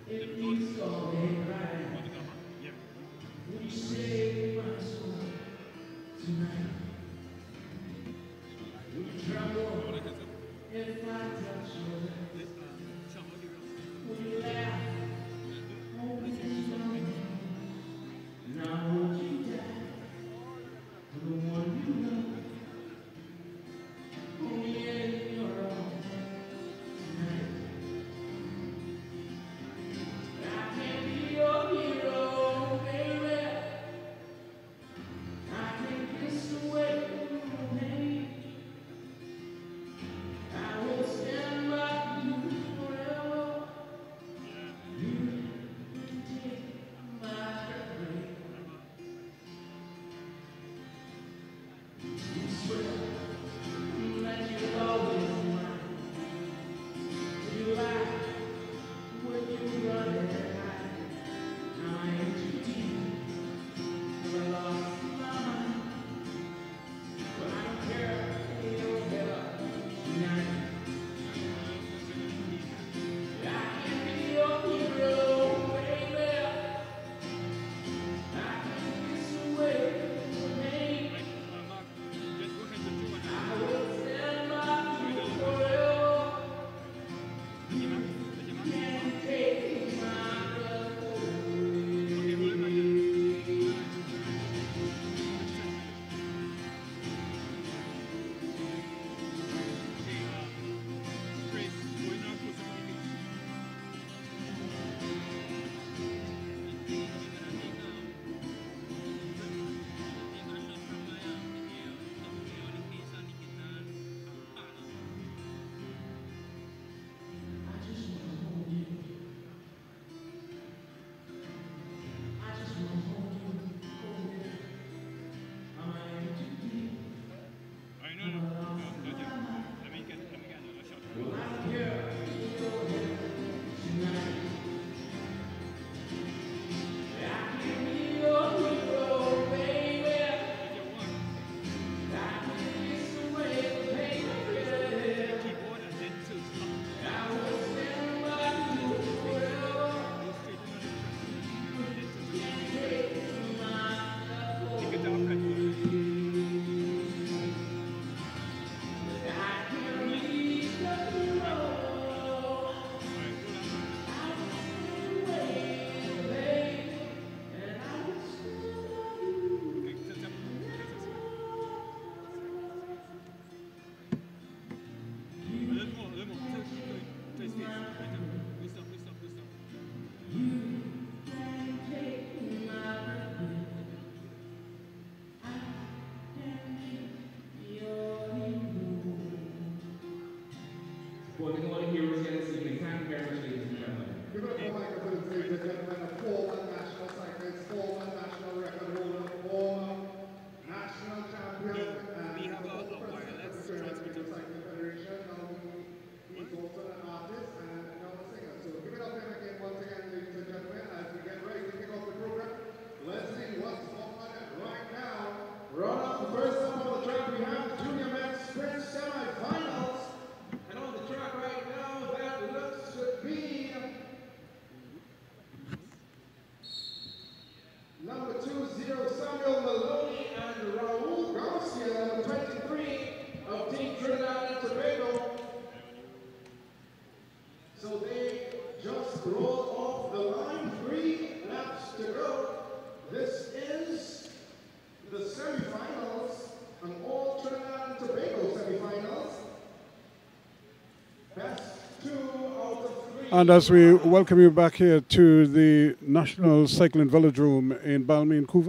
And as we welcome you back here to the National Cycling Velodrome in Balmain, Couva,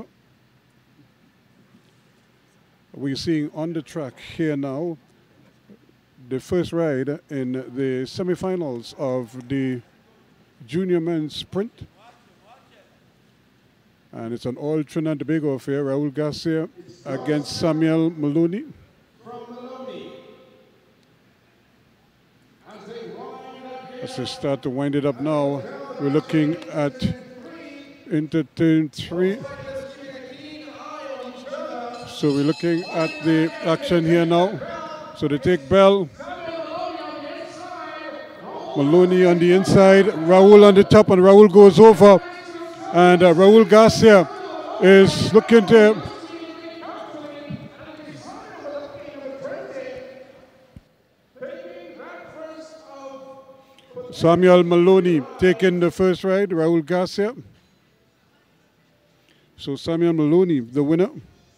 we're seeing on the track here now the first ride in the semi-finals of the junior men's sprint. And it's an all Trinidad and Tobago affair. Raul Garcia against Samuel Maloney. As they start to wind it up now, we're looking at into turn 3. So we're looking at the action here now. So they take bell. Maloney on the inside, Raul on the top, and Raul goes over. And Raul Garcia is looking to... Samuel Maloney taking the first ride, Raul Garcia. So Samuel Maloney, the winner.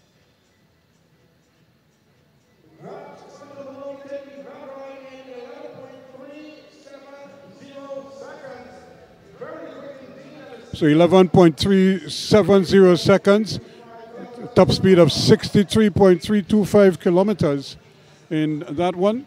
So 11.370 seconds, top speed of 63.325 kilometers in that one.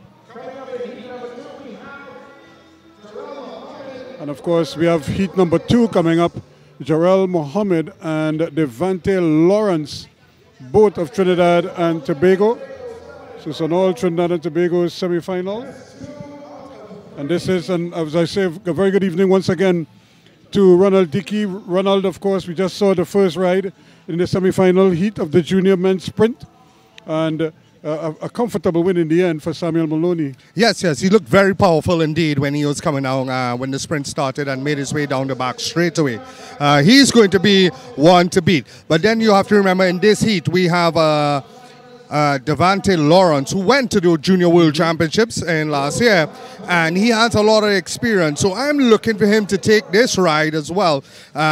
And of course, we have heat number 2 coming up. Jarrell Mohammed and Devante Lawrence, both of Trinidad and Tobago. So it's an all Trinidad and Tobago semi-final. And this is, as I say, a very good evening once again to Ronald Dickey. Ronald, of course, we just saw the first ride in the semi-final heat of the junior men's sprint. And a comfortable win in the end for Samuel Maloney. Yes, he looked very powerful indeed when he was coming down, when the sprint started and made his way down the back straight away. He's going to be one to beat. But then you have to remember in this heat we have Devante Lawrence, who went to the Junior World Championships in last year, and he has a lot of experience. So I'm looking for him to take this ride as well.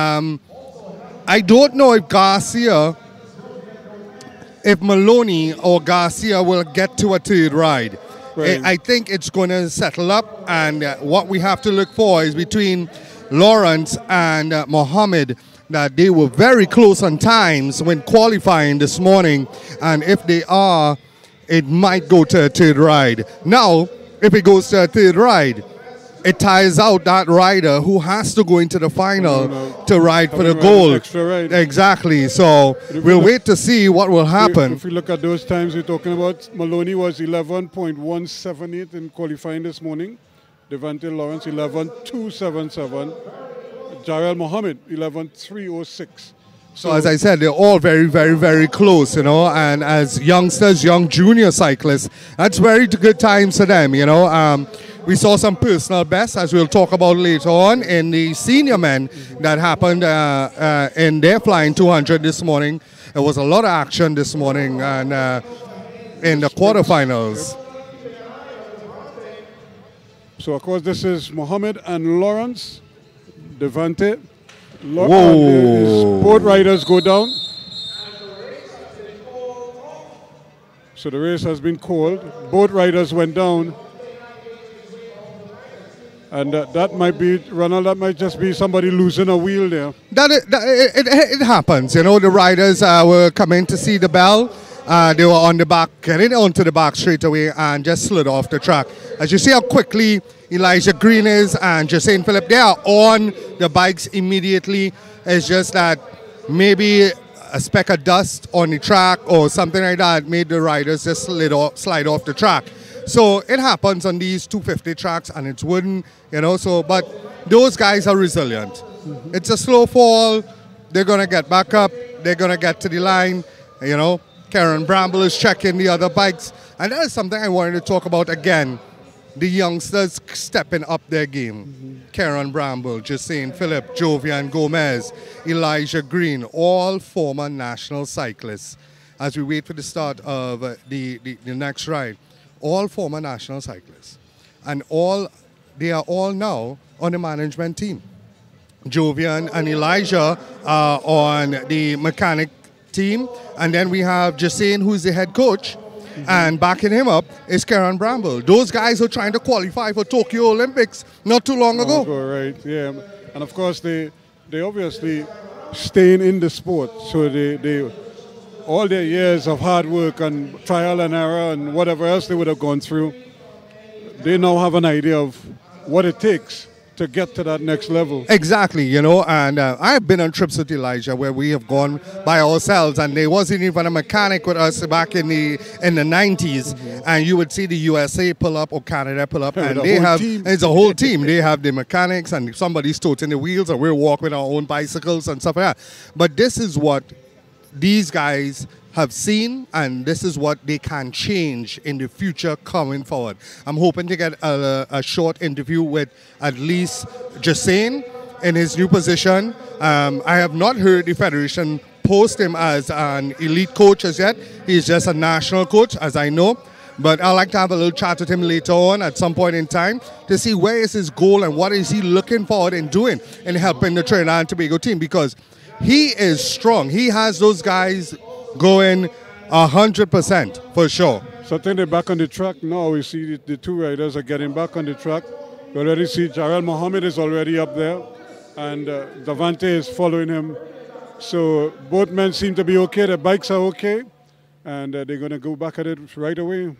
I don't know if Maloney or Garcia will get to a third ride. Right. I think it's going to settle up, and what we have to look for is between Lawrence and Mohammed, that they were very close on times when qualifying this morning, and if they are, it might go to a third ride. Now, if it goes to a third ride, it tires out that rider who has to go into the final to ride for the gold. Extra ride. Exactly. So we'll wait to see what will happen. If we look at those times we're talking about, Maloney was 11.178 in qualifying this morning. Devante Lawrence 11.277. Jarrell Mohammed 11.306. So as I said, they're all very, very, very close, you know, and as youngsters, young junior cyclists, that's very good times for them, you know. We saw some personal bests, as we'll talk about later on, in the senior men that happened in their flying 200 this morning. There was a lot of action this morning and in the quarterfinals. So, of course, this is Mohammed and Lawrence. Devante. Both riders go down. So the race has been called. Both riders went down. And that might be, Ronald, that might just be somebody losing a wheel there. It happens, you know. The riders were coming to see the bell. They were on the back, getting onto the back straight away and just slid off the track. As you see how quickly Elijah Green is and Jason Phillip, they are on the bikes immediately. It's just that maybe a speck of dust on the track or something like that made the riders just slide off the track. So it happens on these 250 tracks, and it's wooden, you know. So, but those guys are resilient. It's a slow fall. They're gonna get back up. They're gonna get to the line, you know. Karen Bramble is checking the other bikes, and that is something I wanted to talk about again. The youngsters stepping up their game. Karen Bramble, Jason Phillip, Jovian Gomez, Elijah Green, all former national cyclists. As we wait for the start of the next ride, all former national cyclists. And they are all now on the management team. Jovian and Elijah are on the mechanic team. And then we have Jason, who's the head coach. And backing him up is Karen Bramble. Those guys were trying to qualify for Tokyo Olympics not too long ago. Right, yeah. And of course, they obviously staying in the sport. So they all their years of hard work and trial and error and whatever else they would have gone through, they now have an idea of what it takes to get to that next level. Exactly, you know, and I've been on trips with Elijah where we have gone by ourselves, and there wasn't even a mechanic with us back in the 90s, and you would see the USA pull up or Canada pull up, and they have, it's a whole team. They have the mechanics, and somebody's toting the wheels, and we're walking with our own bicycles and stuff like that. But this is what these guys have seen, and this is what they can change in the future coming forward. I'm hoping to get a short interview with at least Jasane in his new position. I have not heard the Federation post him as an elite coach as yet. He's just a national coach, as I know. But I'd like to have a little chat with him later on at some point in time to see where is his goal and what is he looking forward in doing in helping the Trinidad and Tobago team, because he is strong. He has those guys going 100% for sure. So I think they're back on the track now. We see the two riders are getting back on the track. We already see Jarrell Mohammed is already up there, and Davante is following him. So both men seem to be okay. Their bikes are okay, and they're going to go back at it right away.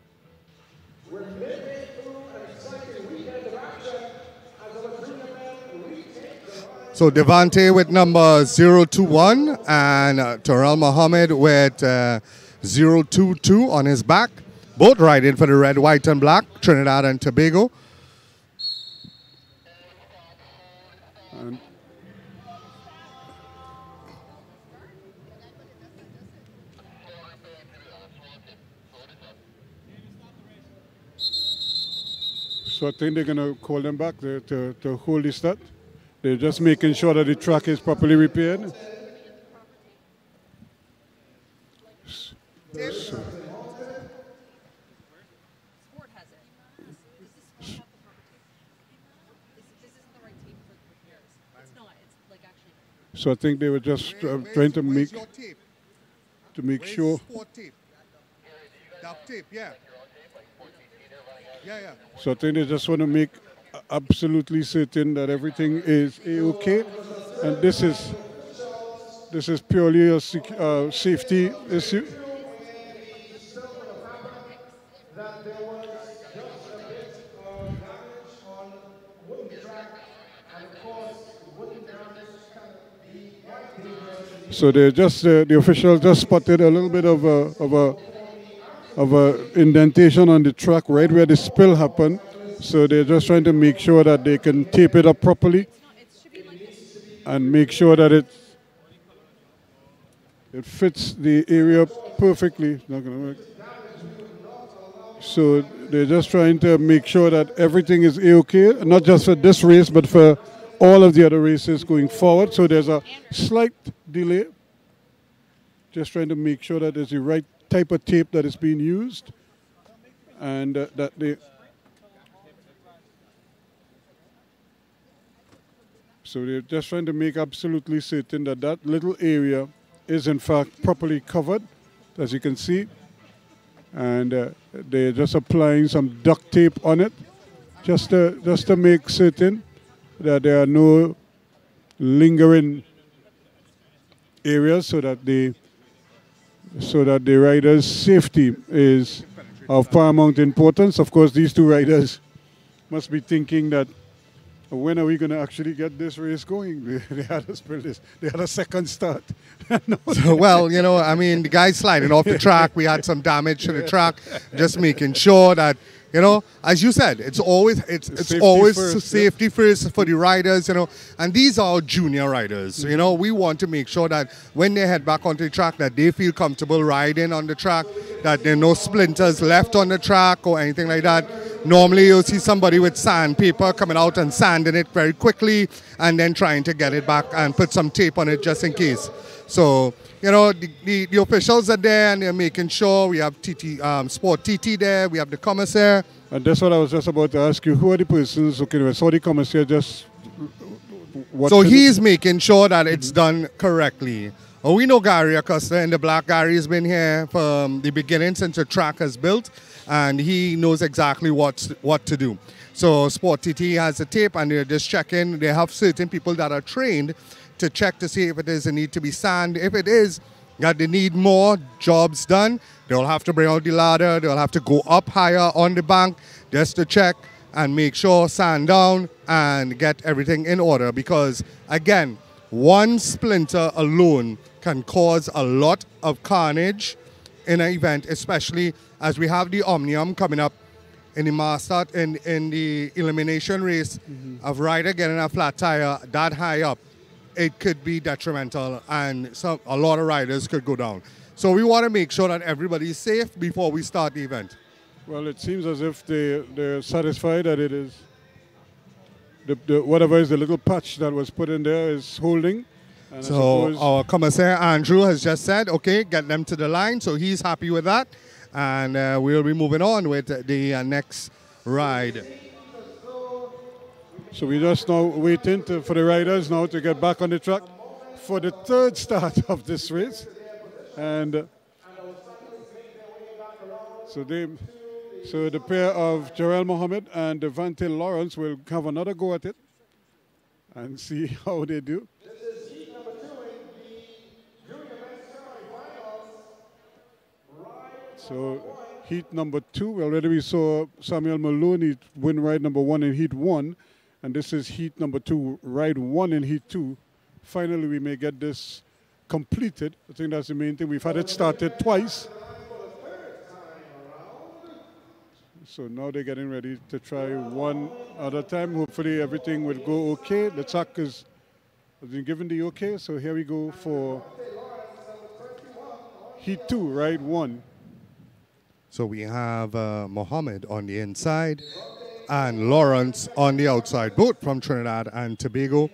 So Devante with number 021 and Terrell Mohammed with 022 on his back. Both riding for the red, white, and black, Trinidad and Tobago. So I think they're going to call them back to hold the start. They're just making sure that the track is properly repaired. So. So I think they were just trying to make sure. So I think they just want to make absolutely certain that everything is okay, and this is purely a safety issue. So they just the official just spotted a little bit of a indentation on the track right where the spill happened. So they're just trying to make sure that they can tape it up properly and make sure that it fits the area perfectly. It's not going to work. So they're just trying to make sure that everything is okay, not just for this race, but for all of the other races going forward. So there's a slight delay. Just trying to make sure that there's the right type of tape that is being used, and that they. So they're just trying to make absolutely certain that that little area is in fact properly covered, as you can see, and they're just applying some duct tape on it, just to make certain that there are no lingering areas, so that the riders' safety is of paramount importance. Of course, these two riders must be thinking that, when are we going to actually get this race going? They had to spill this. They had a second start. Well, you know, I mean, the guys sliding off the track. We had some damage to the track. Just making sure that, you know, as you said, it's always safety first for the riders, you know. And these are junior riders. You know, we want to make sure that when they head back onto the track, that they feel comfortable riding on the track, that there are no splinters left on the track or anything like that. Normally you'll see somebody with sandpaper coming out and sanding it very quickly and then trying to get it back and put some tape on it just in case. So, you know, the officials are there and they're making sure. We have Sport TT there, we have the commissaire. And that's what I was just about to ask you. Who are the persons who can saw the commissaire just... So he's making sure that it's done correctly. We know Gary Acosta in the black. Gary has been here from the beginning since the track has built, and he knows exactly what to do. So Sport TT has the tape and they're just checking. They have certain people that are trained to check to see if it is a need to be sand. If it is that they need more jobs done, they'll have to bring out the ladder. They'll have to go up higher on the bank just to check and make sure sand down and get everything in order. Because again, one splinter alone can cause a lot of carnage in an event, especially as we have the Omnium coming up in the master in the elimination race of rider getting a flat tire that high up it could be detrimental and a lot of riders could go down. So we want to make sure that everybody's safe before we start the event. Well, it seems as if they're satisfied that it is, whatever is the little patch that was put in there is holding. And so our commissaire Andrew has just said, okay, get them to the line. So he's happy with that. And we'll be moving on with the next ride. So we're just now waiting for the riders now to get back on the track for the third start of this race. And so the pair of Jarrell Mohammed and Devante Lawrence will have another go at it and see how they do. So heat number 2, already we saw Samuel Maloney win ride number 1 in heat 1. And this is heat number 2, ride 1 in heat 2. Finally, we may get this completed. I think that's the main thing. We've had it started twice. So now they're getting ready to try one other time. Hopefully everything will go okay. The track has been given the okay. So here we go for heat 2, ride 1. So we have Mohammed on the inside and Lawrence on the outside, both from Trinidad and Tobago.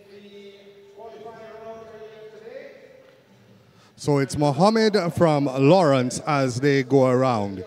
So it's Mohammed from Lawrence as they go around.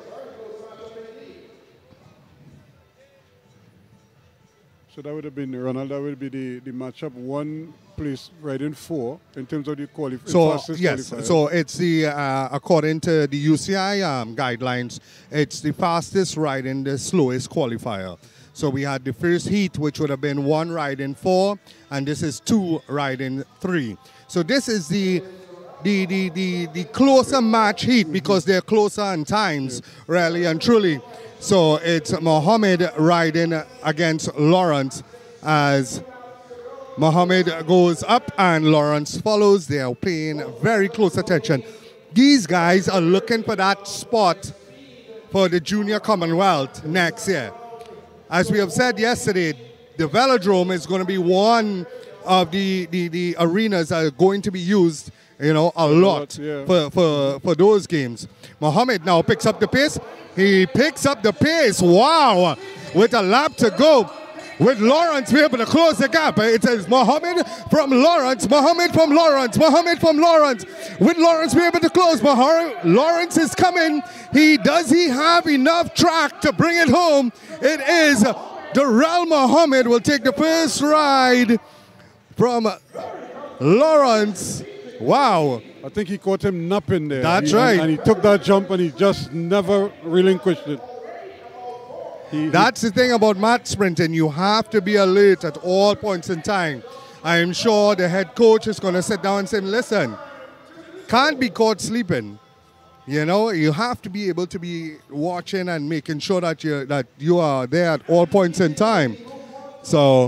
So that would have been, Ronald, that would be the matchup 1 place right in 4 in terms of the qualifier. So, yes, so it's the, according to the UCI guidelines, it's the fastest ride in the slowest qualifier. So we had the first heat, which would have been 1 ride in 4, and this is 2 ride in 3. So this is the closer match heat because they're closer in times, really and truly. So it's Mohammed riding against Lawrence as Mohammed goes up and Lawrence follows. They are paying very close attention. These guys are looking for that spot for the Junior Commonwealth next year. As we have said yesterday, the Velodrome is going to be one of the arenas that are going to be used, you know, a lot for those games. Mohammed now picks up the pace. He picks up the pace. Wow! With a lap to go. With Lawrence be able to close the gap. It is Mohammed from Lawrence, Mohammed from Lawrence, Mohammed from Lawrence. With Lawrence be able to close. Lawrence is coming. Does he have enough track to bring it home? It is Jarrell Mohammed will take the first ride from Lawrence. Wow. I think he caught him napping there. That's right. And he took that jump and he just never relinquished it. That's the thing about match sprinting. You have to be alert at all points in time. I am sure the head coach is going to sit down and say, listen, can't be caught sleeping. You know, you have to be able to be watching and making sure that you are there at all points in time. So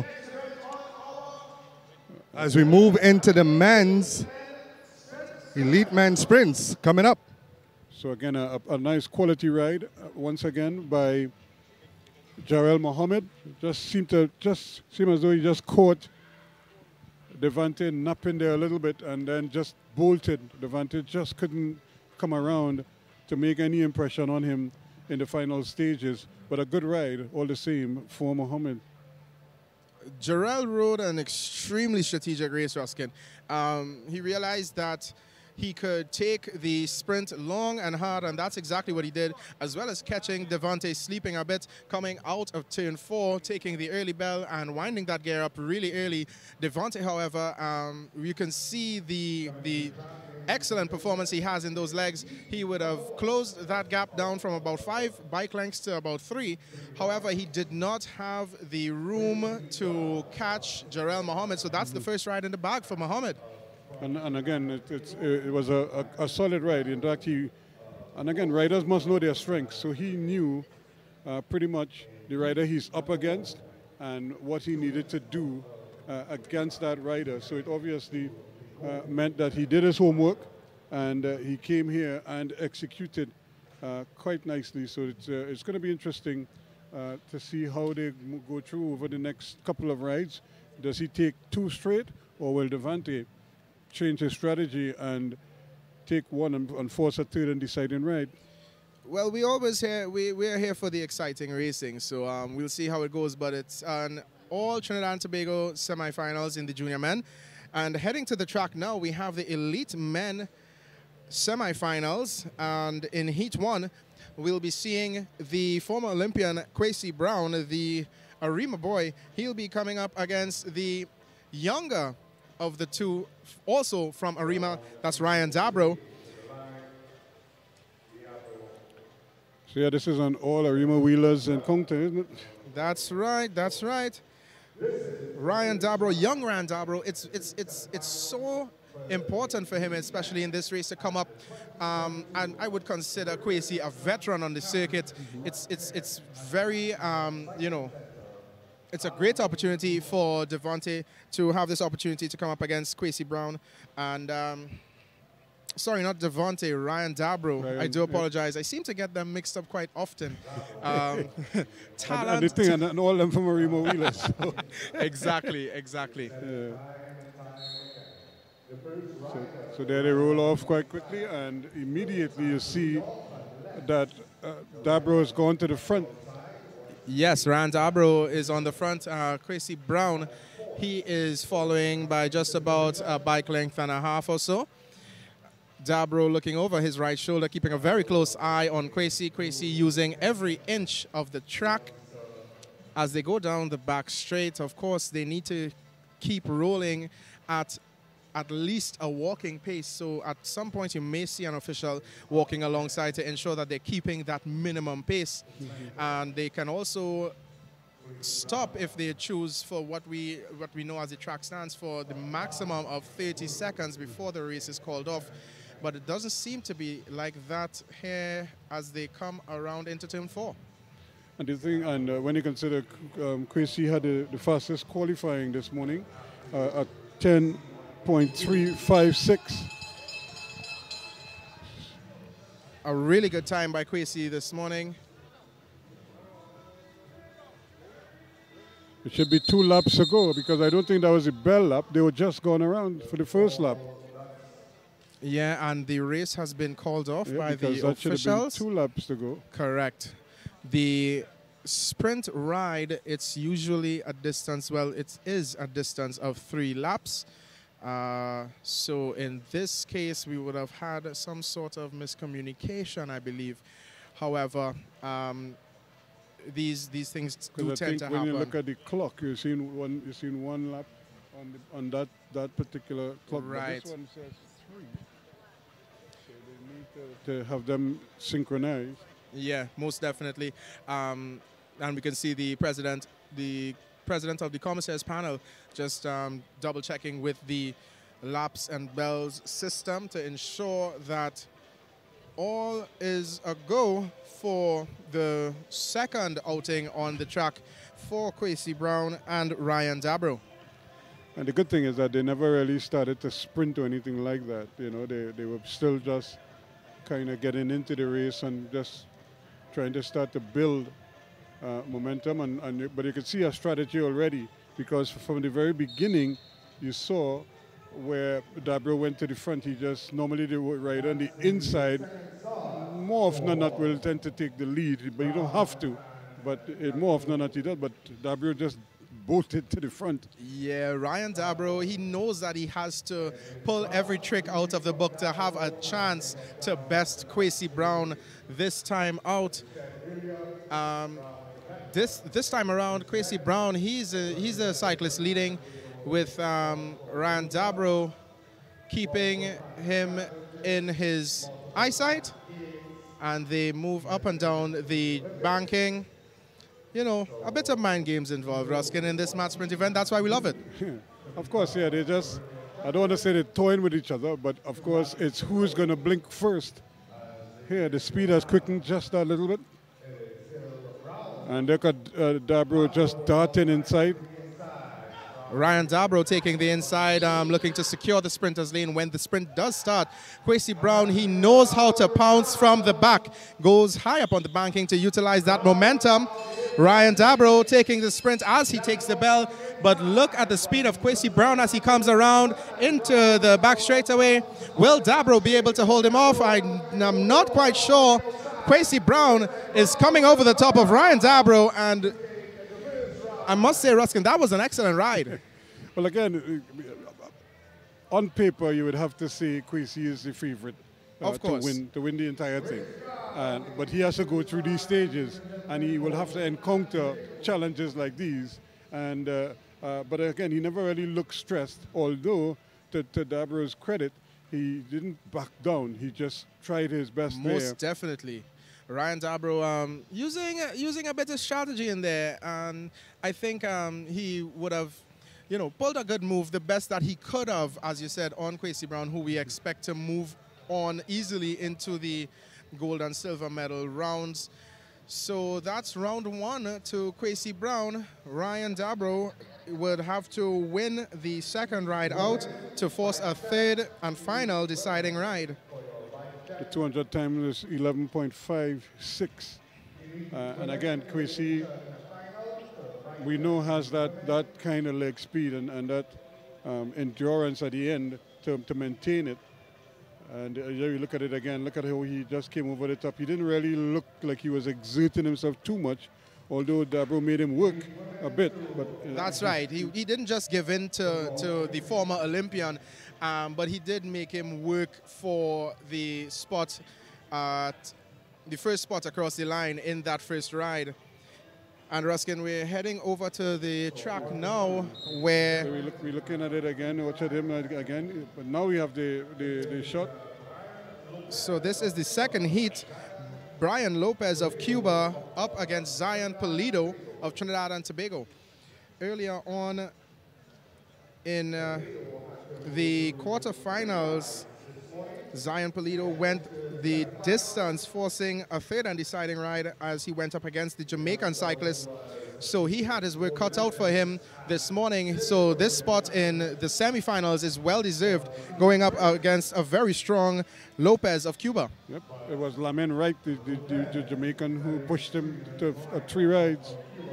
as we move into the men's elite men's sprints coming up. So again, a nice quality ride once again by Jarrell Mohammed. Seemed as though he just caught Devante napping there a little bit and then just bolted. Devante just couldn't come around to make any impression on him in the final stages. But a good ride all the same for Mohammed. Jarrell rode an extremely strategic race, Ruskin. He realized that he could take the sprint long and hard, and that's exactly what he did, as well as catching Devante sleeping a bit, coming out of turn 4, taking the early bell and winding that gear up really early. Devante, however, you can see the excellent performance he has in those legs. He would have closed that gap down from about 5 bike lengths to about 3. However, he did not have the room to catch Jarrell Mohammed, so that's the first ride in the bag for Mohammed. And again, it was a solid ride. In fact, and again, riders must know their strengths. So he knew pretty much the rider he's up against and what he needed to do against that rider. So it obviously meant that he did his homework and he came here and executed quite nicely. So it's going to be interesting to see how they go through over the next couple of rides. Does he take 2 straight, or will Devante change his strategy and take one and force a third and deciding ride? Well, we always here. We're here for the exciting racing, so we'll see how it goes. But it's an all Trinidad and Tobago semifinals in the junior men, and heading to the track now, we have the elite men semifinals, and in Heat 1, we'll be seeing the former Olympian Kwesi Brown, the Arima boy. He'll be coming up against the younger of the two, also from Arima. That's Ryan Dabro. So yeah, this is an all Arima wheelers encounter, isn't it? That's right. That's right. Ryan Dabro, young Ryan Dabro. It's so important for him, especially in this race, to come up. And I would consider Kwesi a veteran on the circuit. It's very you know, it's a great opportunity for Devontae to have this opportunity to come up against Kwesi Brown and. Sorry, not Devontae, Ryan Dabro. Ryan, I do apologize. Yeah. I seem to get them mixed up quite often. Talent. And all them from Arima wheelers. So. Exactly. Yeah. So there they roll off quite quickly, and immediately you see that Dabro has gone to the front. Yes, Ryan Dabro is on the front. Kwesi Brown, he is following by just about a bike length and a half or so. Dabro looking over his right shoulder, keeping a very close eye on Kwesi. Kwesi using every inch of the track as they go down the back straight. Of course, they need to keep rolling at least a walking pace. So at some point, you may see an official walking alongside to ensure that they're keeping that minimum pace. And they can also stop if they choose for what we know as the track stands for the maximum of 30 seconds before the race is called off. But it doesn't seem to be like that here as they come around into turn 4. And the thing, and when you consider Kwesi had the fastest qualifying this morning at 10.356. A really good time by Kwesi this morning. It should be 2 laps ago, because I don't think that was a bell lap. They were just going around for the first lap. Yeah, and the race has been called off by the that officials. should have been 2 laps to go. Correct. The sprint ride, it's usually a distance, well, it is a distance of 3 laps. So in this case, we would have had some sort of miscommunication, I believe. However, these things do tend to happen. When you look at the clock, you've seen one lap on that particular clock. Right. But this one says 3. So they need to have them synchronized. Yeah, most definitely. And we can see the president of the commissaires panel just double checking with the laps and bells system to ensure that all is a go for the second outing on the track for Kwesi Brown and Ryan Dabro. And the good thing is that they never really started to sprint or anything like that. You know, they were still just kind of getting into the race and just trying to start to build momentum. But you could see a strategy already, because from the very beginning, you saw where Dabro went to the front. He just normally they would ride on the inside. More often than not, will tend to take the lead, but you don't have to. But more often than not, he does. But Dabro just bolted to the front. Yeah, Ryan Dabro, he knows that he has to pull every trick out of the book to have a chance to best Kwesi Brown this time out. This time around, Kwesi Brown, he's a cyclist leading with Ryan Dabro keeping him in his eyesight, and they move up and down the banking. You know, a bit of mind games involved, Ruskin, in this match sprint event. That's why we love it. Of course, yeah, they just, I don't want to say they're toying with each other, but of course it's who's going to blink first. Here, the speed has quickened just a little bit. And look at Dabro just darting inside. Ryan Dabro taking the inside, looking to secure the sprinter's lane when the sprint does start. Kwesi Brown, he knows how to pounce from the back, goes high up on the banking to utilize that momentum. Ryan Dabro taking the sprint as he takes the bell. But look at the speed of Kwesi Brown as he comes around into the back straightaway. Will Dabro be able to hold him off? I'm not quite sure. Kwesi Brown is coming over the top of Ryan Dabro, and I must say, Ruskin, that was an excellent ride. Well, again, on paper, you would have to say Kwesi is the favorite of course. to win the entire thing. But he has to go through these stages, and he will have to encounter challenges like these. But again, he never really looked stressed, although, to Dabro's credit, he didn't back down. He just tried his best there. Most definitely. Ryan Dabro using a bit of strategy in there, and I think he would have, pulled a good move, the best that he could have, as you said, on Kwesi Brown, who we expect to move on easily into the gold and silver medal rounds. So that's round 1 to Kwesi Brown. Ryan Dabro would have to win the second ride out to force a third and final deciding ride. The 200 time is 11.56. And again, Kwesi, we know, has that kind of leg speed and that endurance at the end to maintain it. And you look at it again, look at how he just came over the top. He didn't really look like he was exerting himself too much, although Dabro made him work a bit. But that's right. He didn't just give in to the former Olympian, but he did make him work for the spot, the first spot across the line in that first ride. And Ruskin, we're heading over to the track now, where so we're looking at it again. Watch at him again. But now we have the shot. So this is the second heat. Brian Lopez of Cuba up against Zion Pulido of Trinidad and Tobago. Earlier on in the quarterfinals, Zion Pulido went the distance, forcing a third and deciding ride as he went up against the Jamaican cyclist. So he had his work cut out for him this morning. So this spot in the semifinals is well-deserved, going up against a very strong Lopez of Cuba. Yep, it was Lamin Wright, the Jamaican, who pushed him to 3 rides.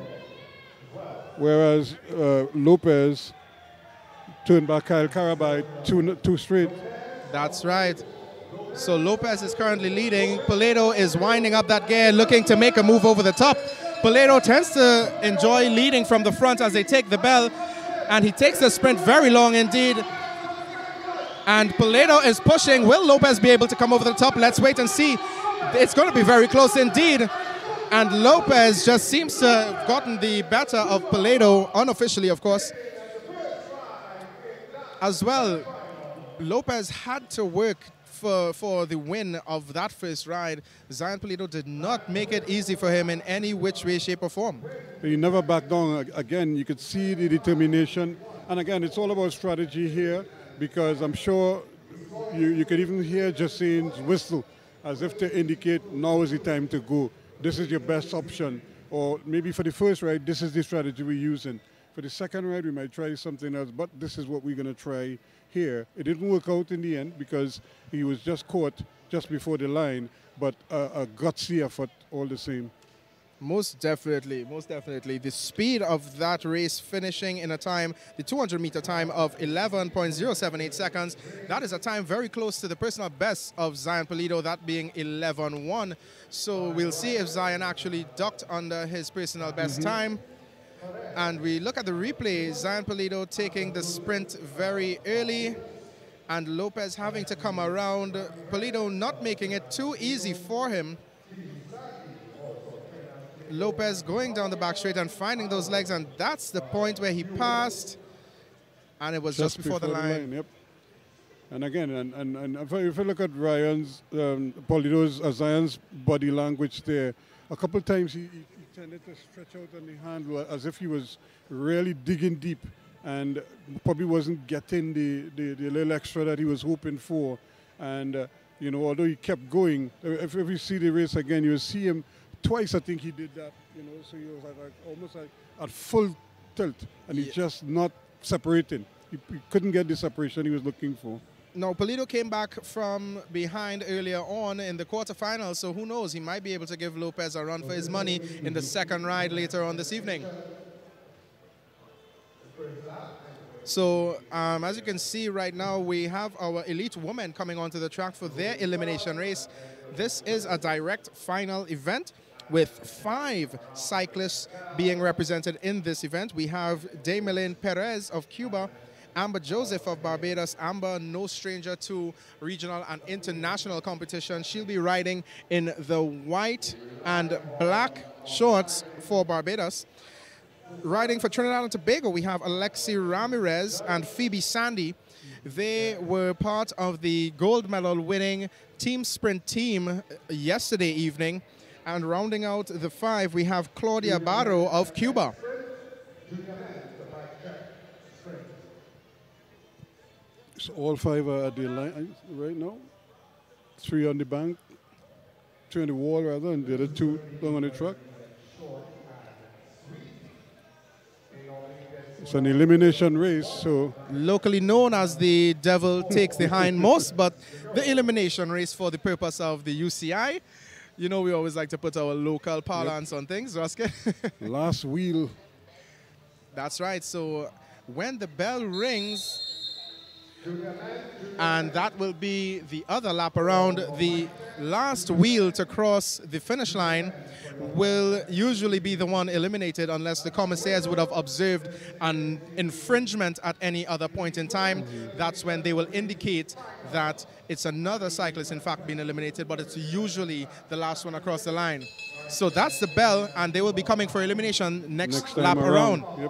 Whereas Lopez turned back Kyle Carabay two straight. That's right. So Lopez is currently leading. Pulido is winding up that gear, looking to make a move over the top. Pulido tends to enjoy leading from the front as they take the bell, and he takes the sprint very long indeed. And Pulido is pushing. Will Lopez be able to come over the top? Let's wait and see. It's going to be very close indeed. And Lopez just seems to have gotten the better of Pulido, unofficially, of course. As well, Lopez had to work for the win of that first ride. Zion Pulido did not make it easy for him in any which way, shape, or form. He never backed down. Again, you could see the determination. And again, it's all about strategy here, because I'm sure you could even hear Jacine's whistle as if to indicate now is the time to go. This is your best option. Or maybe for the first ride, this is the strategy we're using. For the second ride, we might try something else, but this is what we're going to try here. It didn't work out in the end because he was just caught just before the line, but a gutsy effort all the same. Most definitely, most definitely. The speed of that race finishing in a time, the 200-meter time of 11.078 seconds. That is a time very close to the personal best of Zion Pulido, that being 11.1. So we'll see if Zion actually ducked under his personal best time. And we look at the replay, Zion Pulido taking the sprint very early, and Lopez having to come around. Pulido not making it too easy for him. Lopez going down the back straight and finding those legs, and that's the point where he passed, and it was just before the line. Yep. And again, and if you look at Ryan's, Pulido's, Zion's body language there, a couple of times he tended to stretch out on the hand as if he was really digging deep and probably wasn't getting the little extra that he was hoping for. And, you know, although he kept going, if you see the race again, you'll see him twice, I think he did that, you know, so he was almost like at full tilt, and he's just not separating. He couldn't get the separation he was looking for. Now, Pulido came back from behind earlier on in the quarterfinals, so who knows? He might be able to give Lopez a run for his money in the second ride later on this evening. So, as you can see right now, we have our elite women coming onto the track for their elimination race. This is a direct final event with 5 cyclists being represented in this event. We have Damelin Perez of Cuba, Amber Joseph of Barbados. Amber, no stranger to regional and international competition. She'll be riding in the white and black shorts for Barbados. Riding for Trinidad and Tobago, we have Alexi Ramirez and Phoebe Sandy. They were part of the gold medal winning team sprint team yesterday evening. And rounding out the 5, we have Claudia Barro of Cuba. So all 5 are at the line right now. 3 on the bank, 3 on the wall rather, and the other 2 down on the track. It's an elimination race, so... Locally known as the devil takes the hindmost, but the elimination race for the purpose of the UCI. You know, we always like to put our local parlance on things, Ruskin. Last wheel. That's right. So when the bell rings, and that will be the other lap around, the last wheel to cross the finish line will usually be the one eliminated unless the commissaires would have observed an infringement at any other point in time. That's when they will indicate that it's another cyclist in fact being eliminated, but it's usually the last one across the line. So that's the bell, and they will be coming for elimination next lap around. Yep.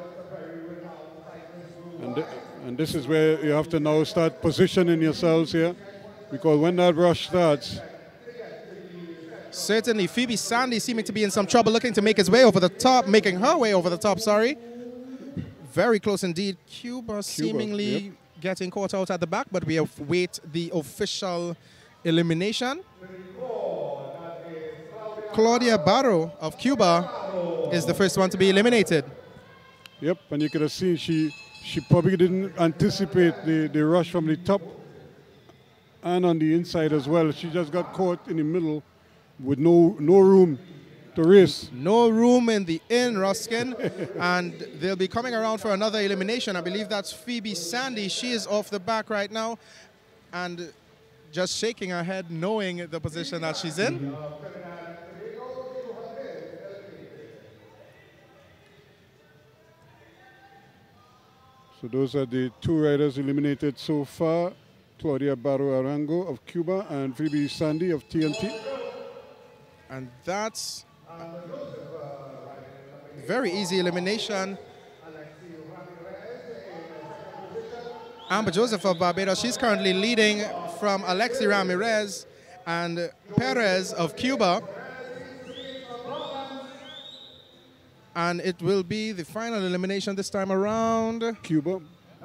And this is where you have to now start positioning yourselves here, because when that rush starts... Certainly, Phoebe Sandy seeming to be in some trouble, looking to make his way over the top, making her way over the top, sorry. Very close indeed. Cuba seemingly getting caught out at the back, but we await the official elimination. Claudia Barro of Cuba is the first one to be eliminated. Yep, and you could have seen she probably didn't anticipate the rush from the top and on the inside as well. She just got caught in the middle with no room to race. No room in the inn, Ruskin. And they'll be coming around for another elimination. I believe that's Phoebe Sandy. She is off the back right now and just shaking her head, knowing the position that she's in. So those are the 2 riders eliminated so far. Claudia Barro Arango of Cuba and Phoebe Sandy of TNT. And that's very easy elimination. Amber Joseph of Barbados, she's currently leading from Alexi Ramirez and Perez of Cuba. And it will be the final elimination this time around. Cuba.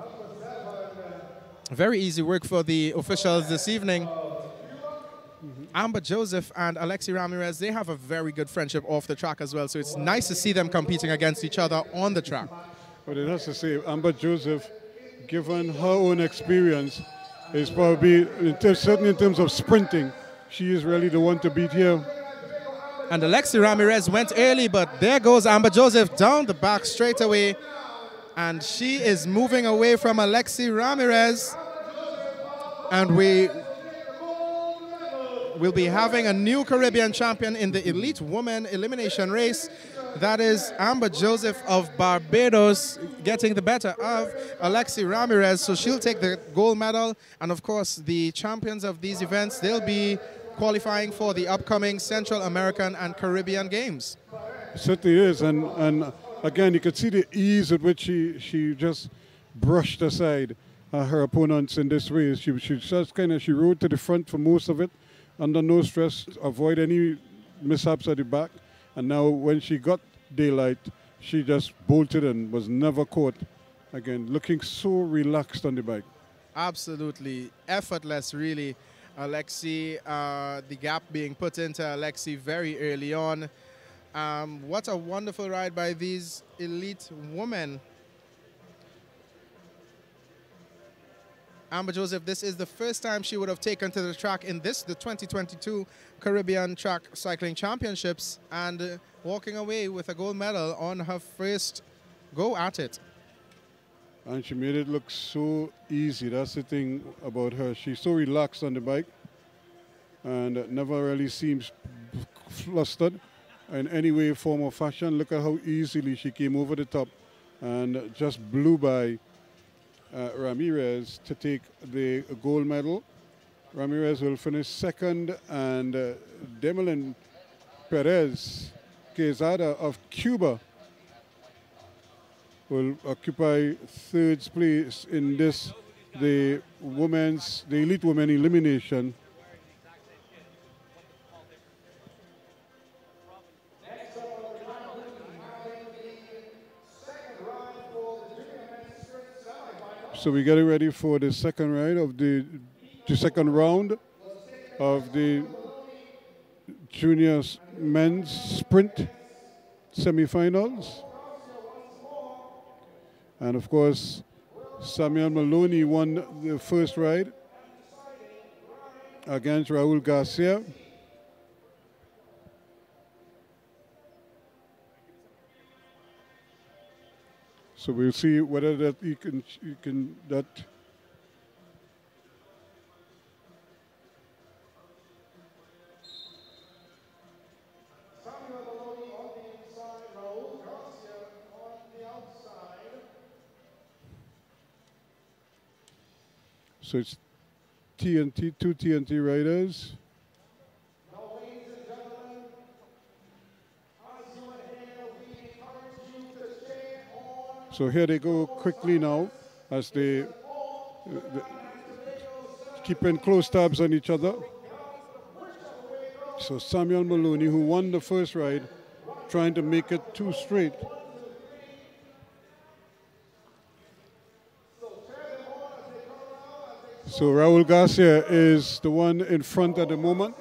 Very easy work for the officials this evening. Amber Joseph and Alexi Ramirez, they have a very good friendship off the track as well. So it's nice to see them competing against each other on the track. But it has to say, Amber Joseph, given her own experience, is probably, certainly in terms of sprinting, she is really the one to beat here. And Alexi Ramirez went early, but there goes Amber Joseph down the back straight away. And she is moving away from Alexi Ramirez. And we will be having a new Caribbean champion in the elite woman elimination race. That is Amber Joseph of Barbados getting the better of Alexi Ramirez. So she'll take the gold medal. And of course, the champions of these events, they'll be qualifying for the upcoming Central American and Caribbean Games. It certainly is. And again, you could see the ease at which she just brushed aside her opponents in this race. She just she rode to the front for most of it, under no stress, avoid any mishaps at the back. And now when she got daylight, she just bolted and was never caught. Again, looking so relaxed on the bike. Absolutely effortless, really. Alexi, the gap being put into Alexi very early on. What a wonderful ride by these elite women. Amber Joseph, this is the first time she would have taken to the track in the 2022 Caribbean Track Cycling Championships, and walking away with a gold medal on her first go at it. And she made it look so easy. That's the thing about her. She's so relaxed on the bike and never really seems flustered in any way, form, or fashion. Look at how easily she came over the top and just blew by Ramirez to take the gold medal. Ramirez will finish second, and Demelin Perez Quezada of Cuba will occupy third place in this, the elite women elimination. So we're getting ready for the second ride of the second round of the juniors men's sprint semifinals. And of course, Samuel Maloney won the first ride against Raul Garcia. So we'll see whether that you can that. So it's TNT, two TNT riders. So here they go quickly now as they keeping close tabs on each other. So Samuel Maloney, who won the first ride, trying to make it two straight. So Raul Garcia is the one in front at the moment.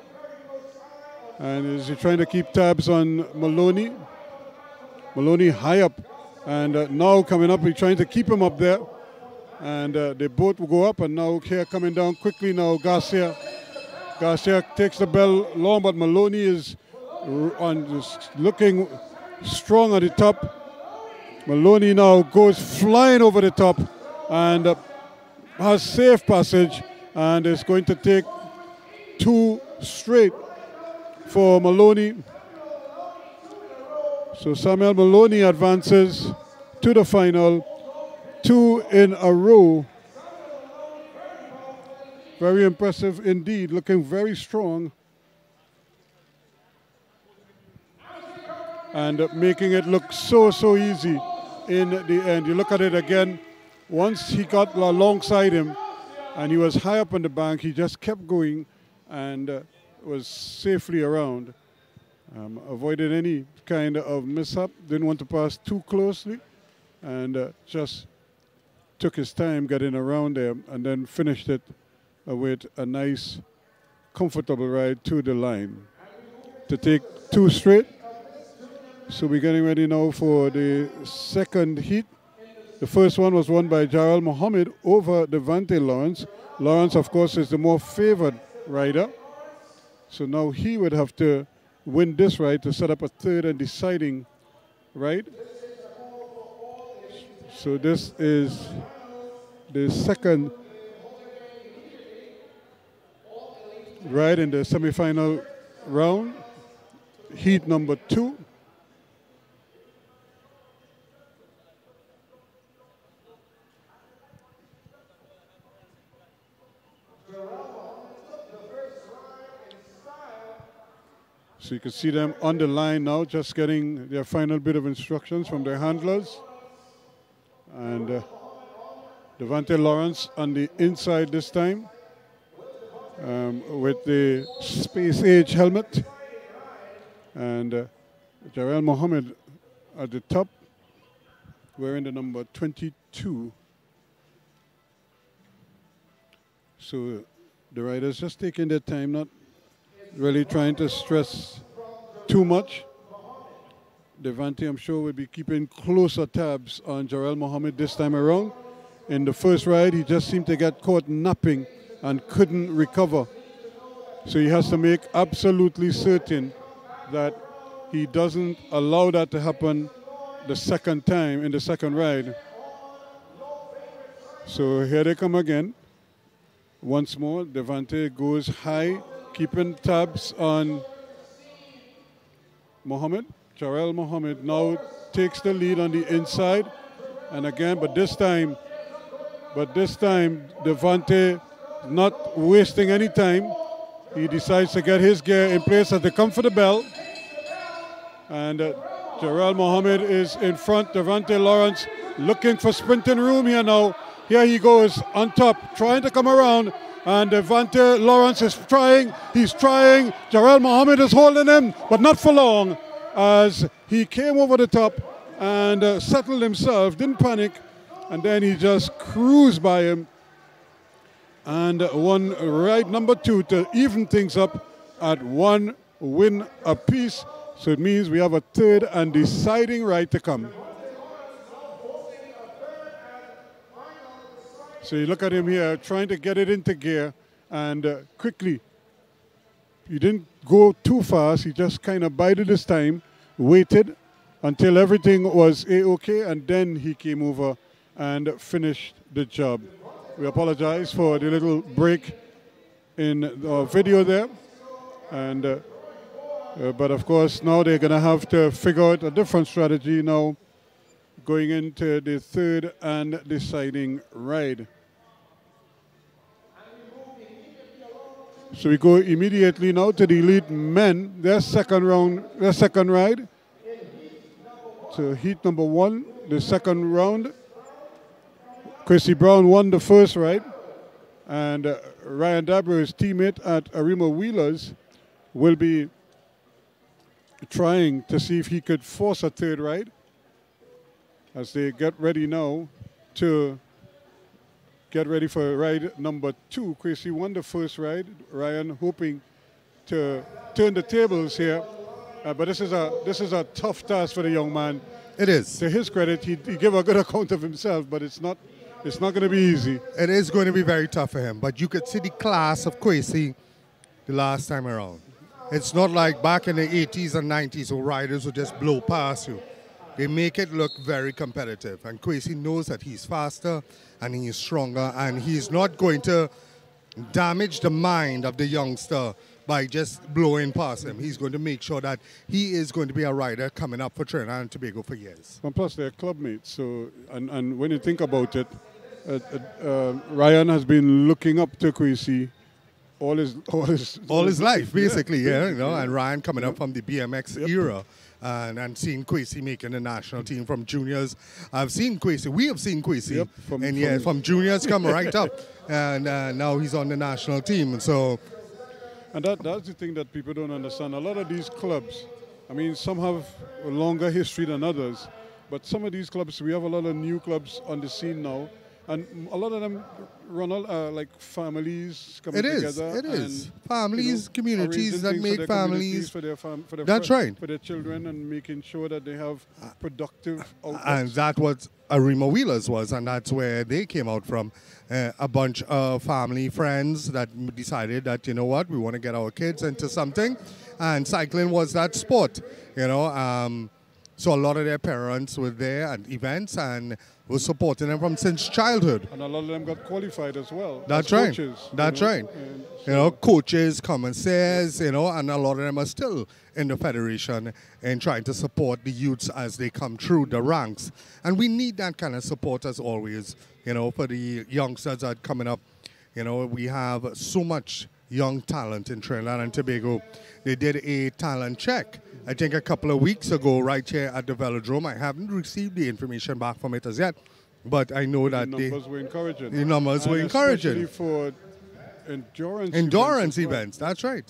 And is he trying to keep tabs on Maloney? Maloney high up. And now coming up, he's trying to keep him up there. And they both will go up. And now here coming down quickly now, Garcia. Garcia takes the bell long, but Maloney is looking strong at the top. Maloney now goes flying over the top and has safe passage, and is going to take two straight for Maloney. So Samuel Maloney advances to the final, two in a row. Very impressive indeed, looking very strong. And making it look so easy in the end. You look at it again, once he got alongside him and he was high up on the bank, he just kept going and was safely around. Avoided any kind of mishap, didn't want to pass too closely, and just took his time getting around there, and then finished it with a nice, comfortable ride to the line to take two straight. So we're getting ready now for the second heat. The first one was won by Jarrell Mohammed over Devante Lawrence. Lawrence, of course, is the more favored rider. So now he would have to win this ride to set up a third and deciding ride. So this is the second ride in the semifinal round, heat number 2. So you can see them on the line now, just getting their final bit of instructions from their handlers. And Devante Lawrence on the inside this time with the Space Age helmet. And Jarrell Mohammed at the top, wearing the number 22. So the riders just taking their time, not really trying to stress too much. Devante, I'm sure, will be keeping closer tabs on Jarrell Mohammed this time around. in the first ride. He just seemed to get caught napping and couldn't recover. So he has to make absolutely certain that he doesn't allow that to happen the second time in the second ride. So here they come again. Once more, Devante goes high, keeping tabs on Mohammed. Jarrell Mohammed now takes the lead on the inside. And again, but this time, Devante not wasting any time. He decides to get his gear in place as they come for the bell. And Jarrell Mohammed is in front. Devante Lawrence looking for sprinting room here now. Here he goes on top, trying to come around. And Devante Lawrence is trying. He's trying. Jarrell Mohammed is holding him, but not for long, as he came over the top and settled himself, didn't panic, and then he just cruised by him and won ride number 2 to even things up at 1 win apiece. So it means we have a third and deciding ride to come. So you look at him here, trying to get it into gear, and quickly. He didn't go too fast. He just kind of bided his time, waited until everything was A-OK, and then he came over and finished the job. We apologize for the little break in the video there. And but of course, now they're going to have to figure out a different strategy now going into the third and deciding ride. So we go immediately now to the elite men, their second ride. So heat number 1, the second round. Chrissy Brown won the first ride. And Ryan Dabro, his teammate at Arima Wheelers, will be trying to see if he could force a third ride as they get ready now to get ready for ride number 2. Chrissy won the first ride. Ryan hoping to turn the tables here. But this is a tough task for the young man. It is. To his credit, he gave a good account of himself, but it's not going to be easy. It is going to be very tough for him. But you could see the class of Kwesi the last time around. It's not like back in the 80s and 90s where riders would just blow past you. They make it look very competitive. And Kwesi knows that he's faster and he's stronger, and he's not going to damage the mind of the youngster by just blowing past him. He's going to make sure that he is going to be a rider coming up for Trinidad and Tobago for years. And plus, they're club mates. So, and when you think about it, Ryan has been looking up to Kwesi all his life, basically. Yeah, you know. And Ryan coming up from the BMX era. And seeing Kwesi making the national team from juniors. I've seen Kwesi. We have seen Kwesi. From juniors come right up. And now he's on the national team. And so, and that's the thing that people don't understand. A lot of these clubs, I mean, some have a longer history than others. But some of these clubs, we have a lot of new clubs on the scene now. And a lot of them run like families coming together. It is. Families, communities that make families. For their That's right. For their children, and making sure that they have productive outlets. And that's what Arima Wheelers was, and that's where they came out from. A bunch of family friends that decided that, you know what, we want to get our kids into something. And cycling was that sport, you know. So a lot of their parents were there at events and was supporting them from since childhood. And a lot of them got qualified as well. That's right. Coaches, That's right. You know, coaches, commissaires, you know, and a lot of them are still in the federation and trying to support the youths as they come through the ranks. And we need that kind of support as always, you know, for the youngsters that are coming up. You know, we have so much young talent in Trinidad and Tobago. They did a talent check, I think a couple of weeks ago, right here at the Velodrome. I haven't received the information back from it as yet, but I know that the numbers were encouraging. The numbers were encouraging. Especially for endurance events. That's right.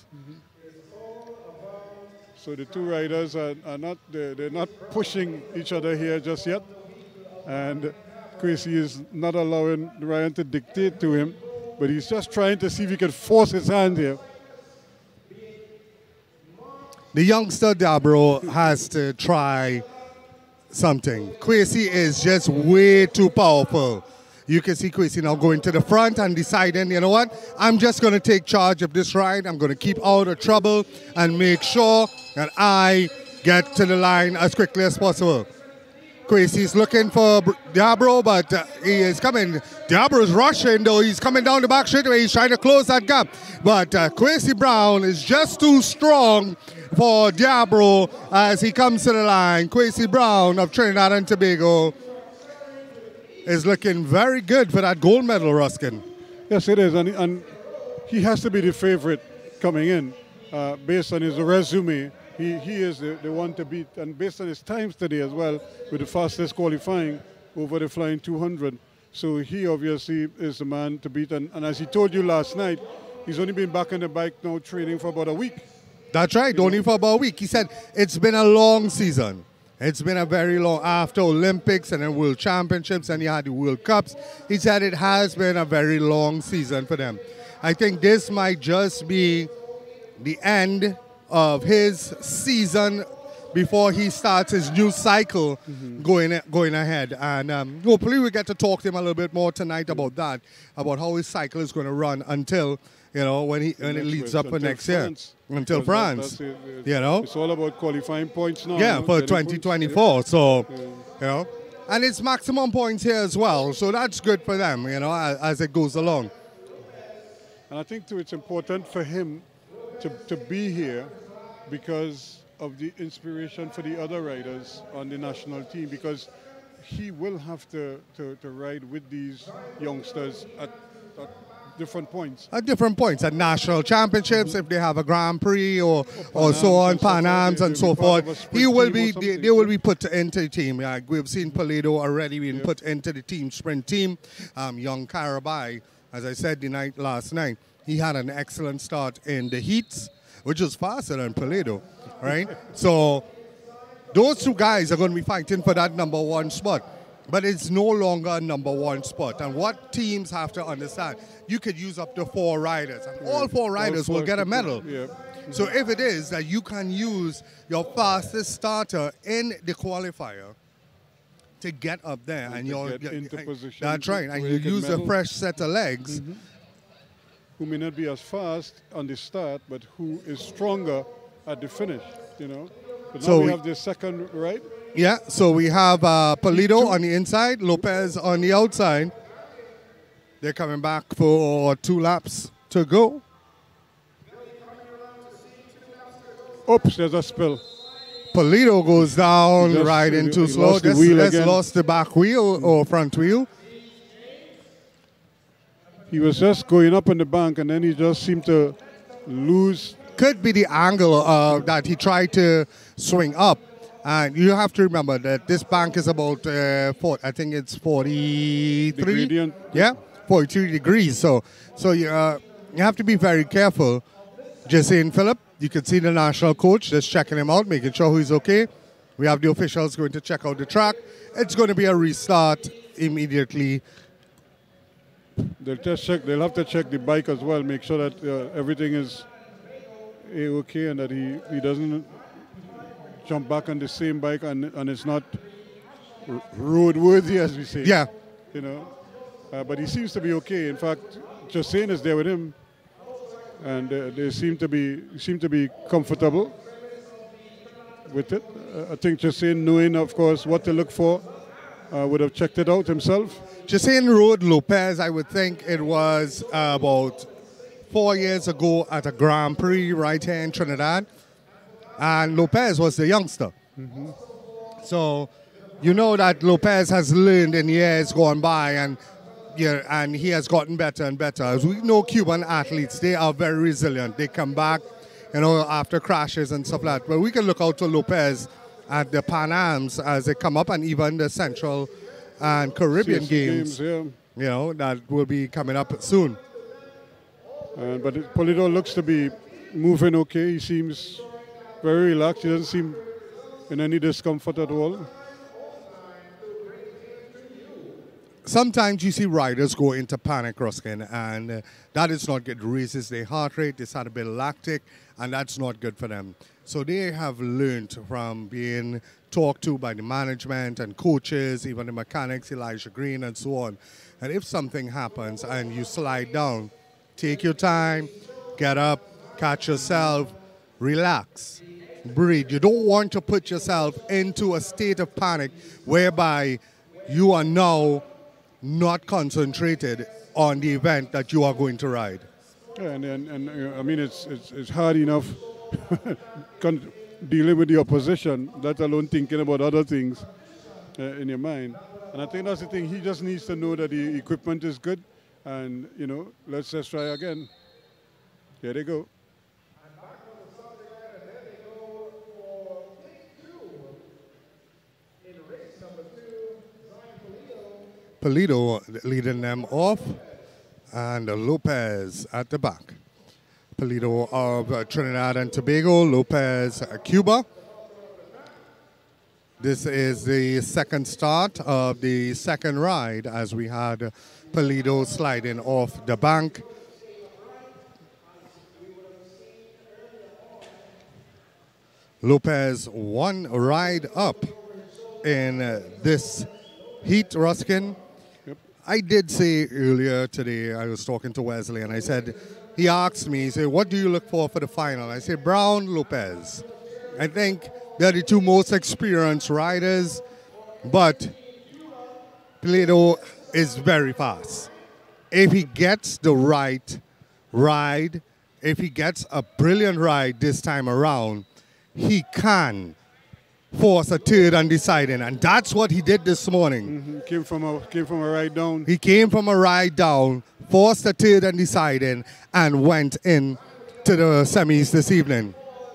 So the two riders are not they're not pushing each other here just yet, and Kwesi is not allowing Ryan to dictate to him, but he's just trying to see if he can force his hand here. The youngster Dabro has to try something. Kwesi is just way too powerful. You can see Kwesi now going to the front and deciding, you know what, I'm just going to take charge of this ride. I'm going to keep out of trouble and make sure that I get to the line as quickly as possible. Kwesi's looking for Diablo, but he is coming. Diablo's rushing, though. He's coming down the back straightaway. He's trying to close that gap. But Kwesi Brown is just too strong for Diablo as he comes to the line. Kwesi Brown of Trinidad and Tobago is looking very good for that gold medal, Ruskin. Yes, it is. And he has to be the favorite coming in based on his resume. He is the one to beat, and based on his times today as well, with the fastest qualifying over the flying 200. So he obviously is the man to beat. And as he told you last night, he's only been back on the bike now training for about a week. That's right, only for about a week. He said it's been a long season. It's been a very long, after Olympics and then World Championships and you had the World Cups. He said it has been a very long season for them. I think this might just be the end of his season before he starts his new cycle going ahead. And hopefully we get to talk to him a little bit more tonight about that, about how his cycle is going to run until, you know, when it leads up for next year. Until France. You know? It's all about qualifying points now. Yeah, for 2024. So, you know, and it's maximum points here as well. So that's good for them, you know, as it goes along. And I think, too, it's important for him to be here because of the inspiration for the other riders on the national team, because he will have to ride with these youngsters at different points. At different points, at national championships, if they have a Grand Prix or so on, Pan Ams and so forth, they will be put into the team. Yeah, we've seen Pulido already being put into the team, sprint team. Young Carabai, as I said last night, he had an excellent start in the heats, which is faster than Pulido, right? So those two guys are going to be fighting for that #1 spot. But it's no longer a #1 spot. And what teams have to understand, you could use up to 4 riders. And all 4 riders will get a medal. Yeah. So if it is that you can use your fastest starter in the qualifier to get up there, and you're into position. that's right, and you use a fresh set of legs. Who may not be as fast on the start, but who is stronger at the finish, you know. But now we have the second ride. Yeah, so we have Pulido on the inside, Lopez on the outside. They're coming back for 2 laps to go. Oops, there's a spill. Pulido goes down, riding too slow. Just lost the back wheel or front wheel. He was just going up on the bank, and then he just seemed to lose. Could be the angle that he tried to swing up. And you have to remember that this bank is about, I think it's 43. Yeah, 43 degrees. So you have to be very careful. Jason Phillip, you can see the national coach just checking him out, making sure he's okay. We have the officials going to check out the track. It's going to be a restart immediately. They'll have to check the bike as well, make sure that everything is okay and that he doesn't jump back on the same bike and it's not roadworthy, as we say. Yeah. You know, but he seems to be okay. In fact, Josane is there with him, and they seem to be comfortable with it. I think Josane, knowing, of course, what to look for, would have checked it out himself. Josane rode Lopez, I would think it was about 4 years ago at a Grand Prix right here in Trinidad. And Lopez was the youngster. So you know that Lopez has learned in years gone by, and he has gotten better and better. As we know, Cuban athletes, they are very resilient. They come back, you know, after crashes and stuff like that. But we can look out to Lopez at the Pan Ams as they come up, and even the Central and Caribbean games, yeah. You know, that will be coming up soon. But Pulido looks to be moving okay. He seems very relaxed. He doesn't seem in any discomfort at all. Sometimes you see riders go into panic, Ruskin, and that is not good. It raises their heart rate, they start a bit lactic, and that's not good for them. So they have learned from being talked to by the management and coaches, even the mechanics, Elijah Green and so on. And if something happens and you slide down, take your time, get up, catch yourself, relax, breathe. You don't want to put yourself into a state of panic whereby you are now not concentrated on the event that you are going to ride. Yeah, and I mean, it's hard enough dealing with the opposition, let alone thinking about other things in your mind. And I think that's the thing. He just needs to know that the equipment is good, and you know, let's just try again. Here they go. Pulido leading them off, and Lopez at the back. Pulido of Trinidad and Tobago, Lopez Cuba. This is the second start of the second ride as we had Pulido sliding off the bank. Lopez one ride up in this heat, Ruskin. I did say earlier today, I was talking to Wesley, and I said, he asked me, he said, what do you look for the final? I said, Brown, Lopez. I think they're the two most experienced riders, but Pulido is very fast. If he gets the right ride, if he gets a brilliant ride this time around, he can force a third and deciding, and that's what he did this morning. Came from a ride down. He came from a ride down, forced a third and deciding, and went in to the semis this evening.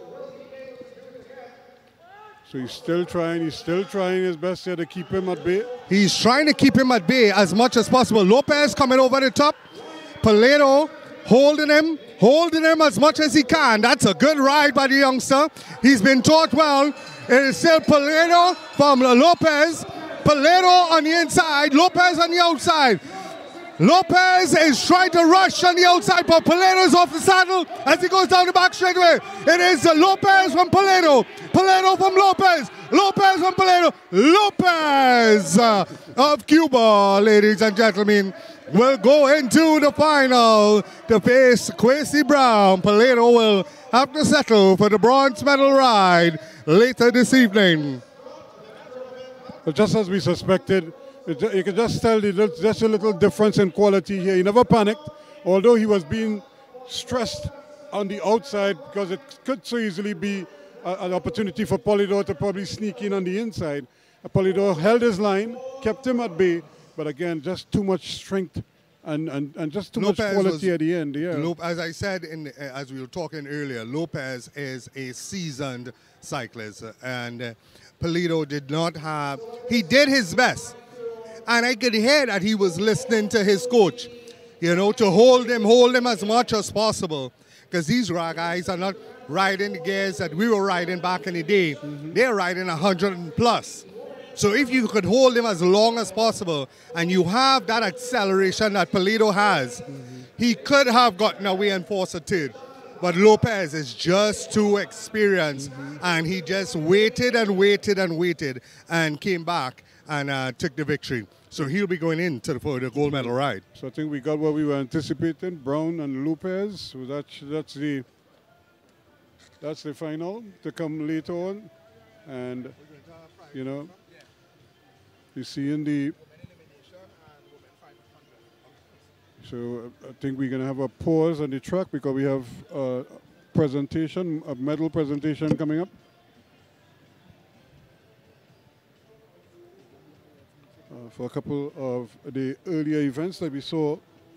So he's still trying his best here to keep him at bay. He's trying to keep him at bay as much as possible. Lopez coming over the top. Pulido holding him as much as he can. That's a good ride by the youngster. He's been taught well. It is still Pulido from Lopez. Pulido on the inside, Lopez on the outside. Lopez is trying to rush on the outside, but Pulido is off the saddle as he goes down the back straightaway. It is Lopez from Pulido. Pulido from Lopez. Lopez from Pulido. Lopez of Cuba, ladies and gentlemen, will go into the final to face Kwesi Brown. Pulido will have to settle for the bronze medal ride later this evening. But just as we suspected, you can just tell just a little difference in quality here. He never panicked, although he was being stressed on the outside because it could so easily be an opportunity for Pulido to probably sneak in on the inside. Pulido held his line, kept him at bay, but again, just too much strength and just too much quality at the end. Yeah. As I said, as we were talking earlier, Lopez is a seasoned cyclist, and Pulido did not have, he did his best. And I could hear that he was listening to his coach, you know, to hold him as much as possible. Because these guys are not riding the gears that we were riding back in the day. They're riding 100 and plus. So if you could hold him as long as possible, and you have that acceleration that Pulido has, he could have gotten away and forced a third. But Lopez is just too experienced, and he just waited and waited and waited and came back and took the victory. So he'll be going in for the gold medal ride. So I think we got what we were anticipating, Brown and Lopez. So that's the final to come later on. And, you know, you see in the... So I think we're going to have a pause on the track because we have a presentation, a medal presentation coming up. For a couple of the earlier events that we saw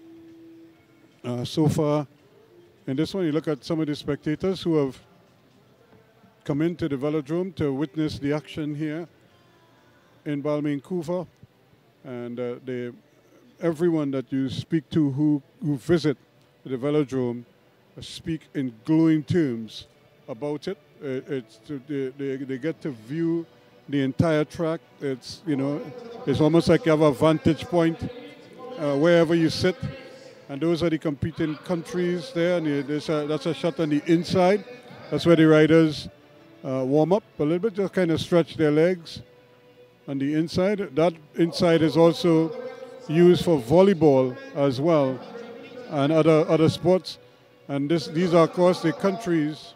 so far. In this one, you look at some of the spectators who have come into the velodrome to witness the action here in Balmain Couva. And everyone that you speak to who visit the velodrome speak in glowing terms about it. They get to view the entire track. It's, you know, it's almost like you have a vantage point wherever you sit. And those are the competing countries there. And that's a shot on the inside. That's where the riders warm up a little bit, just kind of stretch their legs on the inside. That inside is also used for volleyball as well and other sports. And these are, of course, the countries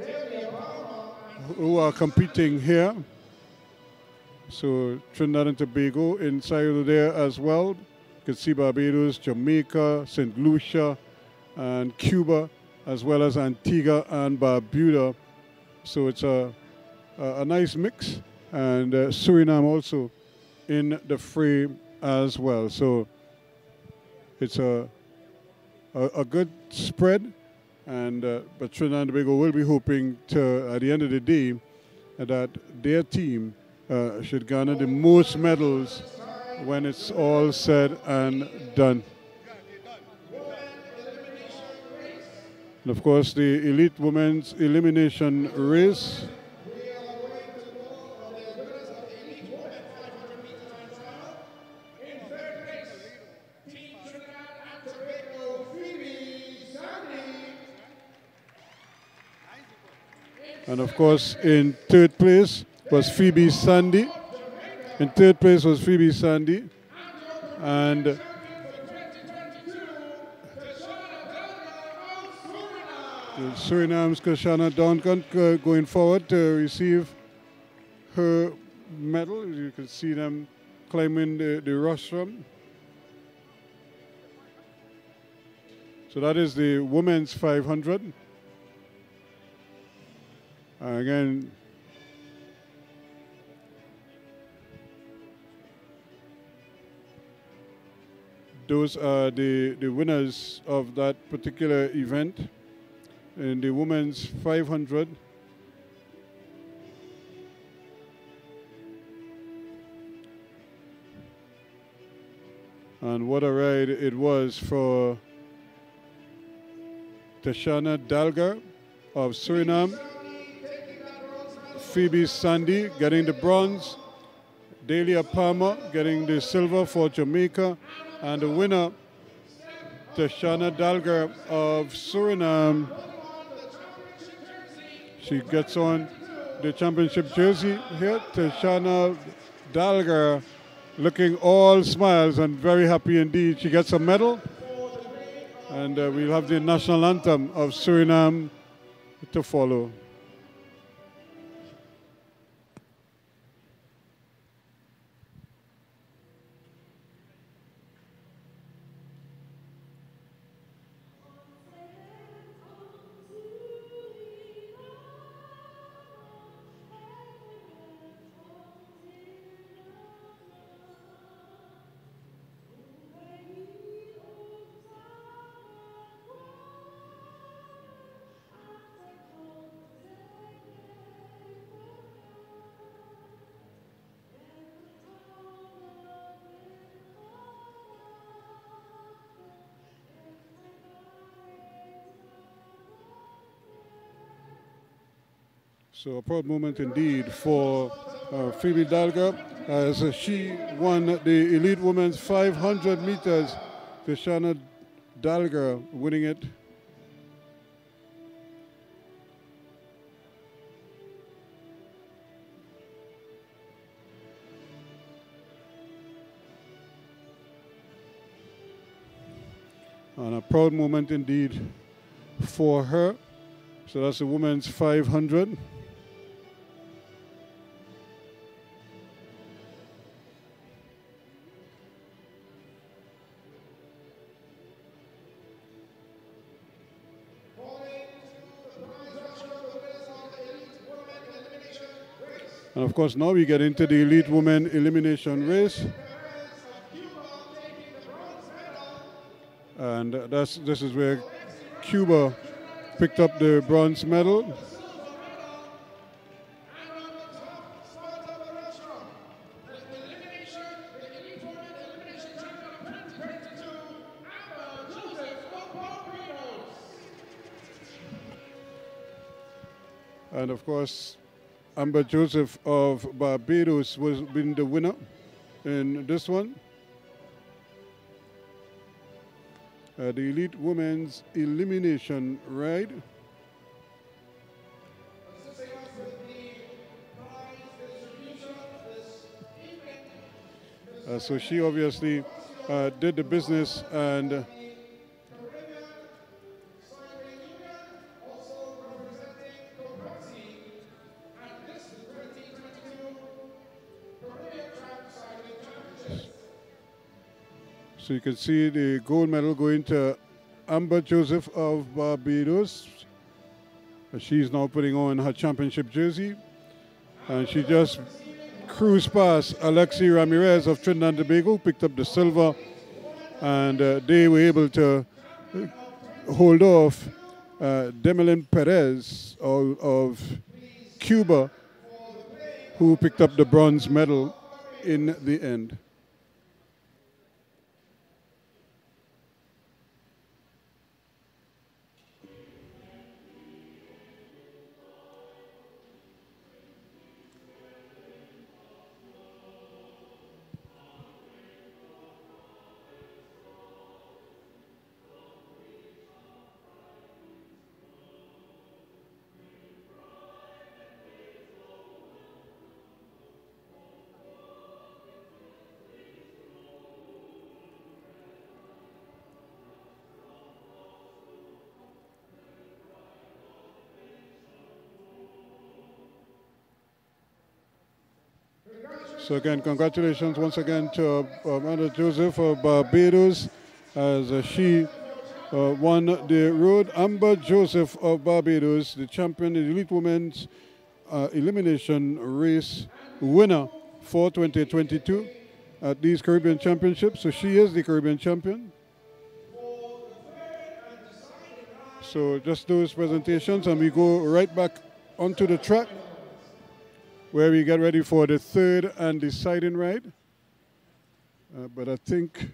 who are competing here. So Trinidad and Tobago inside there as well. You can see Barbados, Jamaica, St. Lucia, and Cuba, as well as Antigua and Barbuda. So it's a nice mix. And Suriname also in the frame as well. So it's a good spread. And but Trinidad and Tobago will be hoping to, at the end of the day, that their team should garner the most medals when it's all said and done. And of course, the elite women's elimination race. And of course, in third place was Phoebe Sandy. In third place was Phoebe Sandy. And Suriname's Kashana Duncan going forward to receive her medal. You can see them climbing the rostrum. So that is the women's 500. Again, those are the winners of that particular event in the women's 500. And what a ride it was for Tashana Dalgar of Suriname, Phoebe Sandy getting the bronze, Delia Palmer getting the silver for Jamaica, and the winner, Tashana Dalgar of Suriname. She gets on the championship jersey here. Tashana Dalgar looking all smiles and very happy indeed. She gets a medal, and we'll have the national anthem of Suriname to follow. So a proud moment indeed for Phoebe Dalgar as she won the elite women's 500 meters. Tashana Dalgar winning it. And a proud moment indeed for her. So that's the women's 500. And of course, now we get into the elite women elimination race. And this is where Cuba picked up the bronze medal. And of course, Amber Joseph of Barbados was been the winner in this one. The elite women's elimination ride. So she obviously did the business, and so you can see the gold medal going to Amber Joseph of Barbados. She's now putting on her championship jersey, and she just cruised past Alexi Ramirez of Trinidad and Tobago, picked up the silver, and they were able to hold off Demelin Perez of Cuba, who picked up the bronze medal in the end. So again, congratulations once again to Amanda Joseph of Barbados, as she won the road. Amber Joseph of Barbados, the champion in the elite women's elimination race winner for 2022 at these Caribbean Championships. So she is the Caribbean champion. So just those presentations, and we go right back onto the track, where we get ready for the third and deciding ride. But I think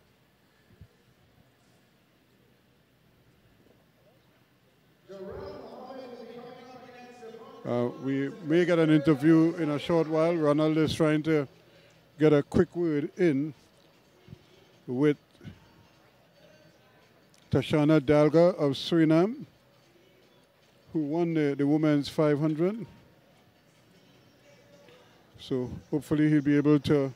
we may get an interview in a short while. Ronald is trying to get a quick word in with Tashana Dalga of Suriname, who won the women's 500. So hopefully he'll be able to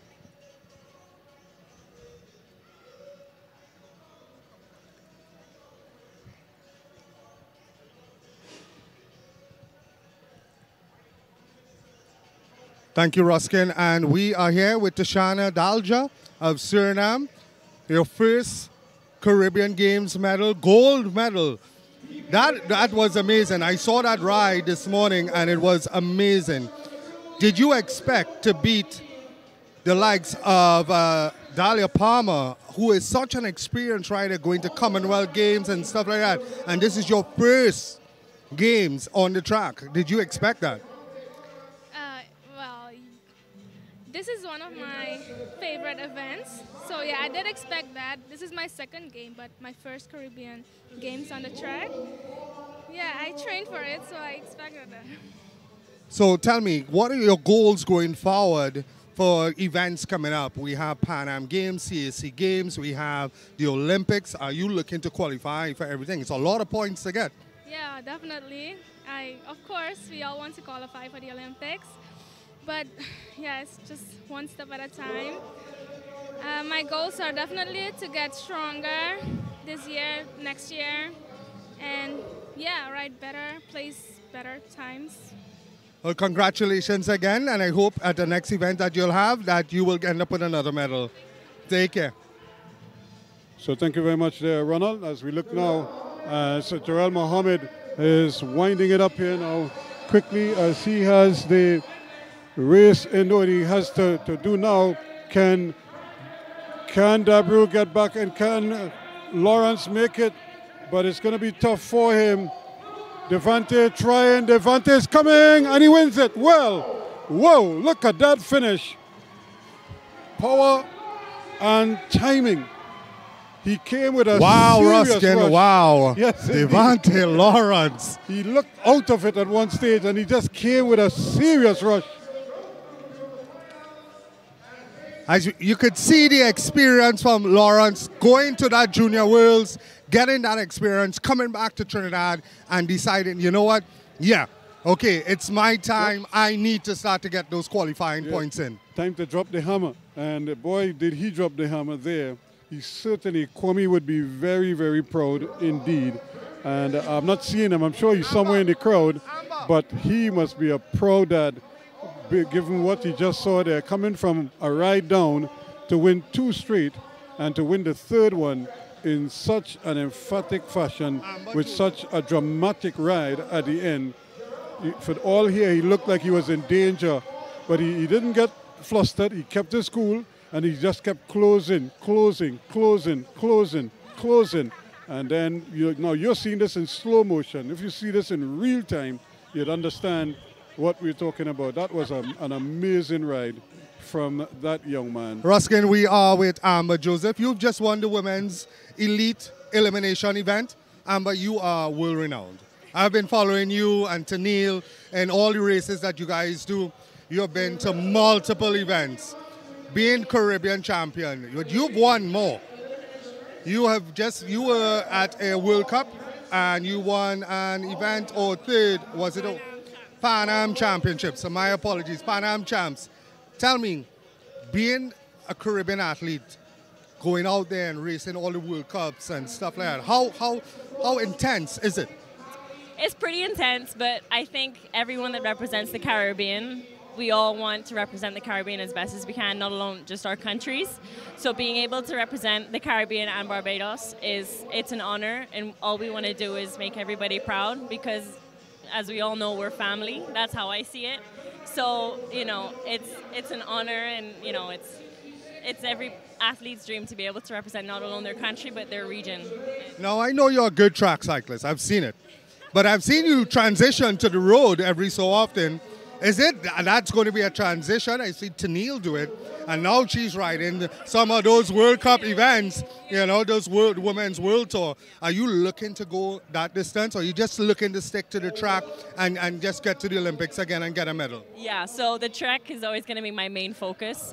Thank you, Ruskin. And we are here with Tashana Dalja of Suriname, your first Caribbean Games medal, gold medal. That was amazing. I saw that ride this morning, and it was amazing. Did you expect to beat the likes of Dahlia Palmer, who is such an experienced rider going to Commonwealth Games and stuff like that, and this is your first games on the track? Did you expect that? Well, this is one of my favorite events. So yeah, I did expect that. This is my second game, but my first Caribbean Games on the track. Yeah, I trained for it, so I expected that. So tell me, what are your goals going forward for events coming up? We have Pan Am Games, CAC Games, we have the Olympics. Are you looking to qualify for everything? It's a lot of points to get. Yeah, definitely. Of course, we all want to qualify for the Olympics. But yeah, it's just one step at a time. My goals are definitely to get stronger this year, next year, and yeah, ride better, place better times. Well, congratulations again, and I hope at the next event that you'll have that you will end up with another medal. Take care. So thank you very much there, Ronald. As we look now, so Jarrell Mohammed is winding it up here now quickly, as he has the race in what he has to do now. Can Dabru get back, and can Lawrence make it? But it's going to be tough for him. Devante trying, Devante is coming, and he wins it. Well, whoa, look at that finish. Power and timing. He came with a serious Ruskin, rush. wow. Yes, Devante Lawrence. He looked out of it at one stage, and he just came with a serious rush. As you could see the experience from Lawrence going to that Junior Worlds, getting that experience, coming back to Trinidad and deciding, you know what, yeah, okay, it's my time. Yep. I need to start to get those qualifying points in. Time to drop the hammer. And boy, did he drop the hammer there. He certainly, Kwame would be very, very proud indeed. And I'm not seeing him. I'm sure he's somewhere in the crowd. But he must be a proud dad, given what he just saw there, coming from a ride down to win 2 straight and to win the 3rd one in such an emphatic fashion with such a dramatic ride at the end. For all here, he looked like he was in danger, but he didn't get flustered. He kept his cool, and he just kept closing. And then now you're seeing this in slow motion. If you see this in real time, you'd understand what we're talking about. That was an amazing ride from that young man. Ruskin, we are with Amber Joseph. You've just won the women's elite elimination event. Amber, you are world-renowned. I've been following you and Tennille and all the races that you guys do. You have been to multiple events, being Caribbean champion, but you've won more. You were at a World Cup and you won an event, or 3rd, was it a Pan Am Championship? So my apologies, Pan Am Champs. Tell me, being a Caribbean athlete, going out there and racing all the World Cups and stuff like that, how intense is it? It's pretty intense, but I think everyone that represents the Caribbean, we all want to represent the Caribbean as best as we can, not alone just our countries. So being able to represent the Caribbean and Barbados, it's an honor, and all we want to do is make everybody proud, because as we all know, we're family. That's how I see it. So, you know, it's an honor, and, you know, it's every athlete's dream to be able to represent not alone their country, but their region. Now, I know you're a good track cyclist. I've seen it. But I've seen you transition to the road every so often. Is it that's going to be a transition? I see Tennille do it, and now she's riding some of those World Cup events, you know, those Women's World Tour. Are you looking to go that distance, or are you just looking to stick to the track and just get to the Olympics again and get a medal? Yeah, so the trek is always going to be my main focus.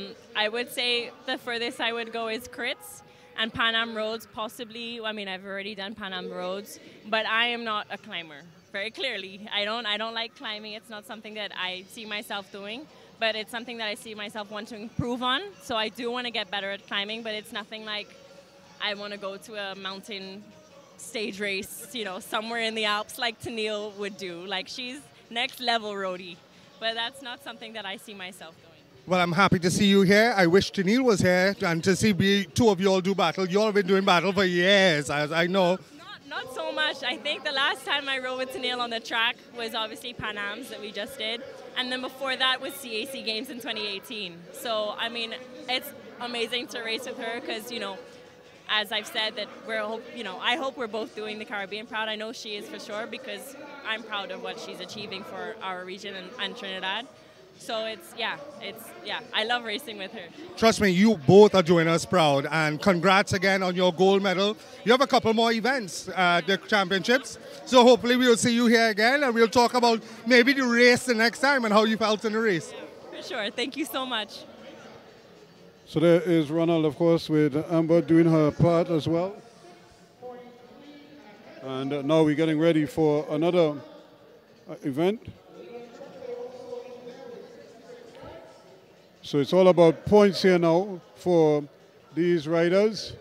I would say the furthest I would go is crits. And Pan Am roads, possibly. I mean, I've already done Pan Am roads, but I am not a climber. Very clearly, I don't like climbing. It's not something that I see myself doing, but it's something that I see myself want to improve on. So I do want to get better at climbing, but it's nothing like I want to go to a mountain stage race, you know, somewhere in the Alps like Tennille would do. Like, she's next level roadie, but that's not something that I see myself doing. Well, I'm happy to see you here. I wish Tennille was here and to see two of you all do battle. You all have been doing battle for years, as I know. Not so much. I think the last time I rode with Tennille on the track was obviously Pan Am's that we just did. And then before that was CAC Games in 2018. So, I mean, it's amazing to race with her because, you know, as I've said, that I hope we're both doing the Caribbean proud. I know she is for sure, because I'm proud of what she's achieving for our region and Trinidad. So I love racing with her. Trust me, you both are doing us proud, and congrats again on your gold medal. You have a couple more events at the championships, so hopefully we'll see you here again, and we'll talk about maybe the race the next time and how you felt in the race. For sure. Thank you so much. So there is Ronald, of course, with Amber doing her part as well. And now we're getting ready for another event. So it's all about points here now for these riders.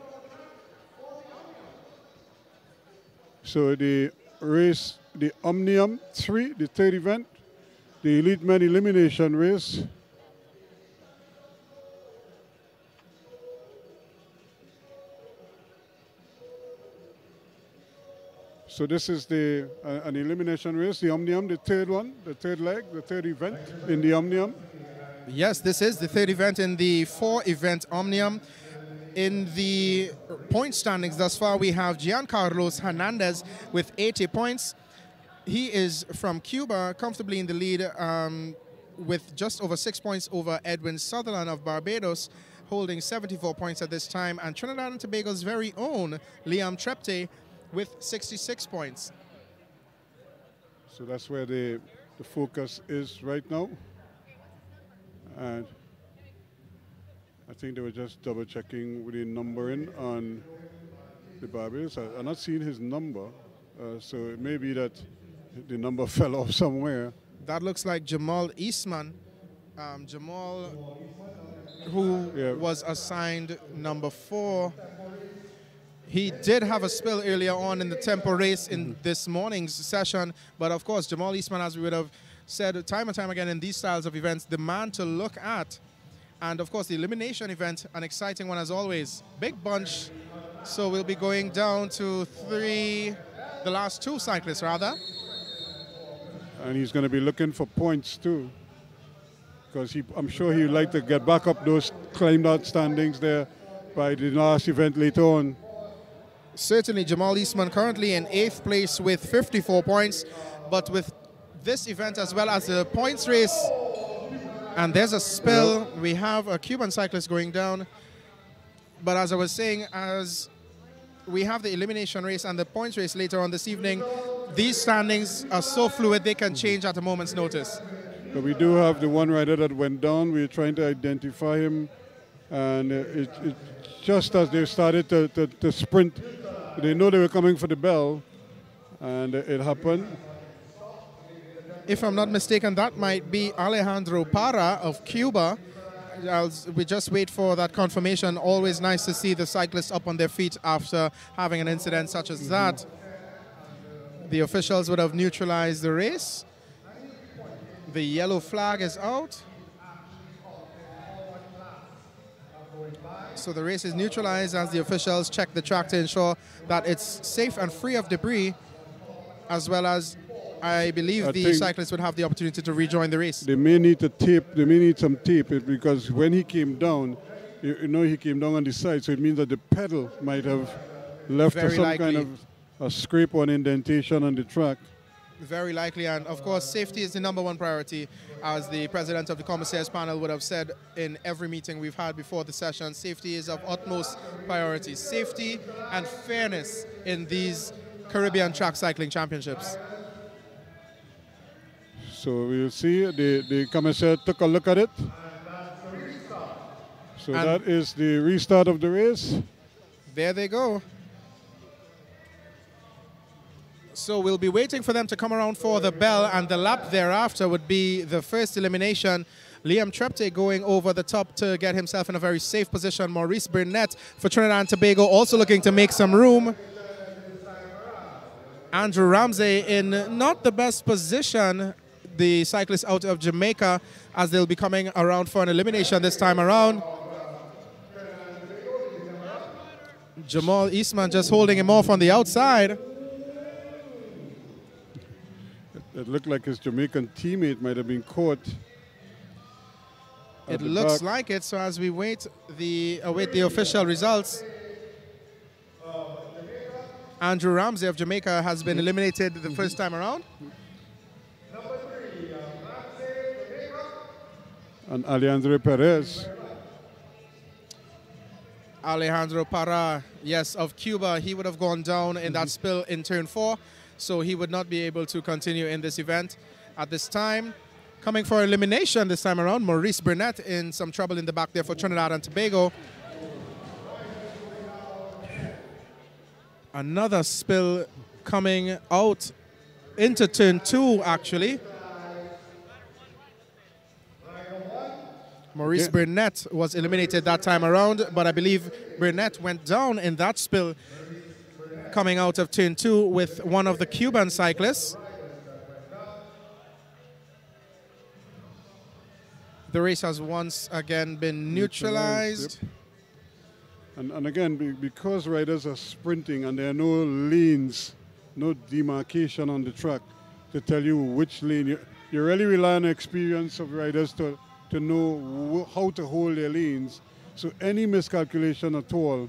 So the race, the Omnium 3, the 3rd event, the Elite Men Elimination Race. So this is an elimination race, the Omnium, the 3rd one, the 3rd leg, the 3rd event in the Omnium. Yes, this is the 3rd event in the 4-event Omnium. In the point standings thus far, we have Giancarlos Hernandez with 80 points. He is from Cuba, comfortably in the lead with just over 6 points over Edwin Sutherland of Barbados, holding 74 points at this time. And Trinidad and Tobago's very own Liam Trepte with 66 points. So that's where the focus is right now. And I think they were just double checking with the numbering on the Barbados. I'm not seeing his number, so it may be that the number fell off somewhere. That looks like Jamal Eastman. Jamal who Yeah. was assigned number 4. He did have a spill earlier on in the tempo race in this morning's session, but of course, Jamal Eastman, as we would have said time and time again in these styles of events, the man to look at. And of course, the elimination event, an exciting one as always. Big bunch, so we'll be going down to the last 2 cyclists rather. And he's going to be looking for points too, because I'm sure he'd like to get back up those climbed out standings there by the last event later on. Certainly, Jamal Eastman currently in 8th place with 54 points, but with this event as well as the points race, and there's a spill. We have a Cuban cyclist going down, but as I was saying, as we have the elimination race and the points race later on this evening, these standings are so fluid they can change at a moment's notice. But we do have the one rider that went down. We're trying to identify him, and it just as they started to sprint, they know they were coming for the bell, and it happened. If I'm not mistaken, that might be Alejandro Parra of Cuba. We just wait for that confirmation. Always nice to see the cyclists up on their feet after having an incident such as that. The officials would have neutralized the race. The yellow flag is out. So the race is neutralized as the officials check the track to ensure that it's safe and free of debris, as well as I believe the cyclists would have the opportunity to rejoin the race. They may need to tape. They may need some tape because when he came down, you know, he came down on the side, so it means that the pedal might have left some kind of a scrape or an indentation on the track. Very likely, and of course, safety is the #1 priority, as the president of the commissaires panel would have said in every meeting we've had before the session. Safety is of utmost priority. Safety and fairness in these Caribbean Track Cycling Championships. So we'll see. The commissaire took a look at it. So And that is the restart of the race. There they go. So we'll be waiting for them to come around for the bell, and the lap thereafter would be the first elimination. Liam Trepte going over the top to get himself in a very safe position. Maurice Burnett for Trinidad and Tobago also looking to make some room. Andrew Ramsey in not the best position, the cyclist out of Jamaica, as they'll be coming around for an elimination this time around. Jamal Eastman just holding him off on the outside. It looked like his Jamaican teammate might have been caught. It looks like it. So as we await the official results, Andrew Ramsey of Jamaica has been eliminated the first time around. And Alejandro Perez. Alejandro Parra, yes, of Cuba, he would have gone down in that spill in turn 4, so he would not be able to continue in this event at this time. Coming for elimination this time around, Maurice Burnett in some trouble in the back there for Trinidad and Tobago. Another spill coming out into turn 2, actually. Maurice Burnett was eliminated that time around, but I believe Burnett went down in that spill coming out of turn 2 with one of the Cuban cyclists. The race has once again been neutralized. Yep. And again, because riders are sprinting and there are no lanes, no demarcation on the track to tell you which lane, you really rely on the experience of riders to know how to hold their lanes. So any miscalculation at all.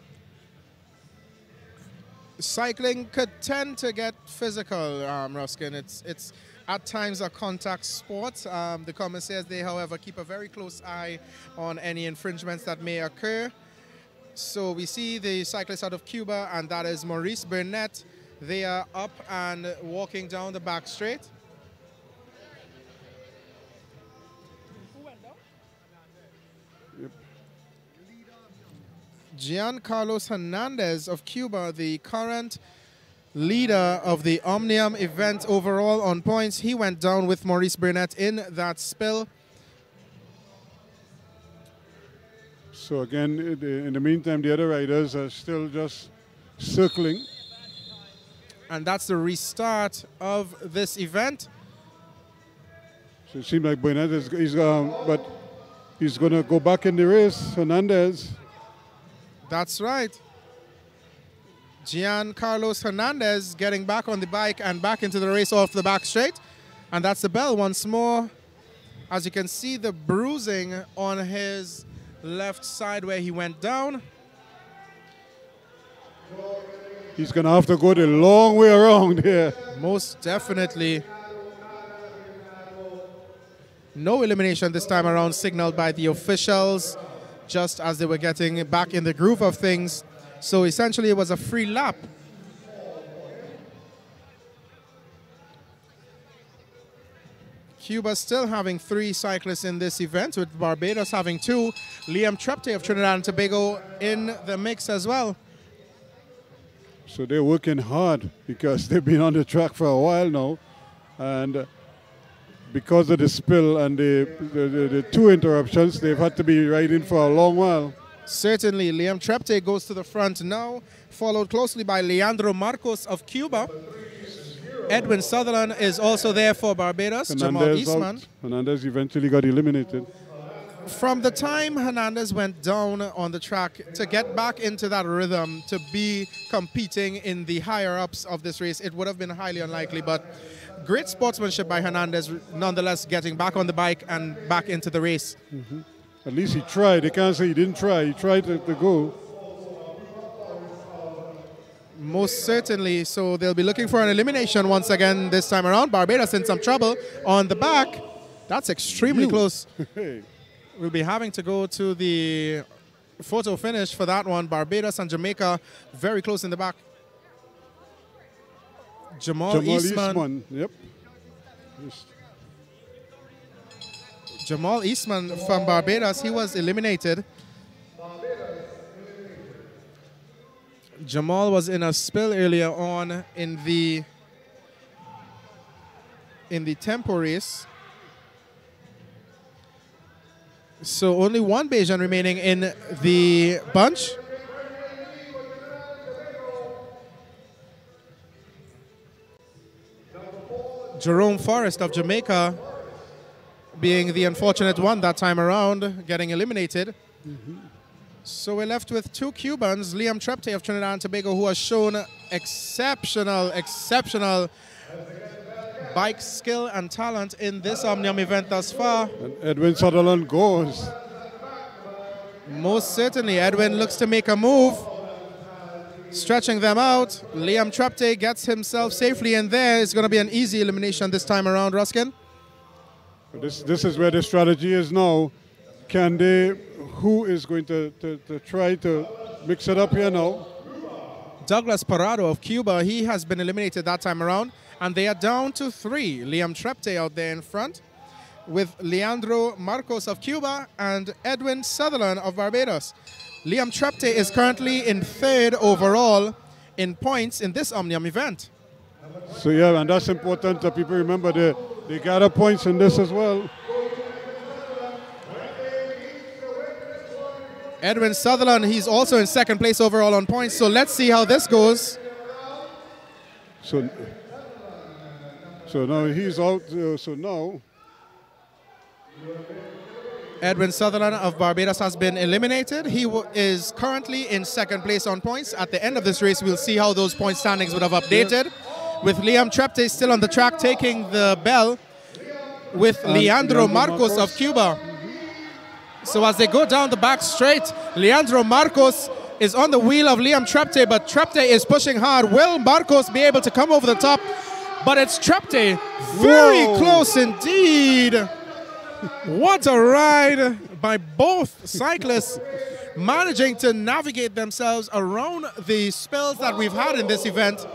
Cycling could tend to get physical, Ruskin. It's at times a contact sport. The commissaires, they, however, keep a very close eye on any infringements that may occur. So we see the cyclist out of Cuba, and that is Maurice Burnett. They are up and walking down the back straight. Yep. Giancarlos Hernandez of Cuba, the current leader of the Omnium event overall on points. He went down with Maurice Burnett in that spill. So again, in the meantime, the other riders are still just circling. And that's the restart of this event. So it seems like Burnett but he's going to go back in the race. Hernandez. That's right. Giancarlos Hernandez getting back on the bike and back into the race off the back straight. And that's the bell once more. As you can see, the bruising on his left side where he went down. He's going to have to go the long way around here. Most definitely. No elimination this time around signaled by the officials, just as they were getting back in the groove of things. So essentially it was a free lap. Cuba still having 3 cyclists in this event, with Barbados having 2. Liam Trepte of Trinidad and Tobago in the mix as well. So they're working hard because they've been on the track for a while now. And because of the spill and the 2 interruptions, they've had to be riding for a long while. Certainly, Liam Trepte goes to the front now, followed closely by Leandro Marcos of Cuba. Edwin Sutherland is also there for Barbados. Jamal Eastman. Hernandez eventually got eliminated. From the time Hernandez went down on the track, to get back into that rhythm, to be competing in the higher ups of this race, it would have been highly unlikely, but great sportsmanship by Hernandez, nonetheless getting back on the bike and back into the race. Mm-hmm. At least he tried. They can't say he didn't try. He tried to go. Most certainly. So they'll be looking for an elimination once again this time around. Barbados in some trouble on the back. That's extremely close. We'll be having to go to the photo finish for that one. Barbados and Jamaica very close in the back. Jamal Eastman. Yep. Jamal Eastman from Barbados, he was eliminated. Jamal was in a spill earlier on in the tempo race. So only 1 Bajan remaining in the bunch. Jerome Forrest of Jamaica being the unfortunate one that time around, getting eliminated. So we're left with 2 Cubans, Liam Trepte of Trinidad and Tobago, who has shown exceptional bike skill and talent in this Omnium event thus far. And Edwin Sutherland goes. Most certainly, Edwin looks to make a move, stretching them out. Liam Trepte gets himself safely in there. It's going to be an easy elimination this time around, Ruskin. This is where the strategy is now. Can they, who is going to try to mix it up here now? Douglas Parado of Cuba, he has been eliminated that time around. And they are down to 3. Liam Trepte out there in front, with Leandro Marcos of Cuba and Edwin Sutherland of Barbados. Liam Trepte is currently in 3rd overall in points in this Omnium event. So yeah, and that's important that people remember they gather points in this as well. Edwin Sutherland, he's also in 2nd place overall on points. So let's see how this goes. So now he's out. So now Edwin Sutherland of Barbados has been eliminated. He is currently in 2nd place on points. At the end of this race, we'll see how those point standings would have updated. With Liam Trepte still on the track taking the bell with Leandro Marcos of Cuba. So as they go down the back straight, Leandro Marcos is on the wheel of Liam Trepte, but Trepte is pushing hard. Will Marcos be able to come over the top? But it's Trepte. Very close indeed. What a ride by both cyclists, managing to navigate themselves around the spills that we've had in this event.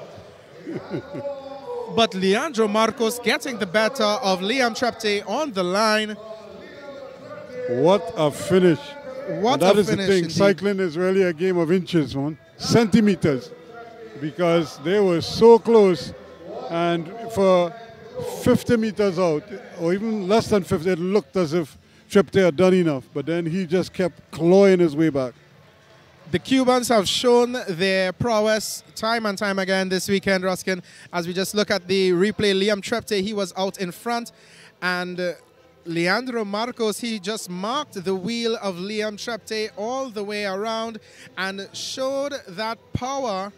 But Leandro Marcos getting the better of Liam Trepte on the line. What a finish. That is the thing. Indeed. Cycling is really a game of inches, man. Centimeters. Because they were so close. And for 50 meters out, or even less than 50, it looked as if Tripte had done enough, but then he just kept clawing his way back. The Cubans have shown their prowess time and time again this weekend, Ruskin. As we just look at the replay, Liam Tripte, he was out in front, and Leandro Marcos, he just marked the wheel of Liam Tripte all the way around and showed that power.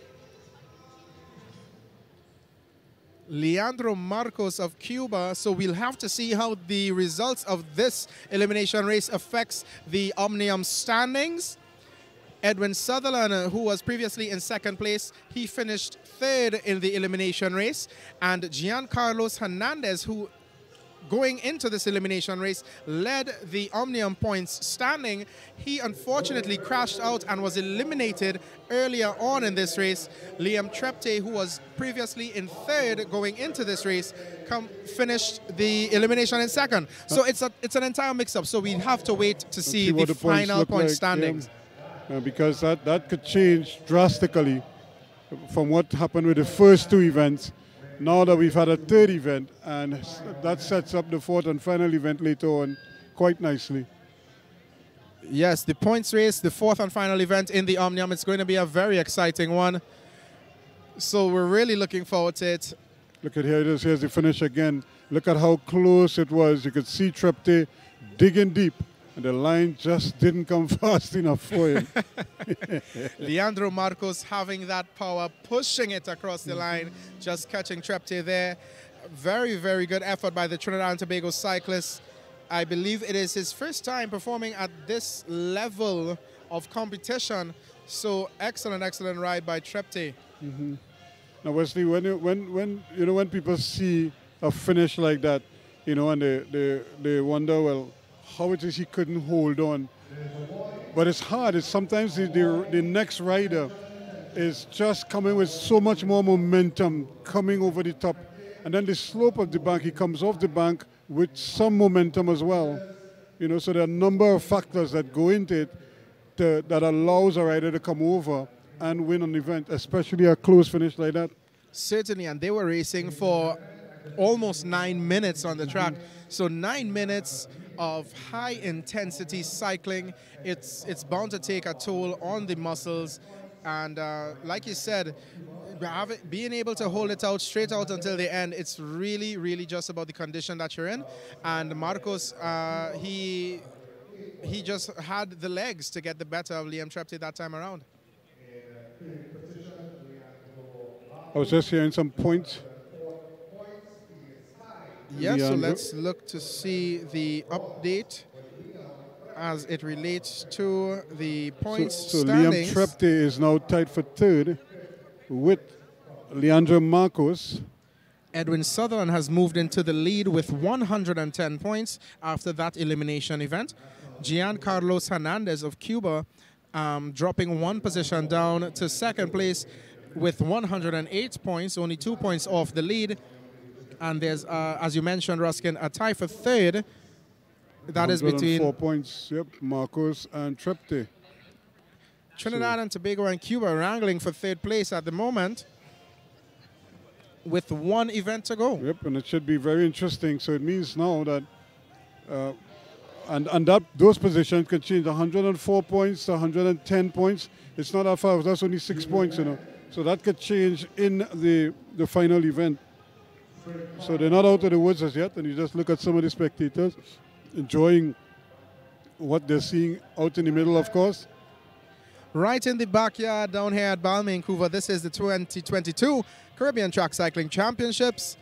Leandro Marcos of Cuba, so we'll have to see how the results of this elimination race affects the Omnium standings. Edwin Sutherland, who was previously in second place, he finished third in the elimination race. And Giancarlos Hernandez, who going into this elimination race led the Omnium points standing, he unfortunately crashed out and was eliminated earlier on in this race. Liam Tripte, who was previously in third going into this race, finished the elimination in second. So it's an entire mix-up. So we have to wait to see the final point standings. Because that could change drastically from what happened with the first two events. Now that we've had a third event, and that sets up the fourth and final event later on quite nicely. Yes, the points race, the fourth and final event in the Omnium, it's going to be a very exciting one. So we're really looking forward to it. Look at here it is. Here's the finish again. Look at how close it was. You could see Tripte digging deep, and the line just didn't come fast enough for him. Leandro Marcos having that power, pushing it across the line, just catching Tripte there. Very, very good effort by the Trinidad and Tobago cyclist. I believe it is his first time performing at this level of competition. So excellent, excellent ride by Tripte. Now, Wesley, when people see a finish like that, and they wonder, well, how it is he couldn't hold on. But it's hard. It's sometimes the next rider is just coming with so much more momentum coming over the top. And then the slope of the bank, he comes off the bank with some momentum as well. So there are a number of factors that go into it that allows a rider to come over and win an event, especially a close finish like that. Certainly, and they were racing for almost 9 minutes on the track. So 9 minutes of high-intensity cycling, it's bound to take a toll on the muscles. And like you said, being able to hold it out straight out until the end, it's really, really just about the condition that you're in. And Marcos, he just had the legs to get the better of Liam Tripte that time around. I was just hearing some points. Yeah, so let's look to see the update as it relates to the points standings. Liam Tripte is now tied for third with Leandro Marcos. Edwin Sutherland has moved into the lead with 110 points after that elimination event. Giancarlos Hernandez of Cuba dropping one position down to second place with 108 points, only 2 points off the lead. And there's, as you mentioned, Ruskin, a tie for third. That is between 4 points, yep, Marcos and Tripte. Trinidad and Tobago and Cuba wrangling for third place at the moment with one event to go. Yep, and it should be very interesting. So it means now that, and those positions can change 104 points to 110 points. It's not that far, that's only 6 points, So that could change in the final event. So they're not out of the woods as yet, and you just look at some of the spectators enjoying what they're seeing out in the middle, of course. Right in the backyard down here at Balmain, Vancouver, this is the 2022 Caribbean Track Cycling Championships.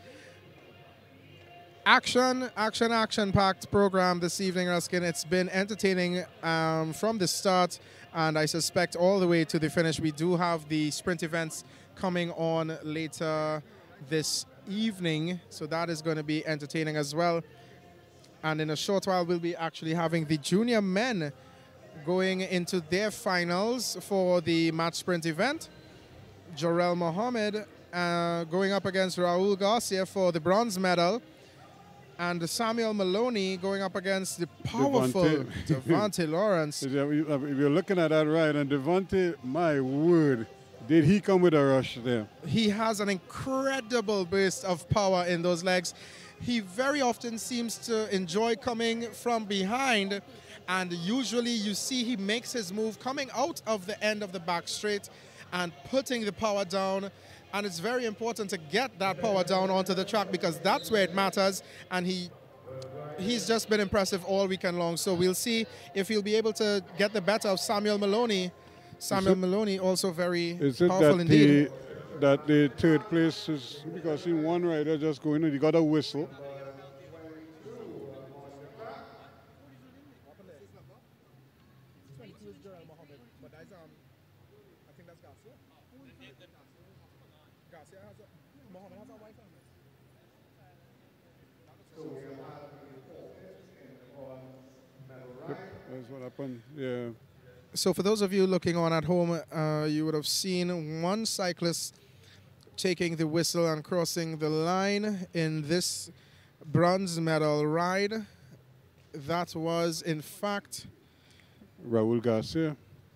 Action-packed program this evening, Ruskin. It's been entertaining from the start, and I suspect all the way to the finish. We do have the sprint events coming on later this evening, so that is going to be entertaining as well. And in a short while, we'll be actually having the junior men going into their finals for the match sprint event. Jarrell Mohammed going up against Raul Garcia for the bronze medal. And Samuel Maloney going up against the powerful Devante Lawrence. If you're looking at that ride, and Devante, my word, did he come with a rush there? He has an incredible burst of power in those legs. he very often seems to enjoy coming from behind, and usually you see he makes his move coming out of the end of the back straight and putting the power down. And it's very important to get that power down onto the track because that's where it matters, and he's just been impressive all weekend long. So we'll see if he'll be able to get the better of Samuel Maloney. Samuel Maloney also very powerful indeed. That the third place is because in one rider just going and he got a whistle. That's what happened, yeah. So for those of you looking on at home, you would have seen one cyclist taking the whistle and crossing the line in this bronze medal ride. That was, in fact, Raul Garcia.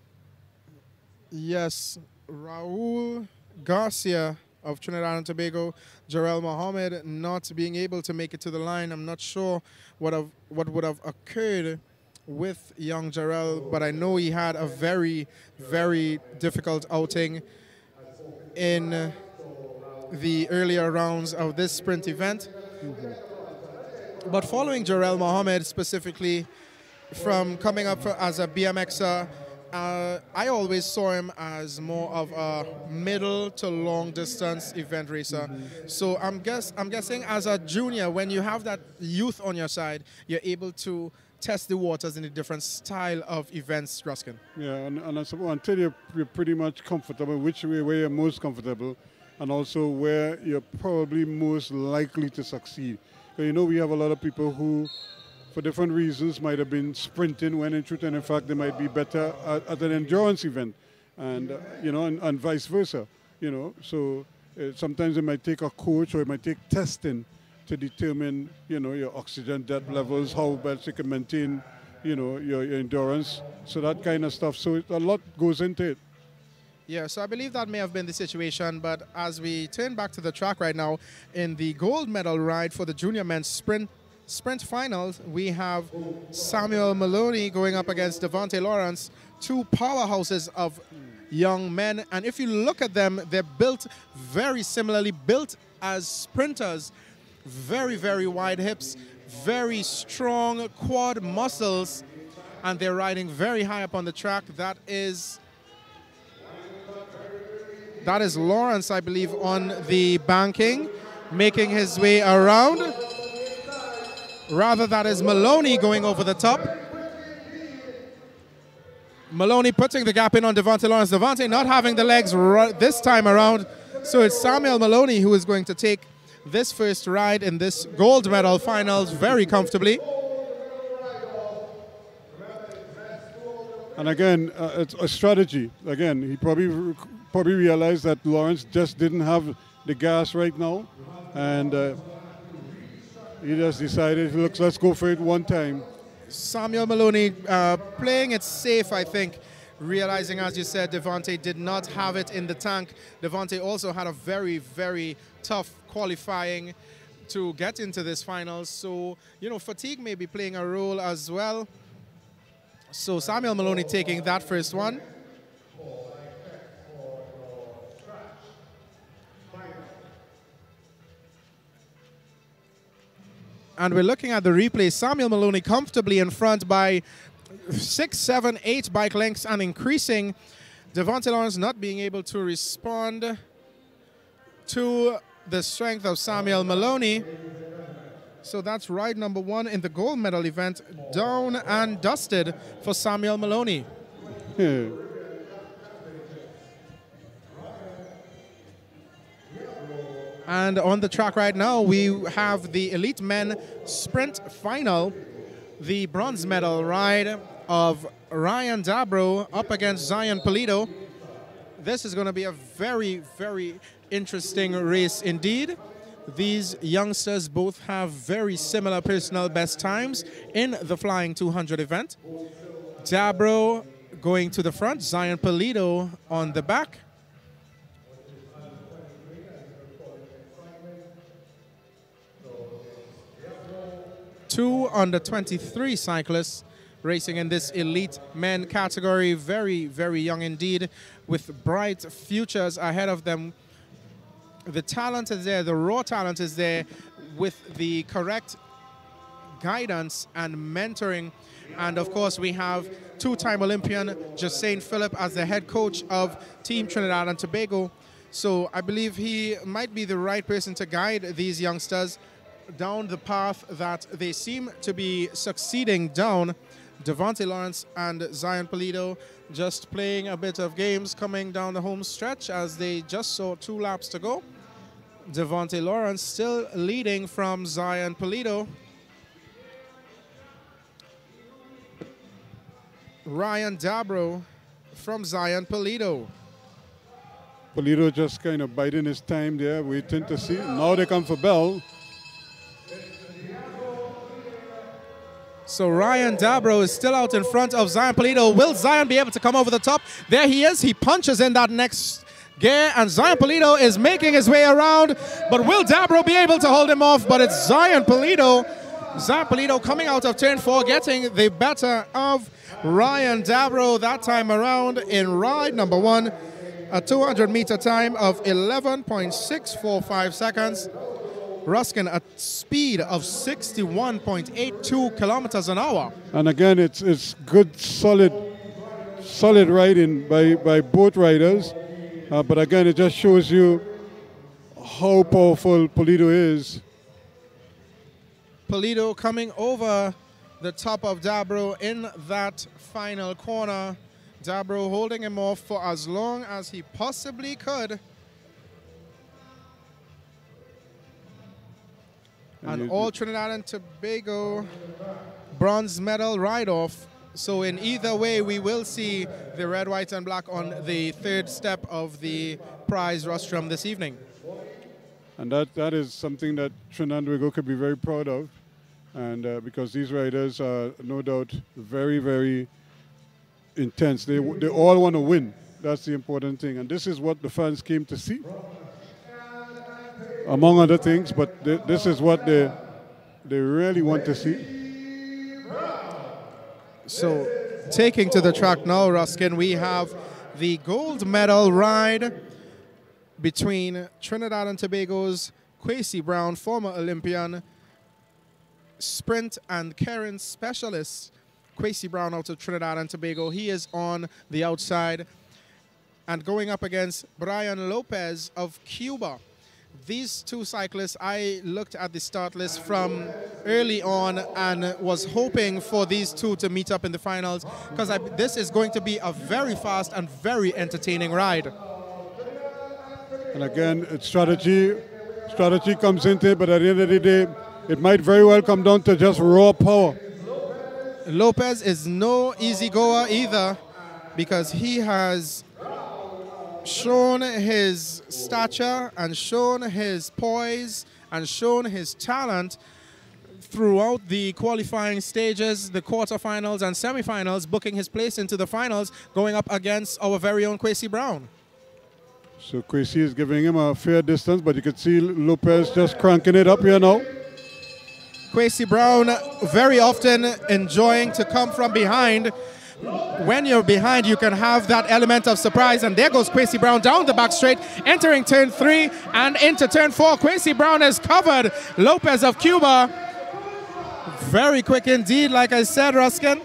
Yes, Raul Garcia of Trinidad and Tobago. Jarrell Mohammed not being able to make it to the line. I'm not sure what would have occurred with young Jarrell, but I know he had a very, very difficult outing in the earlier rounds of this sprint event. But following Jarrell Mohammed specifically from coming up as a BMXer, I always saw him as more of a middle to long distance event racer. So I'm guessing as a junior, when you have that youth on your side, you're able to test the waters in a different style of events, Ruskin. Yeah, and I suppose until you're pretty much comfortable, which way where you're most comfortable, and also where you're probably most likely to succeed. So, you know, we have a lot of people who, for different reasons, might have been sprinting when in truth and in fact they might be better at an endurance event, and you know, and vice versa. You know, so sometimes it might take a coach or it might take testing to determine, you know, your oxygen depth levels, how best you can maintain, you know, your endurance. So that kind of stuff. So a lot goes into it. Yeah, so I believe that may have been the situation, but as we turn back to the track right now, in the gold medal ride for the junior men's sprint finals, we have Samuel Maloney going up against Devontae Lawrence, two powerhouses of young men. And if you look at them, they're built very similarly, built as sprinters. Very, very wide hips, very strong quad muscles, and they're riding very high up on the track. That is Lawrence, I believe, on the banking, making his way around. Rather, that is Maloney going over the top. Maloney putting the gap in on Devontae Lawrence. Devontae not having the legs this time around. So it's Samuel Maloney who is going to take this first ride in this gold medal finals very comfortably. And again, it's a strategy. Again, he probably realized that Lawrence just didn't have the gas right now, and he just decided, look, let's go for it one time. Samuel Maloney playing it safe, I think, realizing, as you said, Devontae did not have it in the tank. Devontae also had a very, very tough qualifying to get into this finals. So, you know, fatigue may be playing a role as well. So Samuel Maloney taking that first one. And we're looking at the replay. Samuel Maloney comfortably in front by 6, 7, 8 bike lengths and increasing. Devontae Lawrence not being able to respond to the strength of Samuel Maloney. So that's ride number 1 in the gold medal event, down and dusted for Samuel Maloney. Yeah. And on the track right now, we have the elite men sprint final, the bronze medal ride of Ryan Dabro up against Zion Polito. This is going to be a very, very interesting race indeed. These youngsters both have very similar personal best times in the Flying 200 event. Dabro going to the front, Zion Polito on the back. 2 under-23 cyclists racing in this elite men category. Very, very young indeed, with bright futures ahead of them. The talent is there, the raw talent is there, with the correct guidance and mentoring. And of course, we have two-time Olympian Jussain Phillip as the head coach of Team Trinidad and Tobago. So I believe he might be the right person to guide these youngsters down the path that they seem to be succeeding down. Devontae Lawrence and Zion Pulido just playing a bit of games coming down the home stretch as they just saw 2 laps to go. Devontae Lawrence still leading from Zion Pulido. Ryan Dabro from Zion Pulido. Pulido just kind of biding his time there, waiting to see. Now they come for Bell. So Ryan Dabro is still out in front of Zion Pulido. Will Zion be able to come over the top? There he is. He punches in that next gear, and Zion Pulido is making his way around. But will Dabro be able to hold him off? But it's Zion Pulido. Zion Pulido coming out of turn 4, getting the better of Ryan Dabro that time around in ride number 1. A 200-meter time of 11.645 seconds. Ruskin a speed of 61.82 kilometers an hour. And again, it's good, solid riding by both riders. But again, it just shows you how powerful Pulido is. Pulido coming over the top of Dabro in that final corner. Dabro holding him off for as long as he possibly could. And all Trinidad and Tobago bronze medal ride-off. So in either way, we will see the red, white, and black on the 3rd step of the prize rostrum this evening. And that is something that Trinidad and Tobago could be very proud of. And because these riders are no doubt very, very intense. They all want to win. That's the important thing. And this is what the fans came to see, among other things. But this is what they really want to see. So taking to the track now, Ruskin, we have the gold medal ride between Trinidad and Tobago's Kwesi Brown, former Olympian, sprint and Karen specialist. Kwesi Brown out of Trinidad and Tobago. He is on the outside and going up against Brian Lopez of Cuba. These two cyclists, I looked at the start list from early on and was hoping for these two to meet up in the finals, because this is going to be a very fast and very entertaining ride. And again, it's strategy. Strategy comes into it, but at the end of the day, it might very well come down to just raw power. Lopez is no easy goer either, because he has shown his stature and shown his poise and shown his talent throughout the qualifying stages, the quarterfinals and semifinals, booking his place into the finals, going up against our very own Kwesi Brown. So Kwesi is giving him a fair distance, but you can see Lopez just cranking it up here now. Kwesi Brown very often enjoying to come from behind. When you're behind, you can have that element of surprise. And there goes Kwesi Brown down the back straight, entering turn 3 and into turn 4. Kwesi Brown has covered Lopez of Cuba. Very quick indeed, like I said, Ruskin.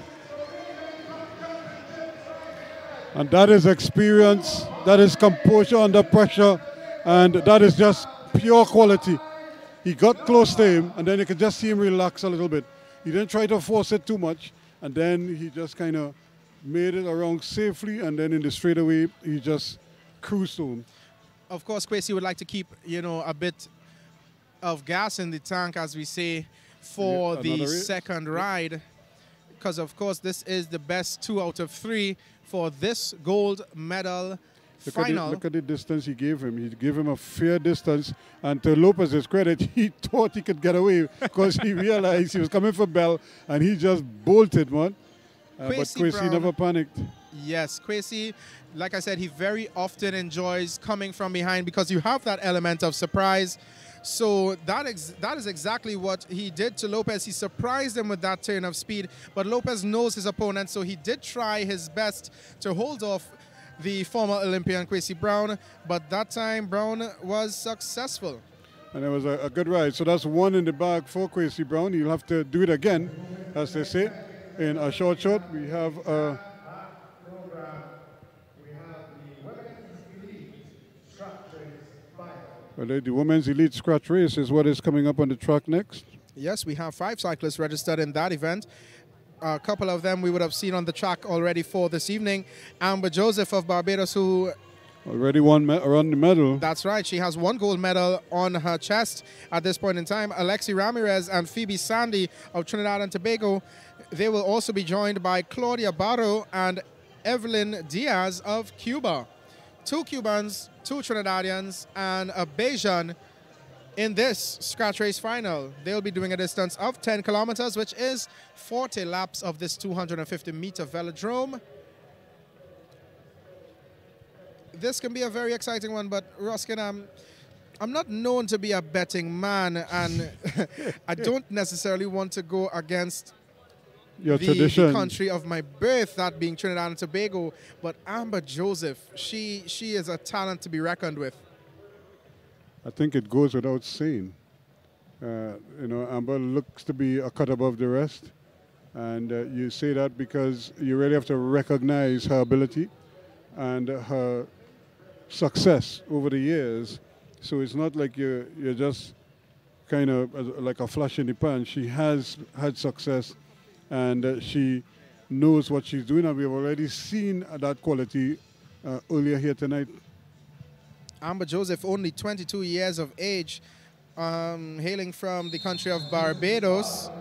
And that is experience, that is composure under pressure, and that is just pure quality. He got close to him, and then you could just see him relax a little bit. He didn't try to force it too much, and then he just kind of made it around safely, and then in the straightaway, he just cruised to him. Of course, Kwesi would like to keep, a bit of gas in the tank, as we say, for the second ride. Because, of course, this is the best 2 out of 3 for this gold medal final. Look at the distance he gave him. He gave him a fair distance. And to Lopez's credit, he thought he could get away because he realized he was coming for Bell, and he just bolted, man. But Kwesi never panicked. Yes, Kwesi, like I said, he very often enjoys coming from behind because you have that element of surprise. So that is exactly what he did to Lopez. He surprised him with that turn of speed, but Lopez knows his opponent, so he did try his best to hold off the former Olympian Kwesi Brown, but that time Brown was successful. And it was a good ride. So that's one in the bag for Kwesi Brown. He'll have to do it again, as they say. In a short, we have the Women's Elite Scratch Race is what is coming up on the track next. Yes, we have 5 cyclists registered in that event. A couple of them we would have seen on the track already for this evening. Amber Joseph of Barbados, who already won the medal. That's right. She has 1 gold medal on her chest at this point in time. Alexi Ramirez and Phoebe Sandy of Trinidad and Tobago. They will also be joined by Claudia Barro and Evelyn Diaz of Cuba. 2 Cubans, 2 Trinidadians, and a Bajan in this scratch race final. They'll be doing a distance of 10 kilometers, which is 40 laps of this 250-meter velodrome. This can be a very exciting one, but Ruskin, I'm not known to be a betting man, and I don't necessarily want to go against the country of my birth, that being Trinidad and Tobago. But Amber Joseph, she is a talent to be reckoned with. I think it goes without saying. Amber looks to be a cut above the rest. And you say that because you really have to recognize her ability and her success over the years. So it's not like you're just kind of like a flash in the pan. She has had success, and she knows what she's doing, and we've already seen that quality earlier here tonight. Amber Joseph, only 22 years of age, hailing from the country of Barbados.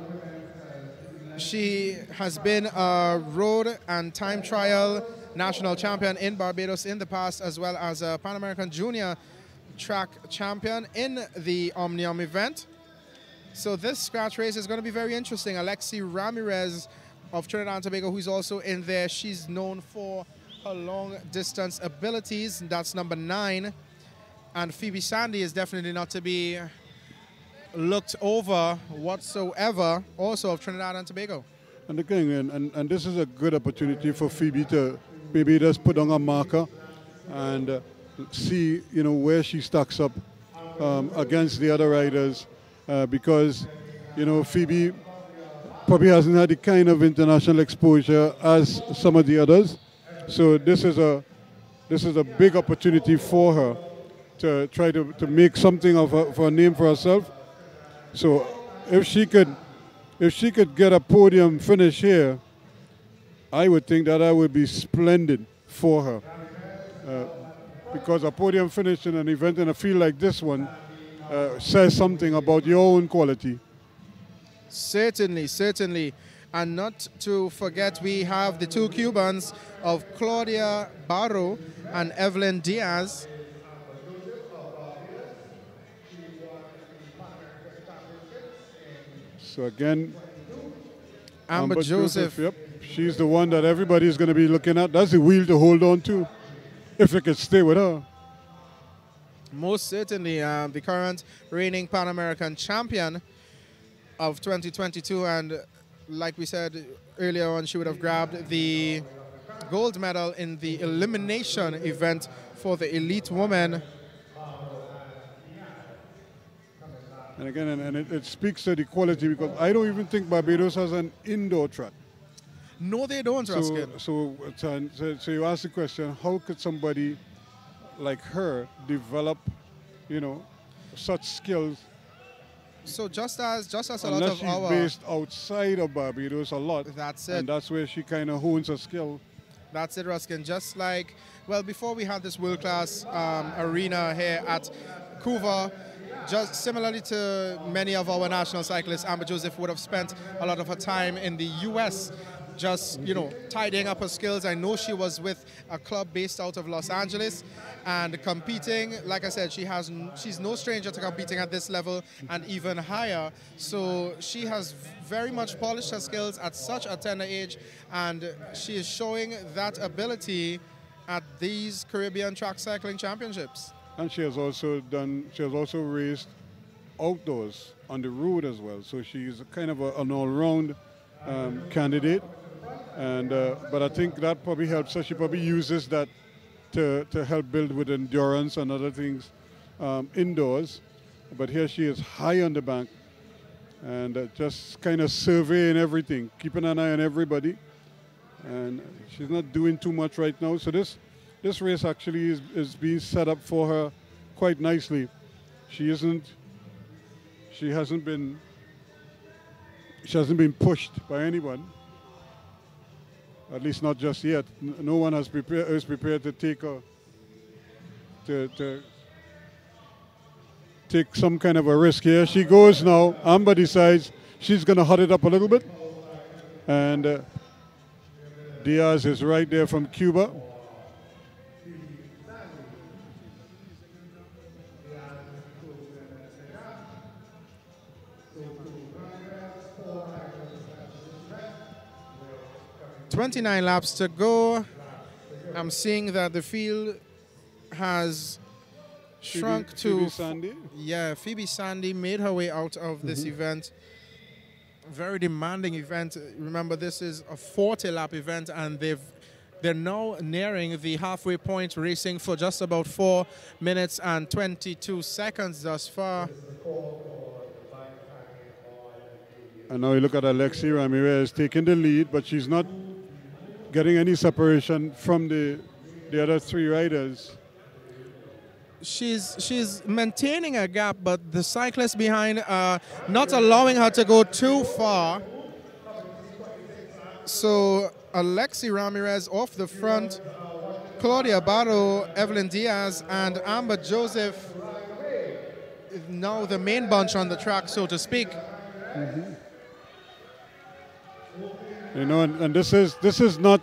She has been a road and time trial national champion in Barbados in the past, as well as a Pan American Junior track champion in the Omnium event. So this scratch race is going to be very interesting. Alexi Ramirez of Trinidad and Tobago, who's also in there. She's known for her long distance abilities. That's number 9. And Phoebe Sandy is definitely not to be looked over whatsoever, also of Trinidad and Tobago. And again, and this is a good opportunity for Phoebe to maybe just put on a marker and see, where she stacks up against the other riders. Because, Phoebe probably hasn't had the kind of international exposure as some of the others. So this is a big opportunity for her to try to make something of a name for herself. So if she could get a podium finish here, I would think that would be splendid for her. Because a podium finish in an event in a field like this one says something about your own quality. Certainly. And not to forget, we have the 2 Cubans of Claudia Barro and Evelyn Diaz. So again, Amber Joseph. Yep, she's the one that everybody's going to be looking at. That's the wheel to hold on to, if it could stay with her. Most certainly, the current reigning Pan American champion of 2022, and like we said earlier on, she would have grabbed the gold medal in the elimination event for the elite women. And again, and it speaks to the quality, because I don't even think Barbados has an indoor track. No, they don't, Ruskin. So you ask the question, how could somebody like her develop, such skills? So just as a lot Unless of she's based outside of Barbados a lot. That's it. And that's where she kind of hones her skill. That's it, Ruskin. Just like, well, before we had this world-class arena here at Couva, just similarly to many of our national cyclists, Amber Joseph would have spent a lot of her time in the U.S. just, tidying up her skills. I know she was with a club based out of Los Angeles and competing. Like I said, she's no stranger to competing at this level and even higher. So she has very much polished her skills at such a tender age, and she is showing that ability at these Caribbean Track Cycling Championships. And she has also raced outdoors on the road as well. So she's kind of an all-round candidate. And but I think that probably helps her. She probably uses that to help build with endurance and other things indoors. But here she is high on the bank and just kind of surveying everything, keeping an eye on everybody. And she's not doing too much right now. So this race actually is being set up for her quite nicely. She hasn't been pushed by anyone. At least not just yet. No one is prepared to take her to take some kind of a risk here. She goes now. Amber decides she's going to hot it up a little bit. And Diaz is right there from Cuba. "29 laps to go." I'm seeing that the field has shrunk to... Phoebe Sandy. Yeah, Phoebe Sandy made her way out of this event. Very demanding event. Remember, this is a 40-lap event, and they're now nearing the halfway point, racing for just about 4 minutes and 22 seconds thus far. And now you look at Alexi Ramirez taking the lead, but she's not getting any separation from the other three riders. She's maintaining a gap, but the cyclists behind are not allowing her to go too far. So Alexi Ramirez off the front, Claudia Barro, Evelyn Diaz, and Amber Joseph, now the main bunch on the track, so to speak. You know, and this is not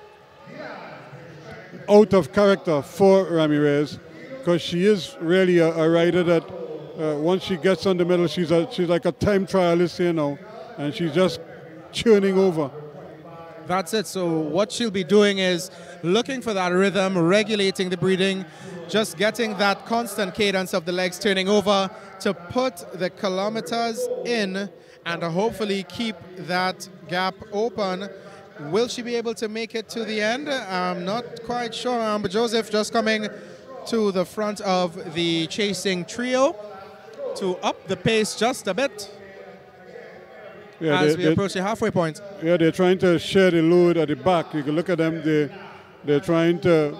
out of character for Ramirez, because she is really a rider that once she gets on the medal, she's like a time trialist here now, and she's just churning over. That's it. So what she'll be doing is looking for that rhythm, regulating the breathing, just getting that constant cadence of the legs turning over to put the kilometers in and hopefully keep that gap open. Will she be able to make it to the end? I'm not quite sure. Amber Joseph just coming to the front of the chasing trio to up the pace just a bit as we approach the halfway point. Yeah, they're trying to share the load at the back. You can look at them. They're trying to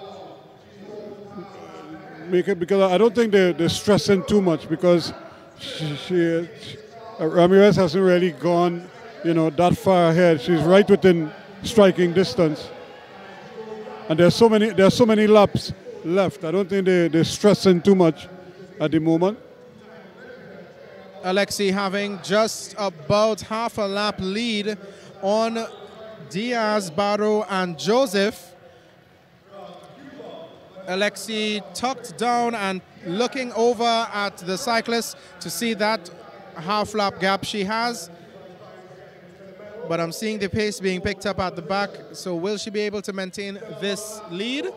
make it, because I don't think they're stressing too much, because Ramirez hasn't really gone, that far ahead. She's right within striking distance, and there's so many laps left. I don't think they're stressing too much at the moment. Alexi having just about half a lap lead on Diaz, Barro, and Joseph. Alexi tucked down and looking over at the cyclist to see that half lap gap she has. But I'm seeing the pace being picked up at the back. So will she be able to maintain this lead?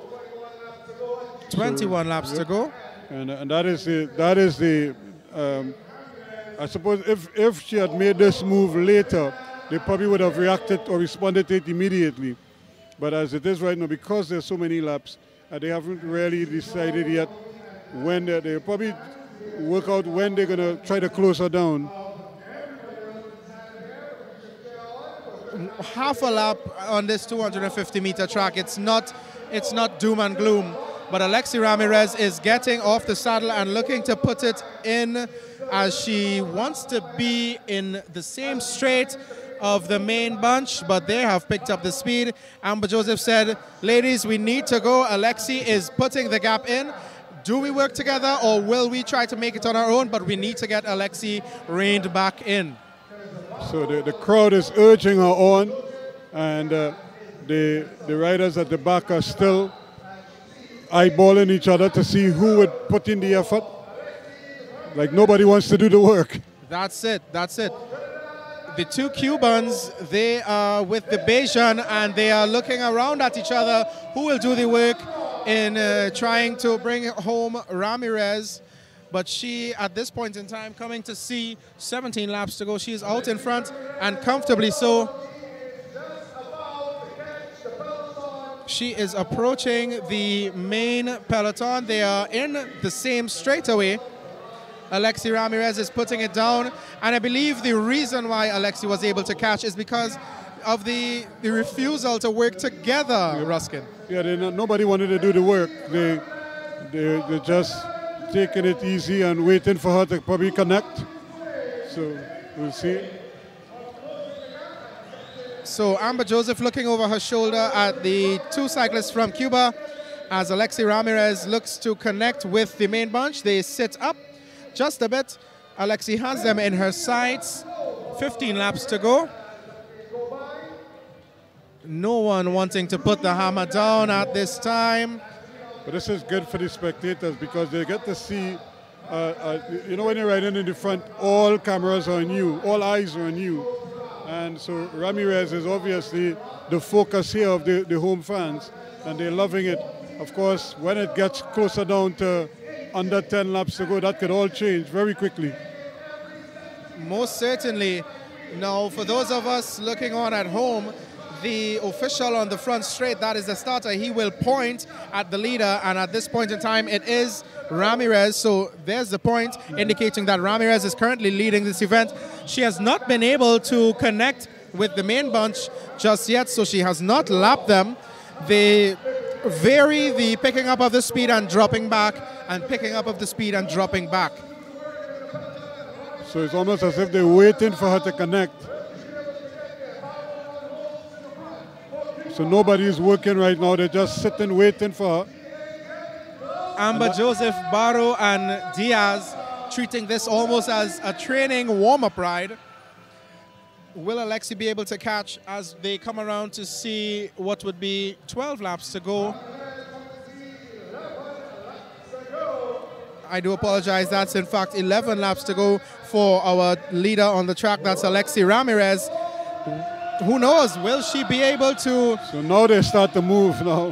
21 laps to go. And that is the I suppose if she had made this move later, they probably would have reacted or responded to it immediately. But as it is right now, because there's so many laps, they haven't really decided yet when they probably work out when they're going to try to close her down. Half a lap on this 250-meter track. It's not doom and gloom. But Alexi Ramirez is getting off the saddle and looking to put it in, as she wants to be in the same straight of the main bunch, but they have picked up the speed. Amber Joseph said, "Ladies, we need to go." Alexi is putting the gap in. Do we work together, or will we try to make it on our own? But we need to get Alexi reined back in. So the crowd is urging her on, and the riders at the back are still eyeballing each other to see who would put in the effort. Like nobody wants to do the work. That's it. The two Cubans, they are with the Bajan, and they are looking around at each other. Who will do the work in trying to bring home Ramirez? But she, at this point in time, coming to see 17 laps to go, she is out in front and comfortably so. She is approaching the main peloton. They are in the same straightaway. Alexi Ramirez is putting it down. And I believe the reason why Alexi was able to catch is because of the refusal to work together, Ruskin. Yeah, nobody wanted to do the work. They just taking it easy and waiting for her to probably connect. So we'll see. So Amber Joseph looking over her shoulder at the two cyclists from Cuba as Alexi Ramirez looks to connect with the main bunch. They sit up just a bit. Alexi has them in her sights. 15 laps to go. No one wanting to put the hammer down at this time. But this is good for the spectators because they get to see, you know, when you're riding in the front, all cameras are on you, all eyes are on you. And so Ramirez is obviously the focus here of the home fans, and they're loving it. Of course, when it gets closer down to under 10 laps to go, that could all change very quickly. Most certainly. Now, for those of us looking on at home, the official on the front straight, that is the starter, he will point at the leader, and at this point in time, it is Ramirez. So there's the point indicating that Ramirez is currently leading this event. She has not been able to connect with the main bunch just yet, so she has not lapped them. They vary the picking up of the speed and dropping back, and picking up of the speed and dropping back. So it's almost as if they're waiting for her to connect. So nobody's working right now, they're just sitting waiting for her. Amber Joseph, Barrow, and Diaz treating this almost as a training warm-up ride. Will Alexi be able to catch as they come around to see what would be 12 laps to go? I do apologize, that's in fact 11 laps to go for our leader on the track, that's Alexi Ramirez. Who knows, will she be able to... So now they start to move now.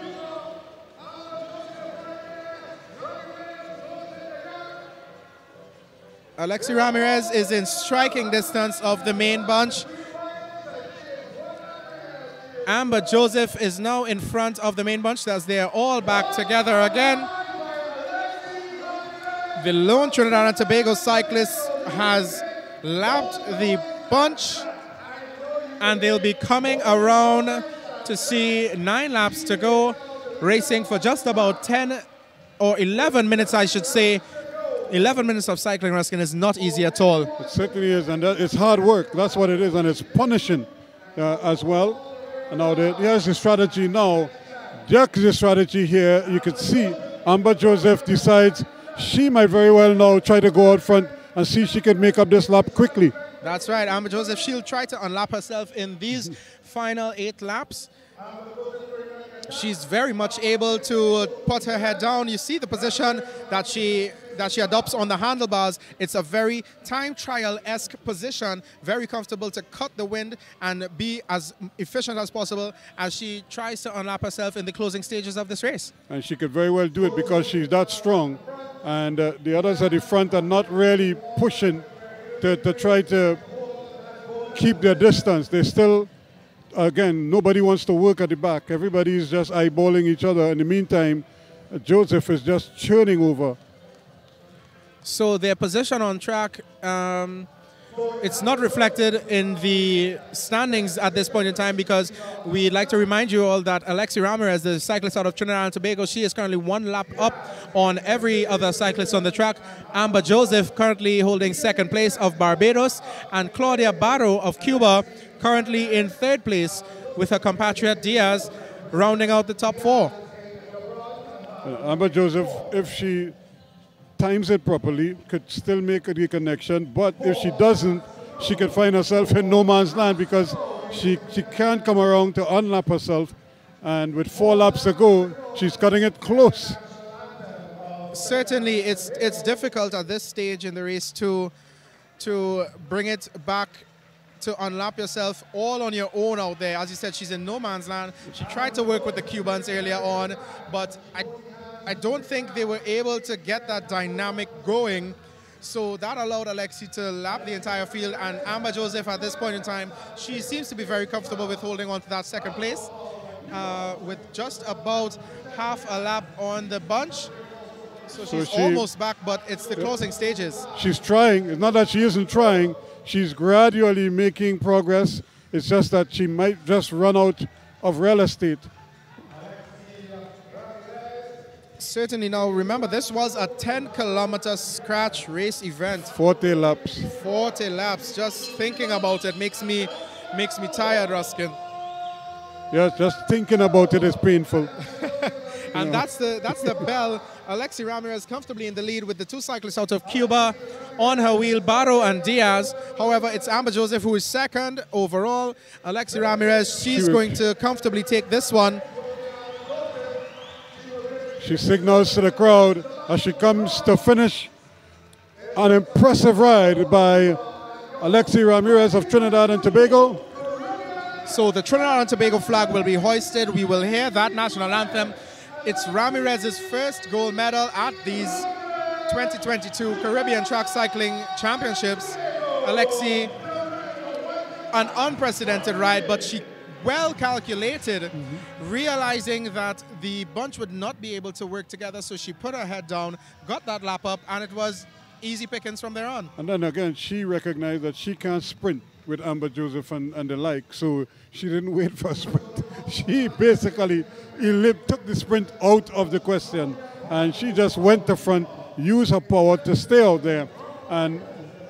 Alexi Ramirez is in striking distance of the main bunch. Amber Joseph is now in front of the main bunch as they are all back together again. The lone Trinidad and Tobago cyclist has lapped the bunch, and they'll be coming around to see 9 laps to go, racing for just about 10 or 11 minutes, I should say. 11 minutes of cycling, Ruskin, is not easy at all. It certainly is, and it's hard work. That's what it is, and it's punishing as well. And now here's the strategy now. Just the strategy here, you could see Amber Joseph decides she might very well now try to go out front and see if she can make up this lap quickly. That's right, Amber Joseph, she'll try to unlap herself in these final 8 laps. She's very much able to put her head down. You see the position that she adopts on the handlebars. It's a very time trial-esque position, very comfortable to cut the wind and be as efficient as possible as she tries to unlap herself in the closing stages of this race. And she could very well do it because she's that strong. And the others at the front are not really pushing to try to keep their distance. They still, again, nobody wants to work at the back. Everybody is just eyeballing each other. In the meantime, Joseph is just churning over. So their position on track, it's not reflected in the standings at this point in time because we'd like to remind you all that Alexi Ramirez, the cyclist out of Trinidad and Tobago, she is currently 1 lap up on every other cyclist on the track. Amber Joseph currently holding 2nd place of Barbados, and Claudia Barrow of Cuba currently in 3rd place with her compatriot Diaz rounding out the top 4. Amber Joseph, if she times it properly, could still make the connection, but if she doesn't, she could find herself in no man's land because she can't come around to unlap herself, and with 4 laps to go, she's cutting it close. Certainly, it's difficult at this stage in the race to bring it back, to unlap yourself all on your own out there. As you said, she's in no man's land. She tried to work with the Cubans earlier on, but I don't think they were able to get that dynamic going. So that allowed Alexi to lap the entire field, and Amber Joseph at this point in time, she seems to be very comfortable with holding on to that second place with just about half a lap on the bunch. So she's almost back, but it's the closing stages. She's trying. It's not that she isn't trying. She's gradually making progress. It's just that she might just run out of real estate. Certainly. Now, remember, this was a 10-kilometer scratch race event. 40 laps. 40 laps. Just thinking about it makes me tired, Ruskin. Yeah, just thinking about it is painful. And that's the bell. Alexi Ramirez comfortably in the lead with the two cyclists out of Cuba on her wheel, Barro and Diaz. However, it's Amber Joseph who is second overall. Alexi Ramirez, she's going to comfortably take this one. She signals to the crowd as she comes to finish an impressive ride by Alexi Ramirez of Trinidad and Tobago. So the Trinidad and Tobago flag will be hoisted. We will hear that national anthem. It's Ramirez's first gold medal at these 2022 Caribbean Track Cycling Championships. Alexi, an unprecedented ride, but she well calculated, realizing that the bunch would not be able to work together, so she put her head down, got that lap up, and it was easy pickings from there on. And then again, she recognized that she can't sprint with Amber Joseph and the like, so she didn't wait for a sprint. She basically took the sprint out of the question, and she just went to front, used her power to stay out there, and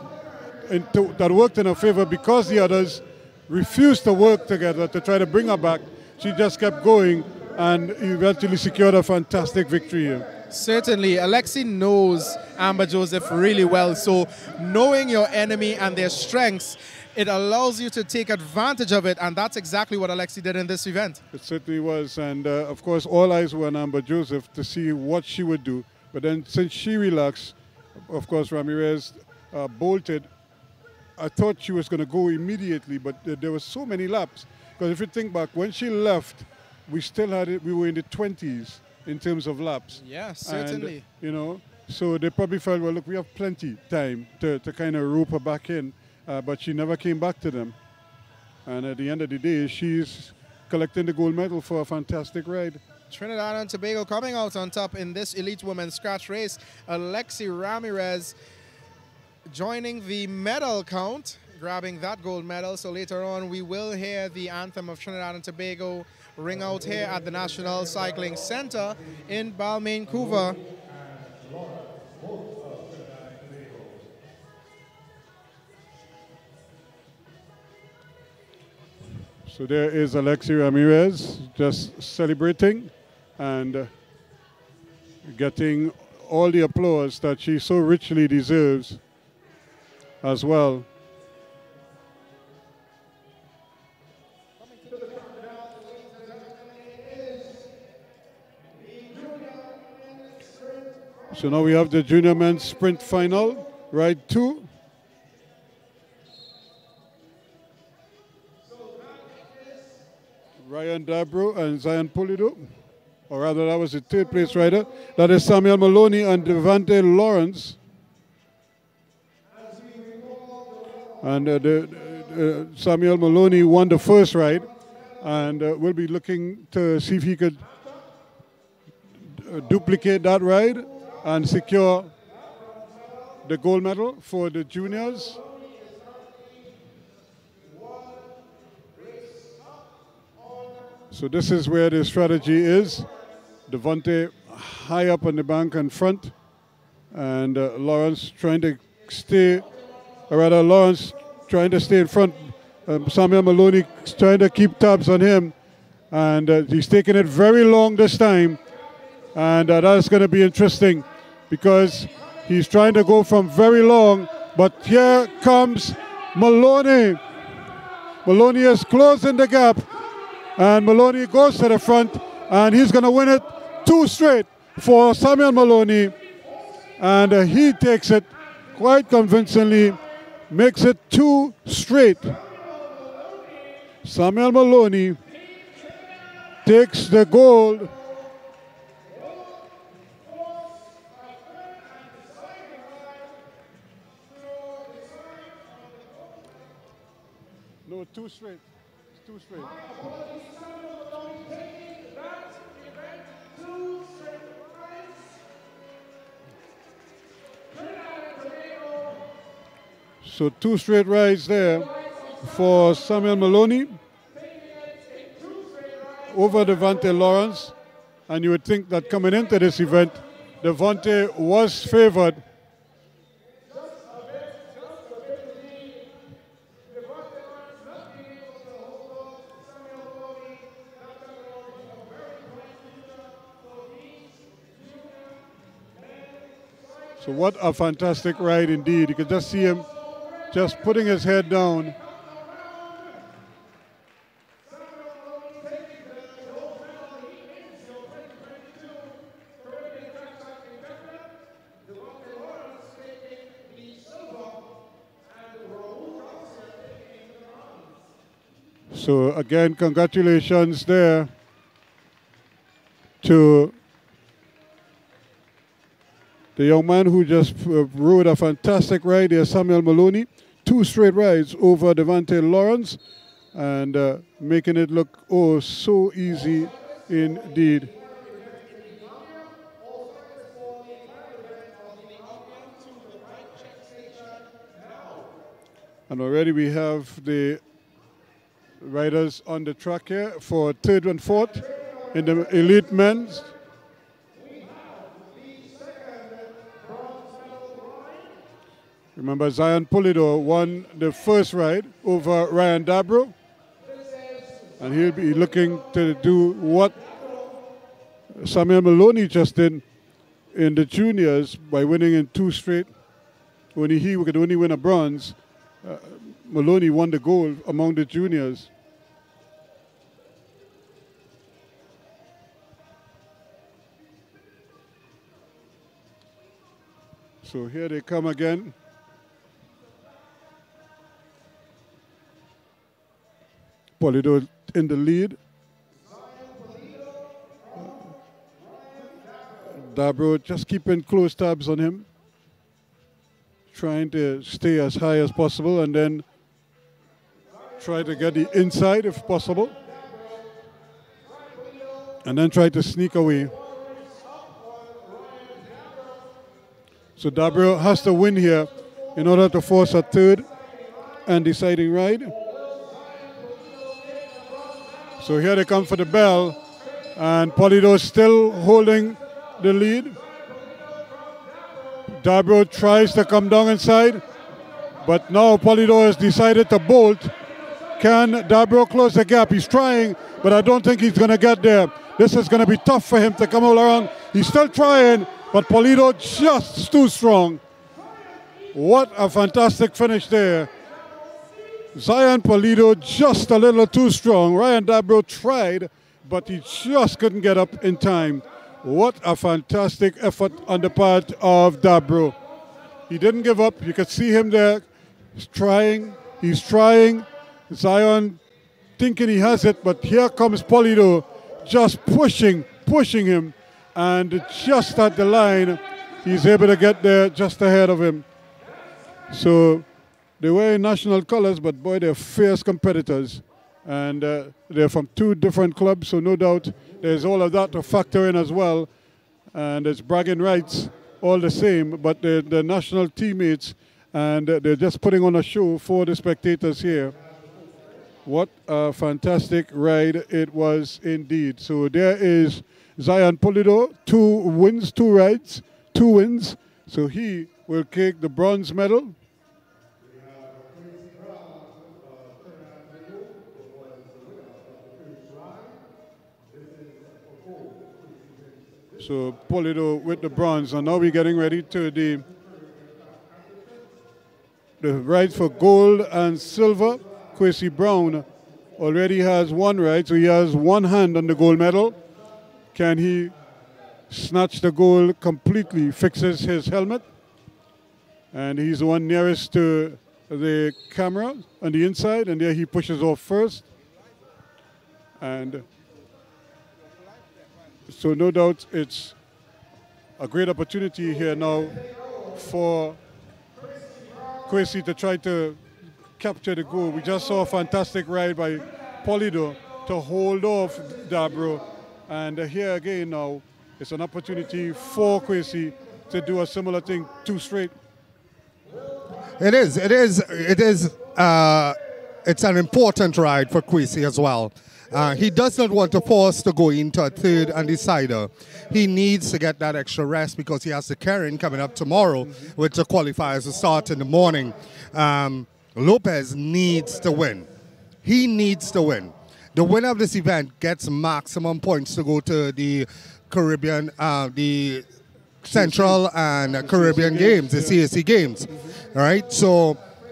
that worked in her favor because the others refused to work together to try to bring her back. She just kept going and eventually secured a fantastic victory here. Certainly, Alexi knows Amber Joseph really well, so knowing your enemy and their strengths, it allows you to take advantage of it, and that's exactly what Alexi did in this event. It certainly was, and of course all eyes were on Amber Joseph to see what she would do. But then since she relaxed, of course Ramirez bolted. I thought she was going to go immediately, but there were so many laps. Because if you think back, when she left, we still had it, we were in the 20s in terms of laps. Yeah, certainly. And, you know, so they probably felt, well, look, we have plenty time to kind of rope her back in, but she never came back to them. And at the end of the day, she's collecting the gold medal for a fantastic ride. Trinidad and Tobago coming out on top in this elite women's scratch race. Alexi Ramirez joining the medal count, grabbing that gold medal. So later on, we will hear the anthem of Trinidad and Tobago ring out here at the National Cycling Center in Balmain, Couva. So there is Alexi Ramirez just celebrating and getting all the applause that she so richly deserves as well. So now we have the junior men's sprint final, ride 2. Ryan Dabro and Zion Pulido, or rather that was the third place rider. That is Samuel Maloney and Devante Lawrence. And Samuel Maloney won the first ride, and we'll be looking to see if he could duplicate that ride and secure the gold medal for the juniors. So this is where the strategy is. Devante high up on the bank in front, and Lawrence trying to stay, or rather Lawrence trying to stay in front. Samuel Maloney trying to keep tabs on him, and he's taking it very long this time, and that's going to be interesting because he's trying to go from very long, but here comes Maloney. Maloney is closing the gap, and Maloney goes to the front, and he's going to win it 2 straight for Samuel Maloney, and he takes it quite convincingly, makes it 2 straight. Samuel Maloney takes the gold No, two straight. It's two straight. So two straight rides there for Samuel Maloney over Devante Lawrence. And you would think that coming into this event, Devante was favored. So what a fantastic ride indeed. You could just see him just putting his head down. So again, congratulations there to the young man who just rode a fantastic ride there, Samuel Maloney. Two straight rides over Devante Lawrence and making it look oh so easy indeed. And already we have the riders on the track here for third and fourth in the elite men's. Remember, Zion Pulido won the first ride over Ryan Dabro. And he'll be looking to do what Samuel Maloney just did in the juniors by winning in two straight. Only he could only win a bronze. Maloney won the gold among the juniors. So here they come again. Pulido in the lead. Dabro just keeping close tabs on him, trying to stay as high as possible and then try to get the inside if possible, and then try to sneak away. So Dabro has to win here in order to force a third and deciding ride. So here they come for the bell, and Pulido still holding the lead. Dabro tries to come down inside, but now Pulido has decided to bolt. Can Dabro close the gap? He's trying, but I don't think he's going to get there. This is going to be tough for him to come all around. He's still trying, but Pulido just too strong. What a fantastic finish there. Zion Pulido just a little too strong. Ryan Dabro tried, but he just couldn't get up in time. What a fantastic effort on the part of Dabro. He didn't give up. You could see him there. He's trying. He's trying. Zion thinking he has it, but here comes Pulido just pushing him. And just at the line, he's able to get there just ahead of him. So they were in national colors, but boy, they're fierce competitors. And they're from two different clubs, so no doubt there's all of that to factor in as well. And it's bragging rights all the same, but they're national teammates, and they're just putting on a show for the spectators here. What a fantastic ride it was indeed. So there is Zion Pulido, 2 wins, 2 rides, 2 wins. So he will take the bronze medal. So Pulido with the bronze, and now we're getting ready to the rides for gold and silver. Kwesi Brown already has 1 ride, so he has 1 hand on the gold medal. Can he snatch the gold completely? Fixes his helmet, and he's the one nearest to the camera on the inside, and there he pushes off first. And so no doubt it's a great opportunity here now for Kwesi to try to capture the goal. We just saw a fantastic ride by Polido to hold off Dabro. And here again now, it's an opportunity for Kwesi to do a similar thing, 2 straight. It's an important ride for Kwesi as well. He does not want to force to go into a third and decider. He needs to get that extra rest because he has the Karen coming up tomorrow, which the qualifiers will start in the morning. Lopez needs to win. He needs to win. The winner of this event gets maximum points to go to the Caribbean, the Central and Caribbean Games, the CAC Games. All right, so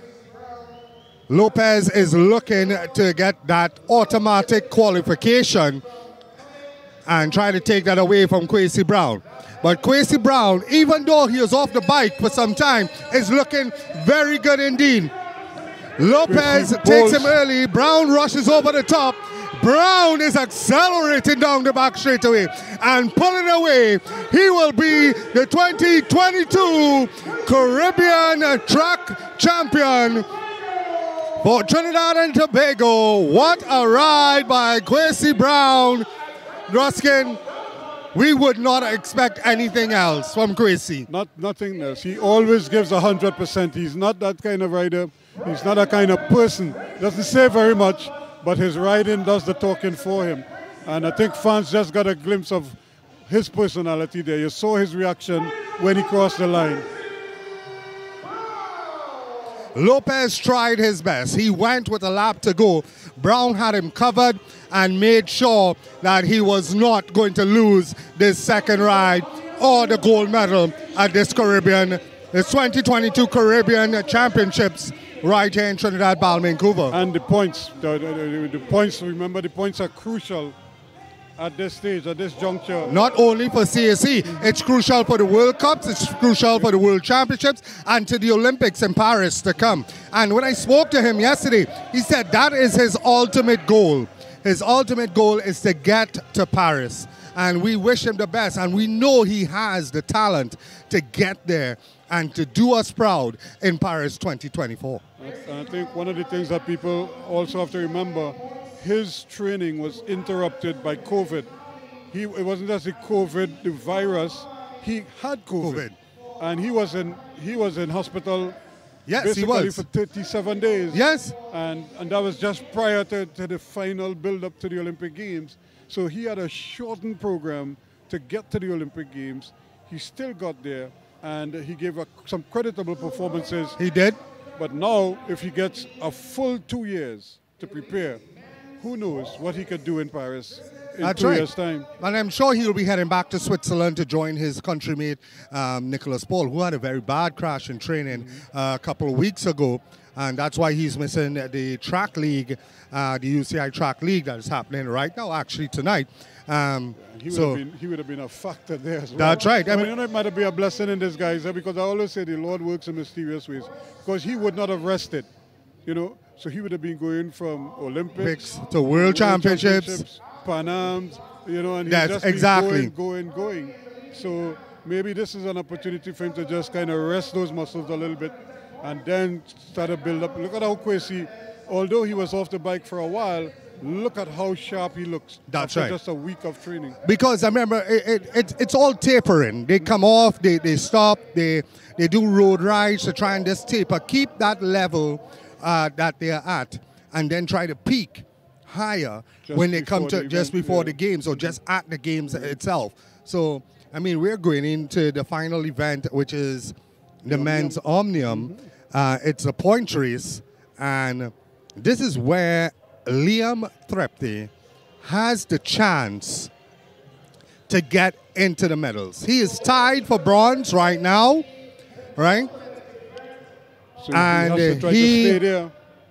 Lopez is looking to get that automatic qualification and try to take that away from Kwesi Brown. But Kwesi Brown, even though he was off the bike for some time, is looking very good indeed. Lopez takes him early. Brown rushes over the top. Brown is accelerating down the back straightaway and pulling away. He will be the 2022 Caribbean Track Champion for Trinidad and Tobago. What a ride by Kwesi Brown. Ruskin, we would not expect anything else from Kwesi. Nothing else. He always gives 100%. He's not that kind of rider. He's not that kind of person. Doesn't say very much, but his riding does the talking for him. And I think fans just got a glimpse of his personality there. You saw his reaction when he crossed the line. Lopez tried his best. He went with a lap to go. Brown had him covered and made sure that he was not going to lose this second ride or the gold medal at this the 2022 Caribbean Championships right here in Trinidad, Vancouver. And the points, the points, remember the points are crucial at this stage, at this juncture. Not only for CAC, it's crucial for the World Cups, it's crucial for the World Championships, and to the Olympics in Paris to come. And when I spoke to him yesterday, he said that is his ultimate goal. His ultimate goal is to get to Paris. And we wish him the best, and we know he has the talent to get there and to do us proud in Paris 2024. And I think one of the things that people also have to remember, his training was interrupted by COVID. It wasn't just the COVID, the virus. He had COVID. And he was in hospital. Yes, basically he was. For 37 days. Yes. And that was just prior to the final build-up to the Olympic Games. So he had a shortened program to get to the Olympic Games. He still got there, and he gave some creditable performances. He did. But now, if he gets a full 2 years to prepare, who knows what he could do in Paris in 2 years' time. And I'm sure he'll be heading back to Switzerland to join his countrymate, Nicholas Paul, who had a very bad crash in training a couple of weeks ago. And that's why he's missing the track league, the UCI track league that is happening right now, actually tonight. He would have been a factor there as well. That's right. I mean, it might be a blessing in disguise, because I always say the Lord works in mysterious ways. Because he would not have rested, So he would have been going from Olympics to World Championships, Pan Ams, and that's just exactly going. So maybe this is an opportunity for him to just kind of rest those muscles a little bit and then start to build up. Look at how Kwesi, although he was off the bike for a while, look at how sharp he looks. That's after right. Just a week of training. Because I remember it's all tapering. They come off, they stop, they do road rides to try and just taper, keep that level that they're at, and then try to peak higher when they come to just before the games or just at the games itself. So, I mean, we're going into the final event, which is the men's Omnium. It's a point race, and this is where Liam Threpte has the chance to get into the medals. He is tied for bronze right now, right? So and he has to try to stay there.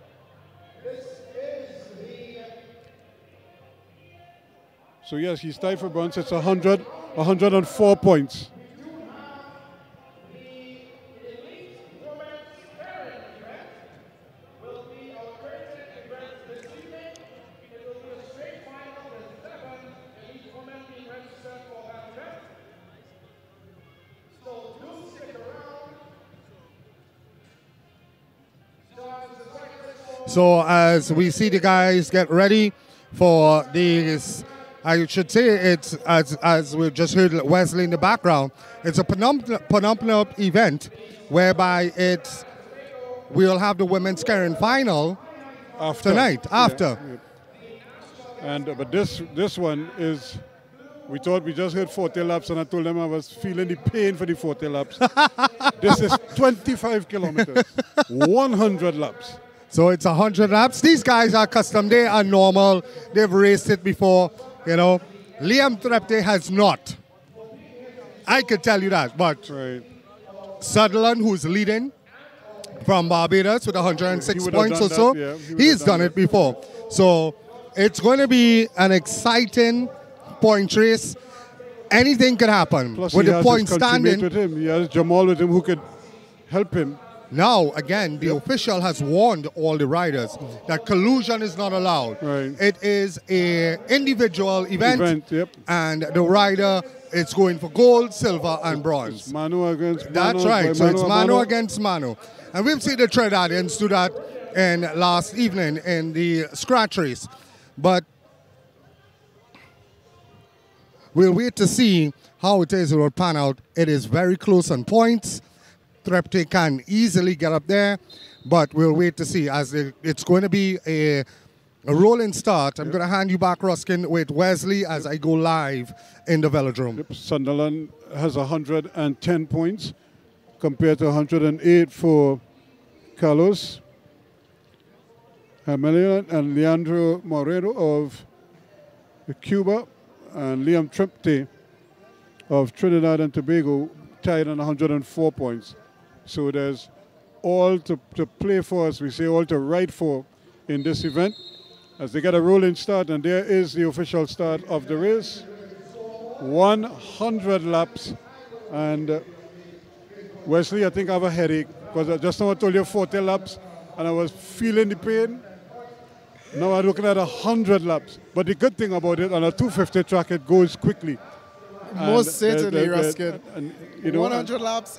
So yes, he's tied for bronze. It's 104 points. So as we see the guys get ready for this, I should say it's, as we've just heard Wesley in the background, it's a penultimate event whereby we'll have the women's current final tonight, after. Yeah. But this one is, we thought we just heard 40 laps, and I told them I was feeling the pain for the 40 laps. This is 25 kilometers, 100 laps. So it's 100 laps. These guys are custom. They are normal. They've raced it before. You know, Liam Trepte has not. I could tell you that. But right. Sutherland, who's leading from Barbados with 106 points or so, yeah, he's done it before. So it's going to be an exciting point race. Anything could happen. Plus with he the has point his country mate standing. with him. He has Jamal with him who could help him. Now, again, the official has warned all the riders that collusion is not allowed. Right. It is an individual event, Yep. and the rider is going for gold, silver, and bronze. It's Mano against Mano. That's right. So it's Mano Mano against Mano. And we've seen the Trinidadians do that in last evening in the scratch race. But we'll wait to see how it is. It will pan out. It is very close on points. Trepte can easily get up there, but we'll wait to see, as it's going to be a rolling start. I'm going to hand you back, Ruskin, with Wesley as I go live in the velodrome. Yep. Sunderland has 110 points compared to 108 for Carlos Hamelian and Leandro Moreno of Cuba, and Liam Trepte of Trinidad and Tobago tied on 104 points. So there's all to play for, as we say, all to ride for in this event, as they get a rolling start. And there is the official start of the race. 100 laps. And Wesley, I think I have a headache, because I just now I told you 40 laps and I was feeling the pain. Now I'm looking at 100 laps. But the good thing about it, on a 250 track, it goes quickly. Most certainly, Ruskin. You know, 100 laps,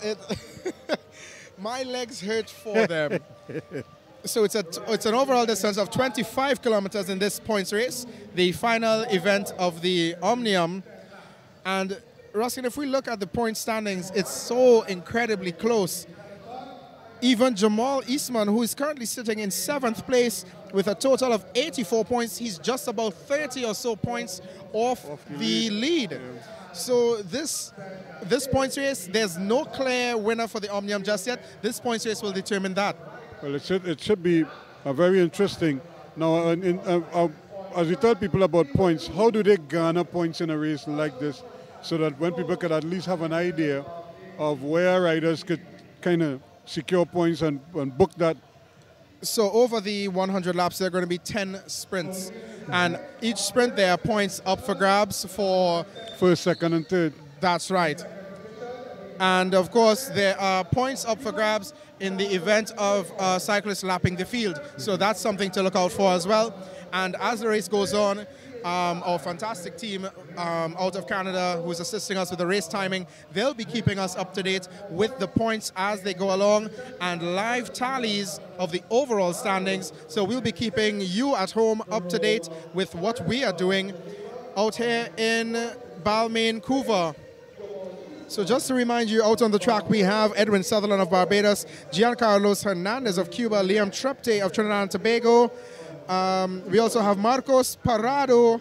my legs hurt for them. So it's an overall distance of 25 kilometers in this points race, the final event of the Omnium. And Ruskin, if we look at the point standings, it's so incredibly close. Even Jamal Eastman, who is currently sitting in 7th place with a total of 84 points, he's just about 30 or so points off the lead. Yeah. So this points race, there's no clear winner for the Omnium just yet. This points race will determine that. Well, it should be a very interesting. Now, as we tell people about points, how do they garner points in a race like this, so that when people could at least have an idea of where riders could kind of secure points and book that? So over the 100 laps, there are going to be 10 sprints. And each sprint, there are points up for grabs for... first, second, and third. That's right. And, of course, there are points up for grabs in the event of cyclists lapping the field. So that's something to look out for as well. And as the race goes on, our fantastic team out of Canada who's assisting us with the race timing, they'll be keeping us up to date with the points as they go along and live tallies of the overall standings. So we'll be keeping you at home up to date with what we are doing out here in Balmain, Couva. So just to remind you, out on the track we have Edwin Sutherland of Barbados, Giancarlos Hernandez of Cuba, Liam Trepte of Trinidad and Tobago. We also have Marcos Parado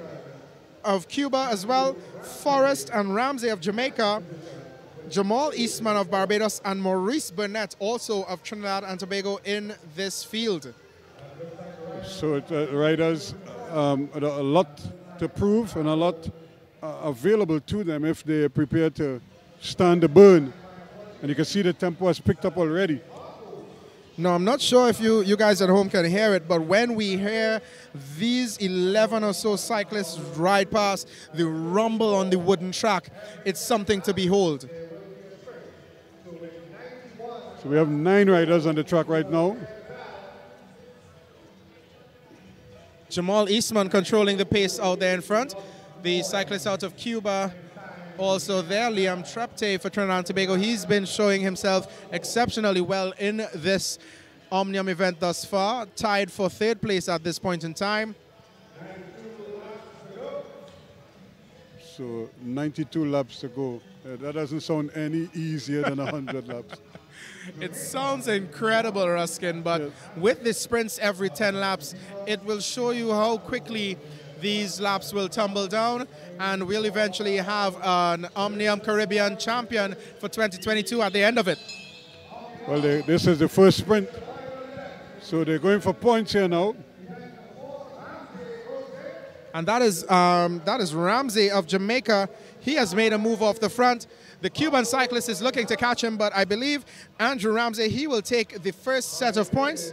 of Cuba as well, Forrest and Ramsey of Jamaica, Jamal Eastman of Barbados, and Maurice Burnett also of Trinidad and Tobago in this field. So riders, a lot to prove and a lot available to them if they are prepared to stand the burn. And you can see the tempo has picked up already. No, I'm not sure if you guys at home can hear it, but when we hear these 11 or so cyclists ride past, the rumble on the wooden track, it's something to behold. So we have 9 riders on the track right now. Jamal Eastman controlling the pace out there in front. The cyclist out of Cuba also there, Liam Trepte for Trinidad and Tobago. He's been showing himself exceptionally well in this Omnium event thus far, tied for third place at this point in time. So 92 laps to go. That doesn't sound any easier than 100 laps. It sounds incredible, Ruskin, but Yes. with the sprints every 10 laps, it will show you how quickly these laps will tumble down, and we'll eventually have an Omnium Caribbean champion for 2022 at the end of it. Well, this is the first sprint. So they're going for points here now. And that is Ramsey of Jamaica. He has made a move off the front. The Cuban cyclist is looking to catch him, but I believe Andrew Ramsey, he will take the first set of points.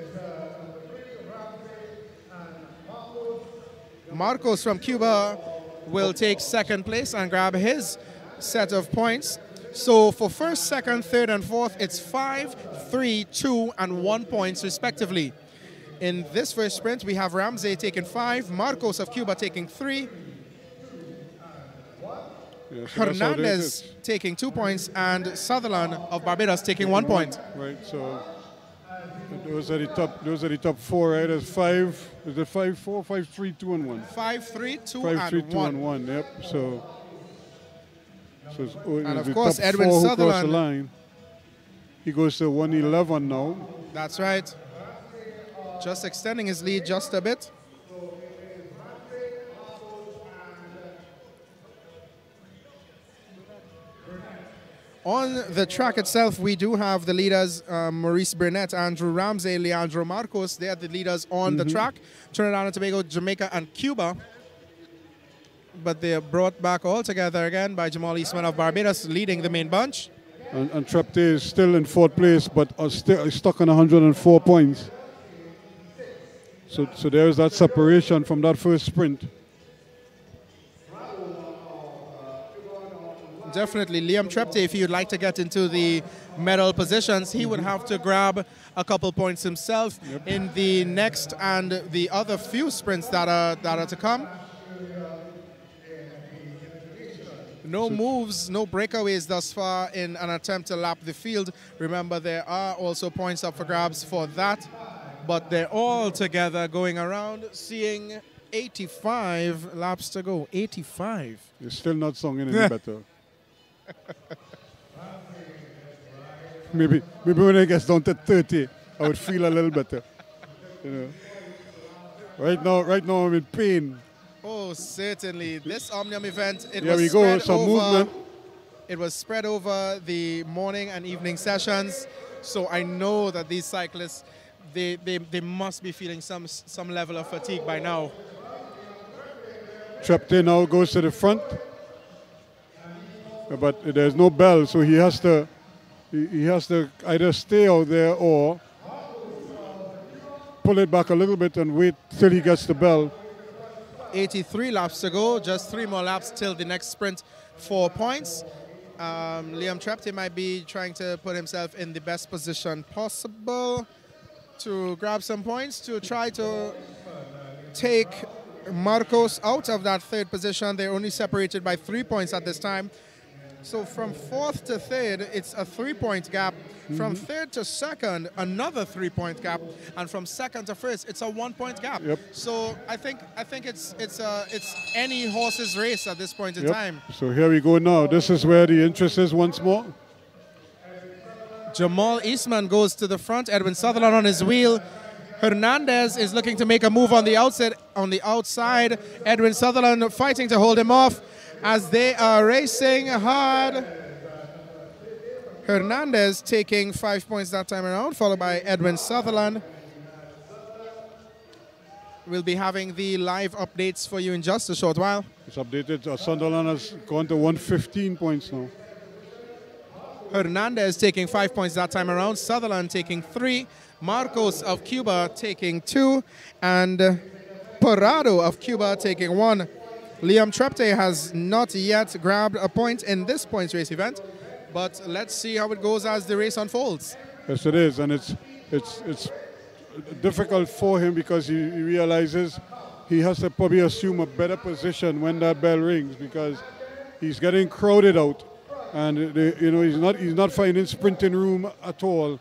Marcos from Cuba will take second place and grab his set of points. So for first, second, third, and fourth, it's 5, 3, 2, and 1 points respectively. In this first sprint, we have Ramsey taking 5, Marcos of Cuba taking 3, Yeah, so that's how it Hernandez is. taking 2 points, and Sutherland of Barbados taking 1 point. Right, so those are the top 4, right? There's 5, is it 5, 4, 5, 3, 2, and 1? 5, 3, 2, 5, 3, and 2, 1. and 1, yep. So it's, And of the course, top Edwin 4 who cross the Sutherland. line. He goes to 111 now. That's right. Just extending his lead just a bit. On the track itself, we do have the leaders, Maurice Burnett, Andrew Ramsey, Leandro Marcos. They are the leaders on the track. Trinidad and Tobago, Jamaica, and Cuba. But they are brought back all together again by Jamal Eastman of Barbados leading the main bunch. And Trepte is still in 4th place, but still stuck on 104 points. So there's that separation from that first sprint. Definitely, Liam Trepte, if he would like to get into the medal positions, he would have to grab a couple points himself in the next and the other few sprints that are to come. No moves, no breakaways thus far in an attempt to lap the field. Remember, there are also points up for grabs for that, but they're all together going around, seeing 85 laps to go. 85. You're still not singing any better. maybe when it gets down to 30, I would feel a little better. You know. Right now I'm in pain. Oh, certainly. This Omnium event, Here we go, some movement. It was spread over the morning and evening sessions. So I know that these cyclists, they must be feeling some level of fatigue by now. Trepte now goes to the front. But there's no bell, so he has to either stay out there or pull it back a little bit and wait till he gets the bell. 83 laps to go, just 3 more laps till the next sprint, 4 points. Liam Trepte might be trying to put himself in the best position possible to grab some points, to try to take Marcos out of that third position. They're only separated by 3 points at this time. So from 4th to 3rd, it's a 3-point gap. From 3rd to 2nd, another 3-point gap, and from 2nd to 1st, it's a 1-point gap. Yep. So I think it's any horse's race at this point in time. So here we go now. This is where the interest is once more. Jamal Eastman goes to the front. Edwin Sutherland on his wheel. Hernandez is looking to make a move on the outside. Edwin Sutherland fighting to hold him off as they are racing hard. Hernandez taking 5 points that time around, followed by Edwin Sutherland. We'll be having the live updates for you in just a short while. It's updated. Sunderland has gone to 115 points now. Hernandez taking 5 points that time around. Sutherland taking 3. Marcos of Cuba taking 2. And Parado of Cuba taking 1. Liam Trepte has not yet grabbed a point in this points race event, but let's see how it goes as the race unfolds. Yes, it is, and it's difficult for him because he realizes he has to probably assume a better position when that bell rings because he's getting crowded out, and he's not finding sprinting room at all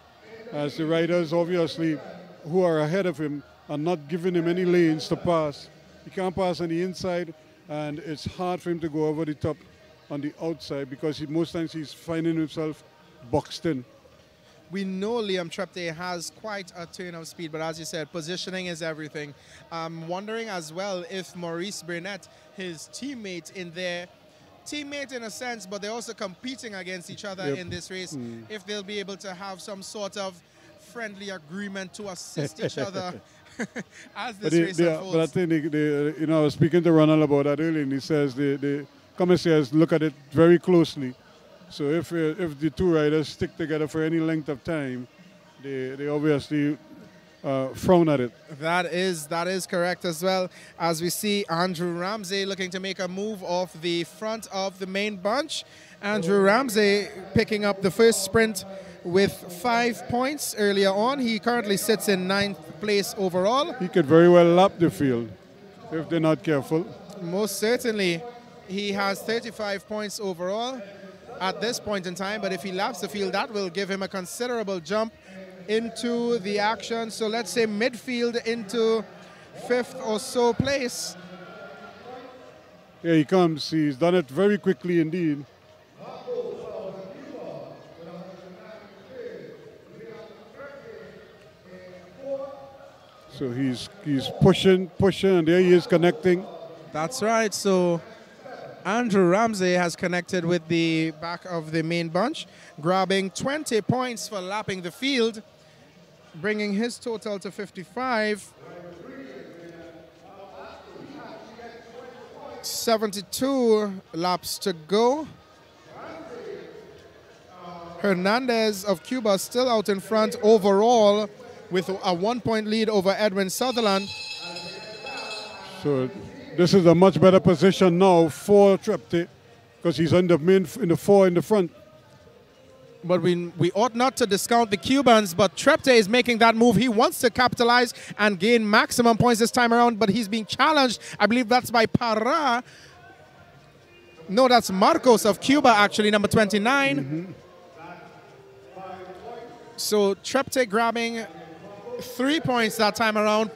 as the riders obviously who are ahead of him are not giving him any lanes to pass. He can't pass on the inside, and it's hard for him to go over the top on the outside because most times he's finding himself boxed in. We know Liam Trepte has quite a turn of speed, but as you said, positioning is everything. I'm wondering as well if Maurice Burnett, his teammate in there, teammate in a sense, but they're also competing against each other in this race, if they'll be able to have some sort of friendly agreement to assist each other as this race unfolds. But I think, you know, I was speaking to Ronald about that earlier, and he says the commissaires look at it very closely. So if the two riders stick together for any length of time, they obviously frown at it. That is correct as well. As we see Andrew Ramsey looking to make a move off the front of the main bunch. Andrew Ramsey picking up the first sprint with 5 points earlier on. He currently sits in 9th place overall. He could very well lap the field if they're not careful. Most certainly. He has 35 points overall at this point in time, but if he laps the field, that will give him a considerable jump into the action. So let's say midfield into 5th or so place. Here he comes. He's done it very quickly indeed. So he's pushing, and there he is connecting. That's right. So Andrew Ramsey has connected with the back of the main bunch, grabbing 20 points for lapping the field, bringing his total to 55. 72 laps to go. Hernandez of Cuba still out in front overall with a 1-point lead over Edwin Sutherland. So this is a much better position now for Trepte because he's in the 4 in the front. But we ought not to discount the Cubans, but Trepte is making that move. He wants to capitalize and gain maximum points this time around, but he's being challenged. I believe that's by Parra. No, that's Marcos of Cuba, actually, number 29. So Trepte grabbing 3 points that time around.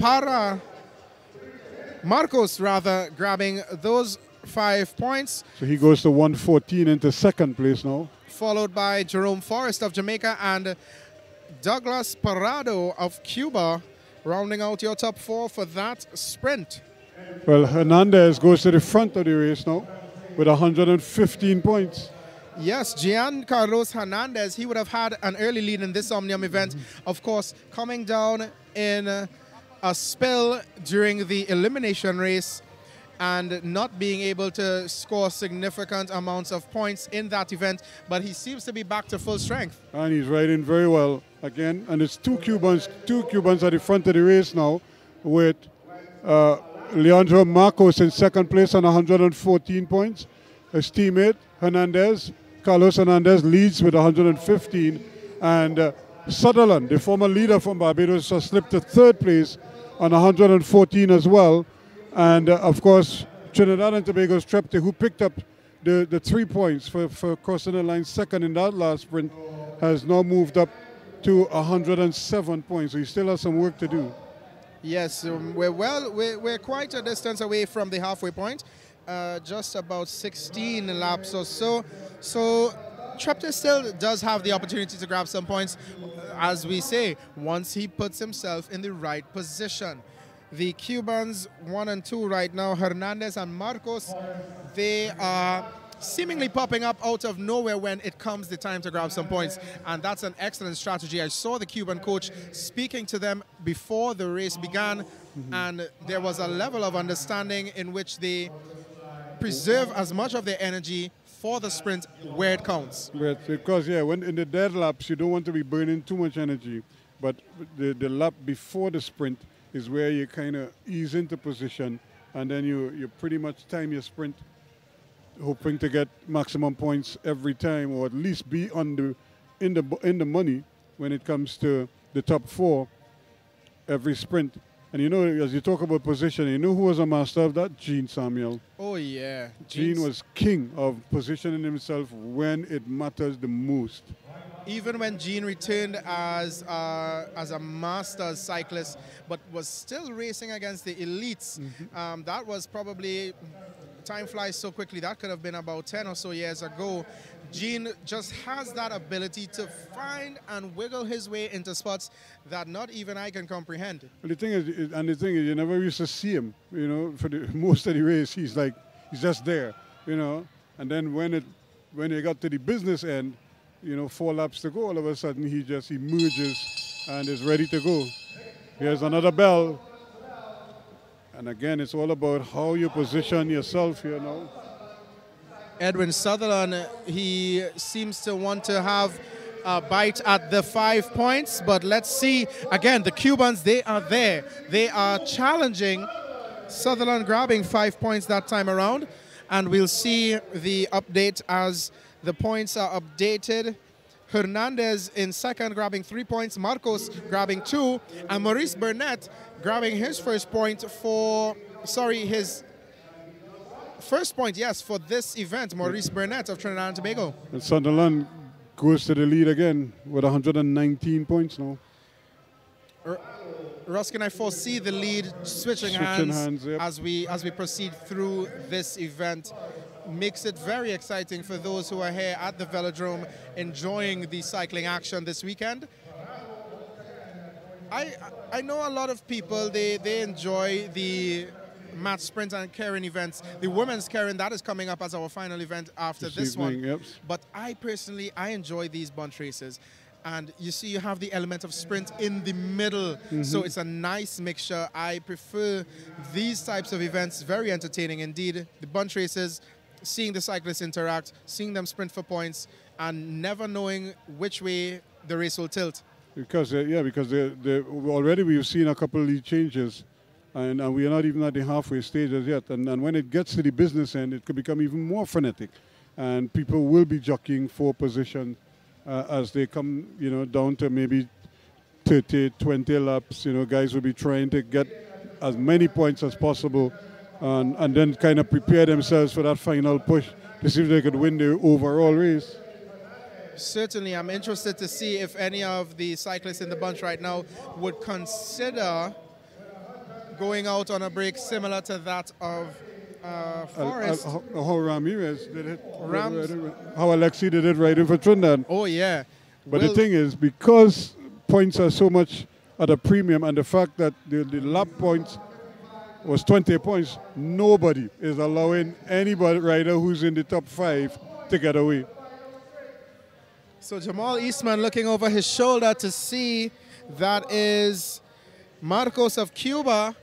Marcos rather grabbing those 5 points. So he goes to 114 into 2nd place now. Followed by Jerome Forrest of Jamaica and Douglas Parado of Cuba, rounding out your top 4 for that sprint. Well, Hernandez goes to the front of the race now with 115 points. Yes, Giancarlos Hernandez, he would have had an early lead in this Omnium event. Of course, coming down in a spill during the elimination race and not being able to score significant amounts of points in that event, but he seems to be back to full strength. And he's riding very well again. And it's two Cubans at the front of the race now with Leandro Marcos in 2nd place on 114 points. His teammate, Carlos Hernandez, leads with 115. And Sutherland, the former leader from Barbados, has slipped to 3rd place on 114 as well. And of course, Trinidad and Tobago's Trepte, who picked up the 3 points for crossing the line 2nd in that last sprint, has now moved up to 107 points. So he still has some work to do. Yes, we're quite a distance away from the halfway point, just about 16 laps or so. So Trepte still does have the opportunity to grab some points, as we say, once he puts himself in the right position. The Cubans 1 and 2 right now, Hernandez and Marcos, they are seemingly popping up out of nowhere when it comes the time to grab some points, and that's an excellent strategy. I saw the Cuban coach speaking to them before the race began, and there was a level of understanding in which they preserve as much of their energy for the sprint where it counts. Because, yeah, when in the dead laps, you don't want to be burning too much energy, but the lap before the sprint is where you kind of ease into position, and then you pretty much time your sprint, hoping to get maximum points every time, or at least be in the money when it comes to the top 4 every sprint. And you know, as you talk about position, you know who was a master of that? Gene Samuel. Oh, yeah. Gene was king of positioning himself when it matters the most. Even when Gene returned as a master cyclist, but was still racing against the elites, that was probably, time flies so quickly, that could have been about 10 or so years ago. Gene just has that ability to find and wiggle his way into spots that not even I can comprehend. But the thing is, you never used to see him, you know, for the most of the race. He's just there, you know. And then when he got to the business end, you know, 4 laps to go, all of a sudden he just emerges and is ready to go. Here's another bell. And again, it's all about how you position yourself here now. Edwin Sutherland, he seems to want to have a bite at the 5 points, but let's see. Again, the Cubans, they are there. They are challenging. Sutherland grabbing 5 points that time around, and we'll see the update as the points are updated. Hernandez in second, grabbing 3 points. Marcos grabbing 2. And Maurice Burnett grabbing his first point his first point, yes, for this event. Maurice Burnett of Trinidad and Tobago. And Sunderland goes to the lead again with 119 points now. Ruskin, I foresee the lead switching hands yep. as we proceed through this event. Makes it very exciting for those who are here at the Velodrome enjoying the cycling action this weekend. I know a lot of people, they enjoy the match sprint and keirin events. The women's keirin, that is coming up as our final event after this one. Yep. But I personally enjoy these bunch races. And you see you have the element of sprint in the middle. So it's a nice mixture. I prefer these types of events, very entertaining indeed. The bunch races, seeing the cyclists interact, seeing them sprint for points, and never knowing which way the race will tilt. Because already we've seen a couple of lead changes, and we are not even at the halfway stage as yet. And when it gets to the business end, it could become even more frenetic, and people will be jockeying for position as they come, you know, down to maybe 30, 20 laps. You know, guys will be trying to get as many points as possible. And then kind of prepare themselves for that final push to see if they could win the overall race. Certainly, I'm interested to see if any of the cyclists in the bunch right now would consider going out on a break similar to that of Forrest. How Ramirez did it. How Alexi did it right in for Trinidad. Oh, yeah. But the thing is, because points are so much at a premium, and the fact that the lap points was 20 points, nobody is allowing anybody rider who's in the top 5 to get away. So Jamal Eastman looking over his shoulder to see that is Marcos of Cuba.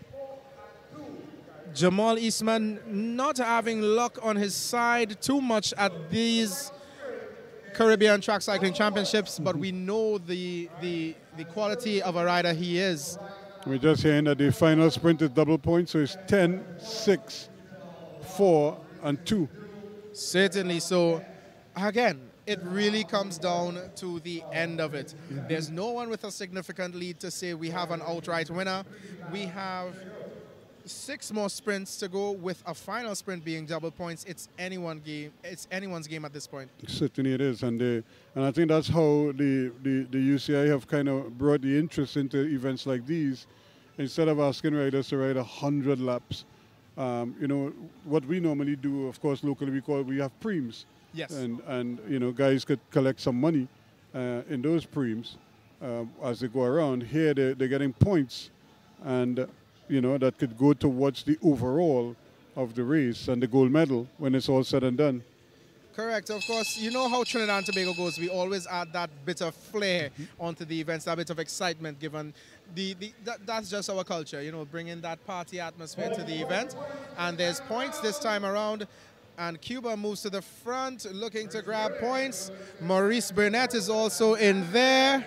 Jamal Eastman not having luck on his side too much at these Caribbean Track Cycling Championships, but we know the quality of a rider he is. We're just hearing that the final sprint is double points, so it's 10, 6, 4, and 2. Certainly. So, again, it really comes down to the end of it. There's no one with a significant lead to say we have an outright winner. We have 6 more sprints to go, with a final sprint being double points. It's anyone's game. It's anyone's game at this point. Certainly it is, and I think that's how the UCI have kind of brought the interest into events like these. Instead of asking riders to ride 100 laps, you know, what we normally do, of course, locally we have preems. Yes. And you know, guys could collect some money in those preems as they go around. Here they're getting points, and you know, that could go towards the overall of the race and the gold medal when it's all said and done. Correct. Of course, you know how Trinidad and Tobago goes. We always add that bit of flair onto the events, that bit of excitement, given that's just our culture, you know, bringing that party atmosphere to the event. And there's points this time around. And Cuba moves to the front, looking to grab points. Maurice Burnett is also in there.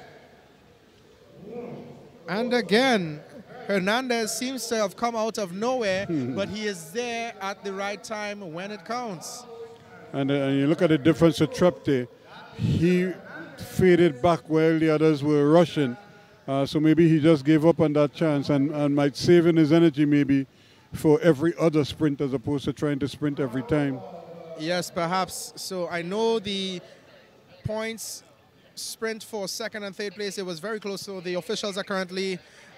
And again, Hernandez seems to have come out of nowhere, but he is there at the right time when it counts. And you look at the difference with Trepte. He faded back while the others were rushing. So maybe he just gave up on that chance and might save in his energy maybe for every other sprint as opposed to trying to sprint every time. Yes, perhaps. So I know the points sprint for second and third place, it was very close. So the officials are currently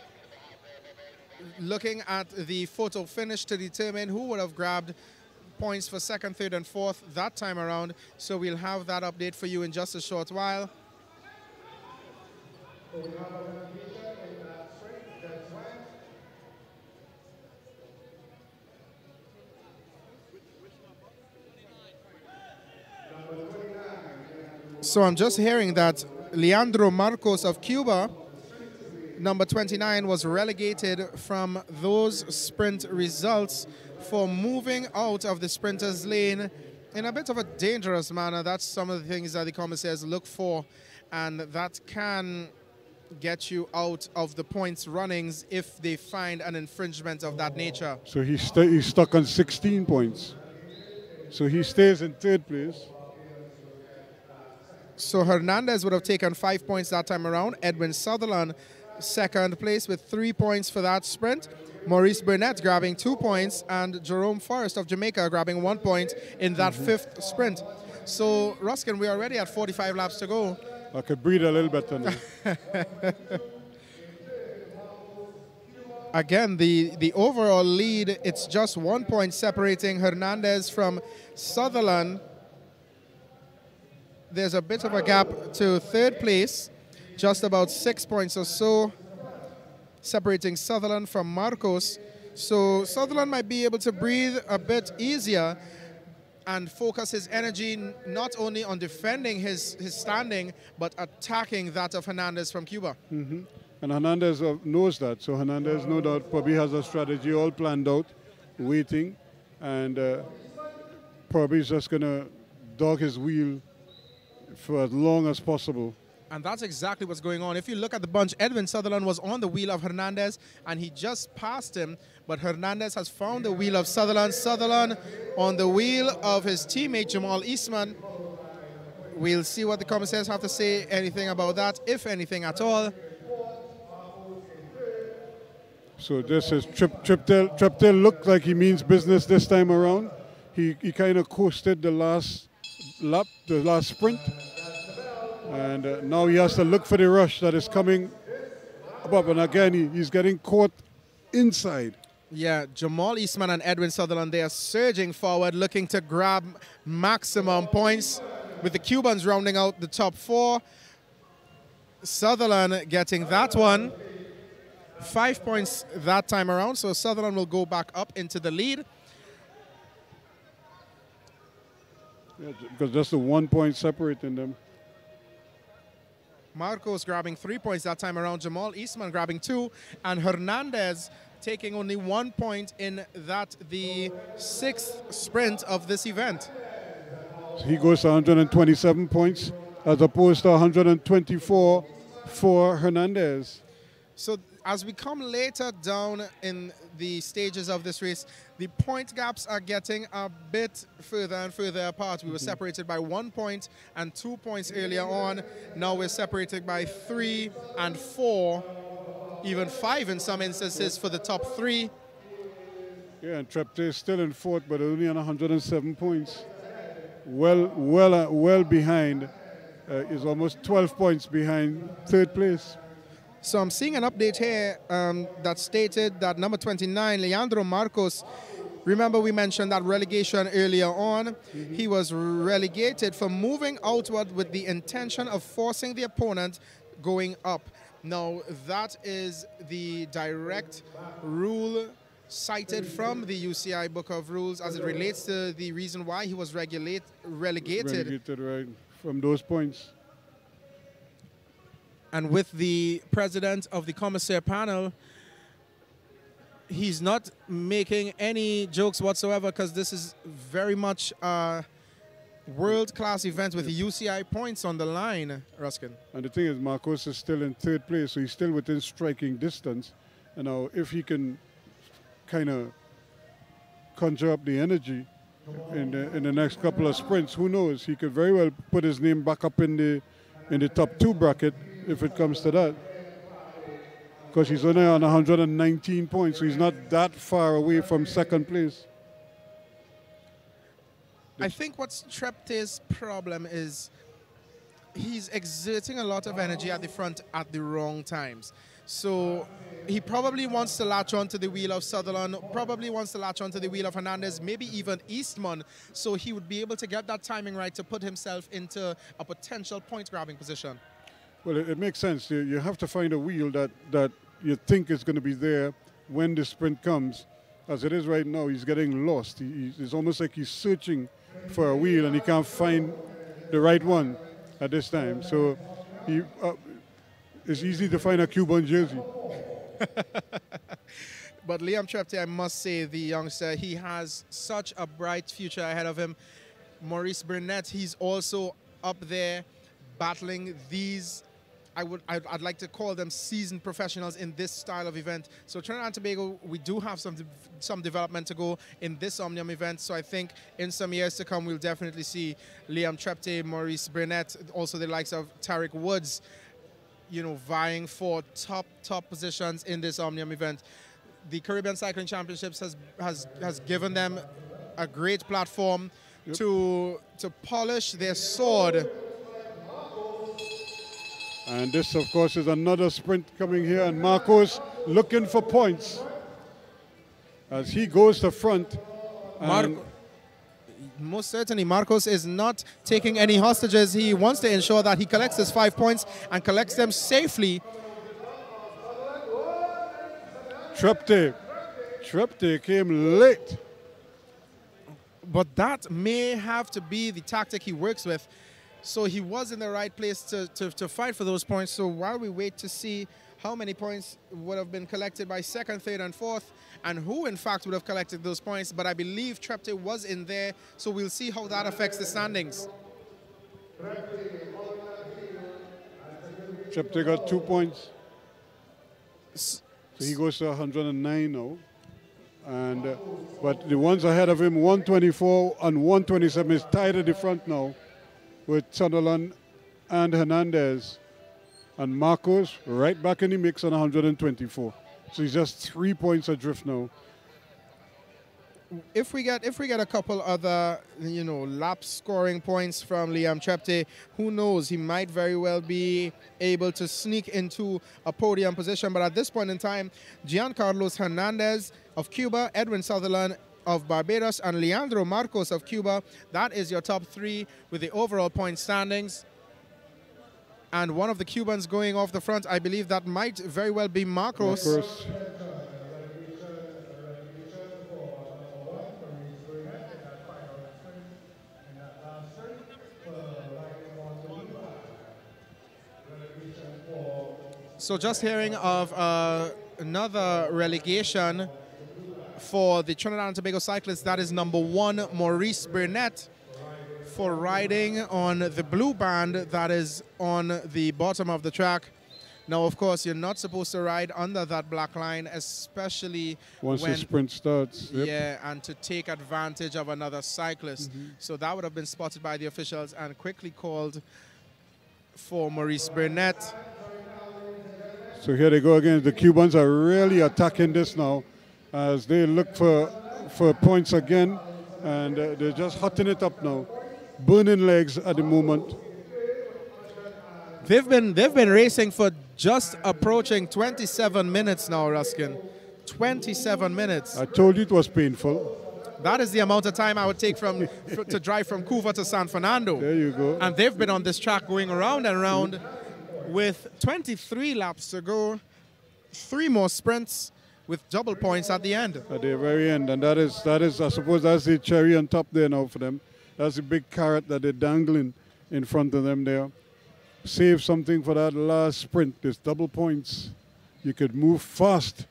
looking at the photo finish to determine who would have grabbed points for second, third, and fourth that time around. So we'll have that update for you in just a short while. So I'm just hearing that Leandro Marcos of Cuba, number 29, was relegated from those sprint results for moving out of the sprinter's lane in a bit of a dangerous manner. That's some of the things that the commissaires look for, and that can get you out of the points runnings if they find an infringement of that nature. So he's stuck on 16 points. So he stays in third place. So Hernandez would have taken 5 points that time around. Edwin Sutherland, second place with 3 points for that sprint. Maurice Burnett grabbing 2 points, and Jerome Forrest of Jamaica grabbing 1 point in that fifth sprint. So, Ruskin, we're already at 45 laps to go. I could breathe a little better now. Again, the overall lead, it's just 1 point separating Hernandez from Sutherland. There's a bit of a gap to third place, just about 6 points or so, separating Sutherland from Marcos. So Sutherland might be able to breathe a bit easier and focus his energy not only on defending his standing, but attacking that of Hernandez from Cuba. Mm-hmm. And Hernandez knows that. So Hernandez, no doubt, probably has a strategy all planned out, waiting, and probably is just going to dog his wheel for as long as possible. And that's exactly what's going on. If you look at the bunch, Edwin Sutherland was on the wheel of Hernandez, and he just passed him, but Hernandez has found the wheel of Sutherland. Sutherland on the wheel of his teammate, Jamal Eastman. We'll see what the commissaires have to say, anything about that, if anything at all. So this is Treptel looked like he means business this time around. He kind of coasted the last lap, the last sprint. And now he has to look for the rush that is coming up. And again, he's getting caught inside. Yeah, Jamal Eastman and Edwin Sutherland, they are surging forward, looking to grab maximum points, with the Cubans rounding out the top 4. Sutherland getting that one. 5 points that time around, so Sutherland will go back up into the lead. Yeah, because just the 1 point separating them. Marcos grabbing 3 points that time around, Jamal Eastman grabbing 2, and Hernandez taking only 1 point in that, the 6th sprint of this event. So he goes to 127 points as opposed to 124 for Hernandez. So as we come later down in the stages of this race, the point gaps are getting a bit further and further apart. We were separated by 1 point and 2 points earlier on. Now we're separated by 3 and 4, even 5 in some instances for the top 3. Yeah, and Trepte is still in fourth, but only on 107 points. Well behind. Is almost 12 points behind third place. So I'm seeing an update here that stated that number 29, Leandro Marcos, remember we mentioned that relegation earlier on. He was relegated for moving outward with the intention of forcing the opponent going up. Now, that is the direct rule cited from the UCI Book of Rules as it relates to the reason why he was relegated. Relegated, right, from those points. And with the president of the commissaire panel, he's not making any jokes whatsoever, because this is very much a world-class event with the UCI points on the line, Ruskin. And the thing is, Marcos is still in third place, so he's still within striking distance. And now, if he can kind of conjure up the energy in the next couple of sprints, who knows? He could very well put his name back up in the top 2 bracket if it comes to that. because he's only on 119 points, so he's not that far away from second place. I think what's Trepte's problem is he's exerting a lot of energy at the front at the wrong times. So he probably wants to latch onto the wheel of Sutherland, probably wants to latch onto the wheel of Hernandez, maybe even Eastman, so he would be able to get that timing right to put himself into a potential point-grabbing position. Well, it makes sense. You have to find a wheel that you think is going to be there when the sprint comes. As it is right now, he's getting lost. It's almost like he's searching for a wheel and he can't find the right one at this time. So it's easy to find a Cuban jersey. But Liam Trepte, I must say, the youngster, he has such a bright future ahead of him. Maurice Burnett, he's also up there battling these, I'd like to call them seasoned professionals in this style of event. So Trinidad and Tobago, we do have some development to go in this Omnium event. So I think in some years to come, we'll definitely see Liam Trepte, Maurice Burnett, also the likes of Tarek Woods, you know, vying for top positions in this Omnium event. The Caribbean Cycling Championships has given them a great platform to polish their sword. And this, of course, is another sprint coming here, and Marcos looking for points as he goes to front. Most certainly, Marcos is not taking any hostages. He wants to ensure that he collects his 5 points and collects them safely. Trepte came late. But that may have to be the tactic he works with. So he was in the right place to fight for those points. So while we wait to see how many points would have been collected by second, third, and fourth, and who, in fact, would have collected those points. But I believe Trepte was in there, so we'll see how that affects the standings. Trepte got 2 points. So he goes to 109 now. And but the ones ahead of him, 124 and 127, is tied at the front now with Sutherland and Hernandez. And Marcos right back in the mix on 124. So he's just 3 points adrift now. If we get a couple other, you know, lap scoring points from Liam Trepte, who knows, he might very well be able to sneak into a podium position. But at this point in time, Giancarlos Hernandez of Cuba, Edwin Sutherland of Barbados, and Leandro Marcos of Cuba, that is your top 3 with the overall point standings. And one of the Cubans going off the front, I believe that might very well be Marcos. So just hearing of another relegation for the Trinidad and Tobago cyclists, that is number 1, Maurice Burnett, for riding on the blue band that is on the bottom of the track. Now, of course, you're not supposed to ride under that black line, especially once the sprint starts. Yep. Yeah, and to take advantage of another cyclist. So that would have been spotted by the officials and quickly called for Maurice Burnett. So here they go again. The Cubans are really attacking this now as they look for points again, and they're just hotting it up now. Burning legs at the moment. They've been racing for just approaching 27 minutes now, Ruskin. 27 minutes. I told you it was painful. That is the amount of time I would take to drive from Cuba to San Fernando. There you go. And they've been on this track going around and around with 23 laps to go, 3 more sprints with double points at the end. At the very end, and that is I suppose that's the cherry on top there now for them. That's the big carrot that they're dangling in front of them there. Save something for that last sprint. There's double points. You could move fast.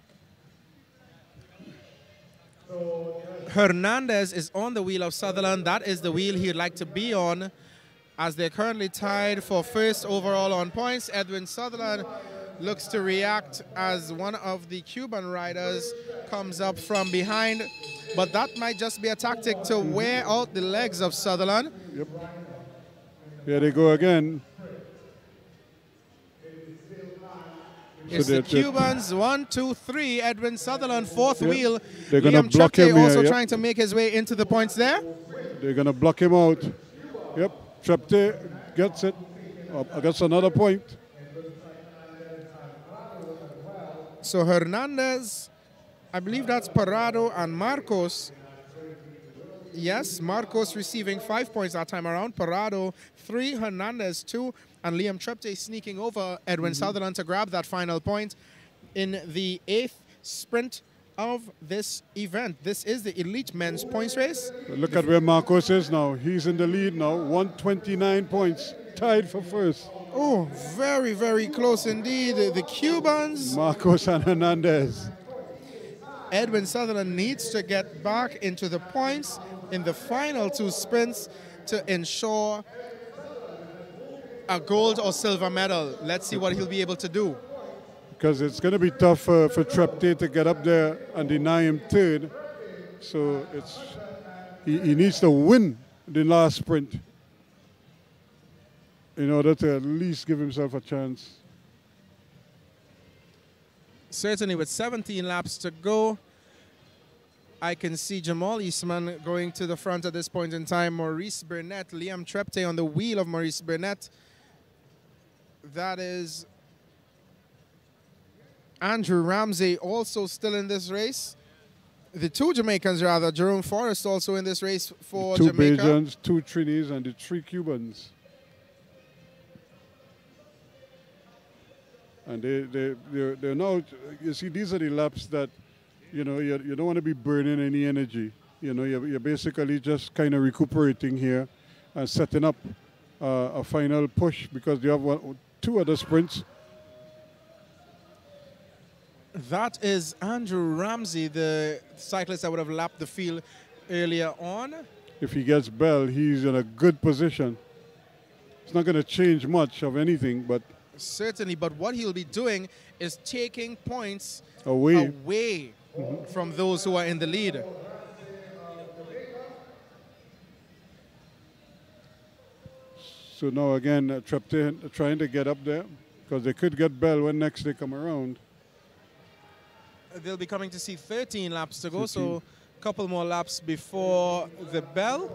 Hernandez is on the wheel of Sutherland. That is the wheel he'd like to be on, as they're currently tied for first overall on points. Edwin Sutherland looks to react as one of the Cuban riders comes up from behind. But that might just be a tactic to wear out the legs of Sutherland. Yep. Here they go again. It's the Cubans, 1, 2, 3. Edwin Sutherland, fourth wheel. They're going to Liam block Trepte him here. also Yep. trying to make his way into the points there. They're going to block him out. Yep, Trepte gets it. I guess another point. So Hernandez, I believe that's Parado and Marcos. Yes, Marcos receiving 5 points that time around. Parado 3, Hernandez 2, and Liam Trepte sneaking over Edwin Sutherland to grab that final point in the 8th sprint of this event. This is the elite men's points race. Look at where Marcos is now. He's in the lead now, 129 points, tied for first. Oh, very, very close indeed. The Cubans. Marcos and Hernandez. Edwin Sutherland needs to get back into the points in the final 2 sprints to ensure a gold or silver medal. Let's see what he'll be able to do. Because it's going to be tough for Trepte to get up there and deny him third. So he needs to win the last sprint in order to at least give himself a chance. Certainly with 17 laps to go, I can see Jamal Eastman going to the front at this point in time. Maurice Burnett, Liam Trepte on the wheel of Maurice Burnett. That is Andrew Ramsey also still in this race. The 2 Jamaicans rather, Jerome Forrest also in this race for Two Jamaica. Bajans, 2 Trinis, and the 3 Cubans. And they're now, you see, these are the laps that, you know, you don't want to be burning any energy. You know, you're basically just kind of recuperating here and setting up a final push because you have 2 other sprints. That is Andrew Ramsey, the cyclist that would have lapped the field earlier on. If he gets Bell, he's in a good position. It's not going to change much of anything, but certainly, but what he'll be doing is taking points away from those who are in the lead. So now again, Trepte trying to get up there because they could get Bell when next they come around. They'll be coming to see 13 laps to go, so a couple more laps before the bell.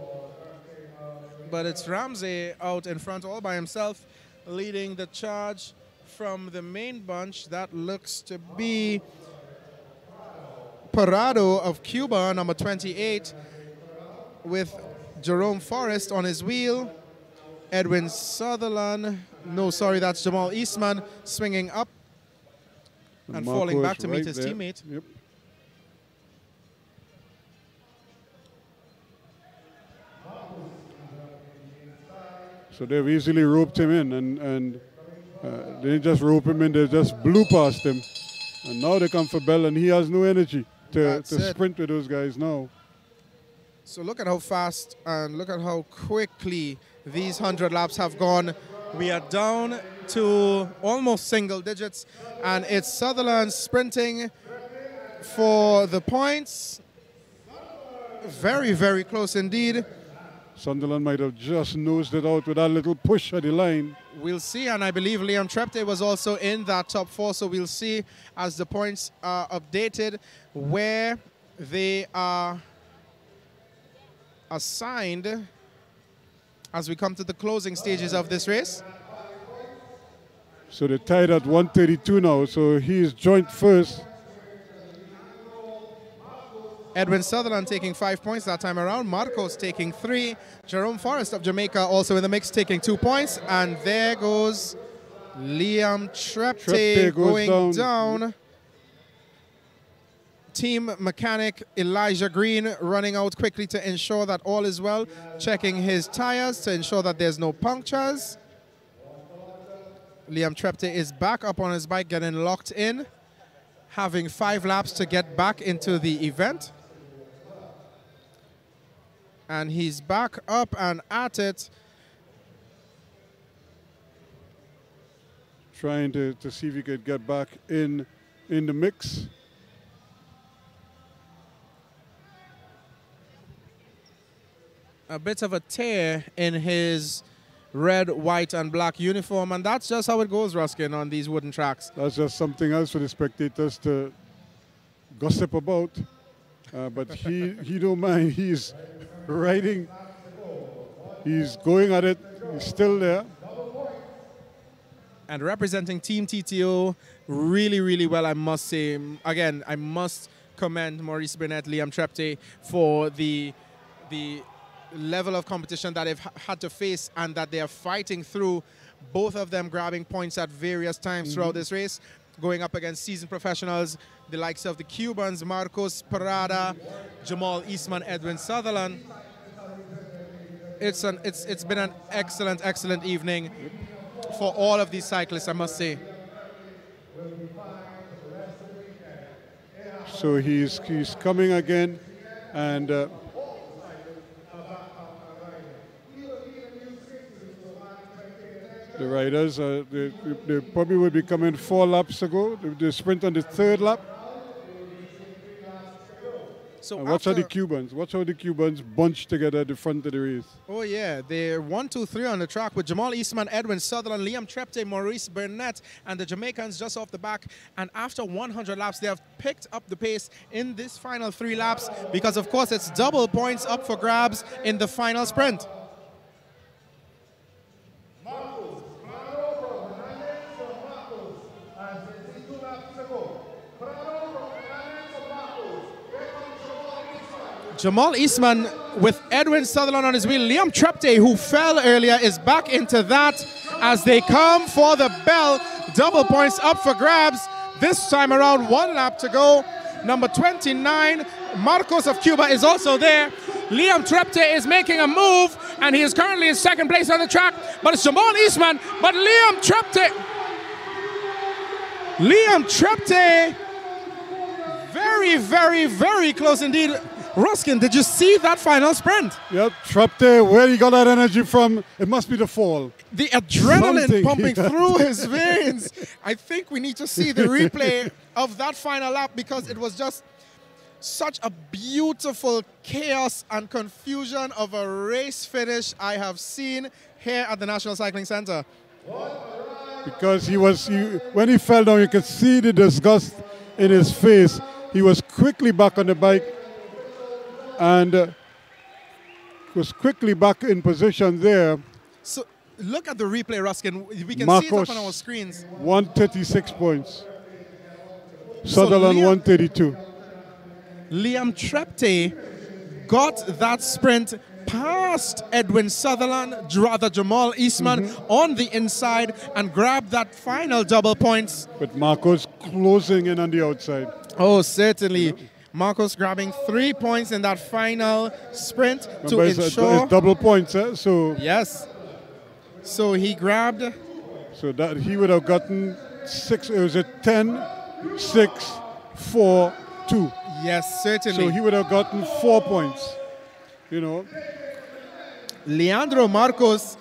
But it's Ramsey out in front all by himself, leading the charge from the main bunch. That looks to be Parado of Cuba, number 28, with Jerome Forrest on his wheel. Edwin Sutherland, no, sorry, that's Jamal Eastman, swinging up and falling back to meet his teammate. Yep. So they've easily roped him in, and they didn't just rope him in, they just blew past him. And now they come for Bell, and he has no energy to sprint with those guys now. So look at how fast and look at how quickly these 100 laps have gone. We are down to almost single digits, and it's Sutherland sprinting for the points. Very, very close indeed. Sunderland might have just nosed it out with that little push at the line. We'll see, and I believe Liam Trepte was also in that top 4, so we'll see as the points are updated where they are assigned as we come to the closing stages of this race. So they're tied at 132 now, so he's joint first. Edwin Sutherland taking 5 points that time around. Marcos taking 3. Jerome Forrest of Jamaica also in the mix taking 2 points. And there goes Liam Trepte going down. Team mechanic Elijah Green running out quickly to ensure that all is well. Checking his tires to ensure that there's no punctures. Liam Trepte is back up on his bike, getting locked in, having 5 laps to get back into the event. And he's back up and at it. Trying to see if he could get back in the mix. A bit of a tear in his red, white, and black uniform. And that's just how it goes, Ruskin, on these wooden tracks. That's just something else for the spectators to gossip about. But he don't mind. He's riding. He's going at it. He's still there. And representing Team TTO really, really well, I must say. Again, I must commend Maurice Burnett, Liam Trepte for the level of competition that they've had to face and that they are fighting through, both of them grabbing points at various times throughout this race, going up against seasoned professionals, the likes of the Cubans, Marcos Parada, Jamal Eastman, Edwin Sutherland. It's been an excellent, excellent evening for all of these cyclists, I must say. So he's coming again, and the riders, they probably would be coming 4 laps ago. They sprint on the 3rd lap. So And watch how the Cubans bunch together at the front of the race. Oh yeah, they're 1, 2, 3 on the track with Jamal Eastman, Edwin Sutherland, Liam Trepte, Maurice Burnett, and the Jamaicans just off the back. And after 100 laps, they have picked up the pace in this final 3 laps because, of course, it's double points up for grabs in the final sprint. Jamal Eastman with Edwin Sutherland on his wheel. Liam Trepte, who fell earlier, is back into that as they come for the bell. Double points up for grabs. This time around, 1 lap to go. Number 29, Marcos of Cuba, is also there. Liam Trepte is making a move, and he is currently in 2nd place on the track. But it's Jamal Eastman, but Liam Trepte, very, very, very close indeed. Ruskin, did you see that final sprint? Yep, Trepte, where he got that energy from, it must be the fall. The adrenaline Something. pumping through his veins. I think we need to see the replay of that final lap because it was just such a beautiful chaos and confusion of a race finish I have seen here at the National Cycling Center. Because when he fell down, you could see the disgust in his face. He was quickly back on the bike and was quickly back in position there. So look at the replay, Ruskin. We can see it Marcos, up on our screens. 136 points. Sutherland, 132. Liam Trepte got that sprint past Edwin Sutherland, rather Jamal Eastman, on the inside and grabbed that final double points. With Marcos closing in on the outside. Oh, certainly. Marcos grabbing 3 points in that final sprint to ensure. It's double points, so. Yes. So he grabbed. So that he would have gotten 6. It was a 10, 6, 4, 2. Yes, certainly. So he would have gotten 4 points. You know. Leandro Marcos,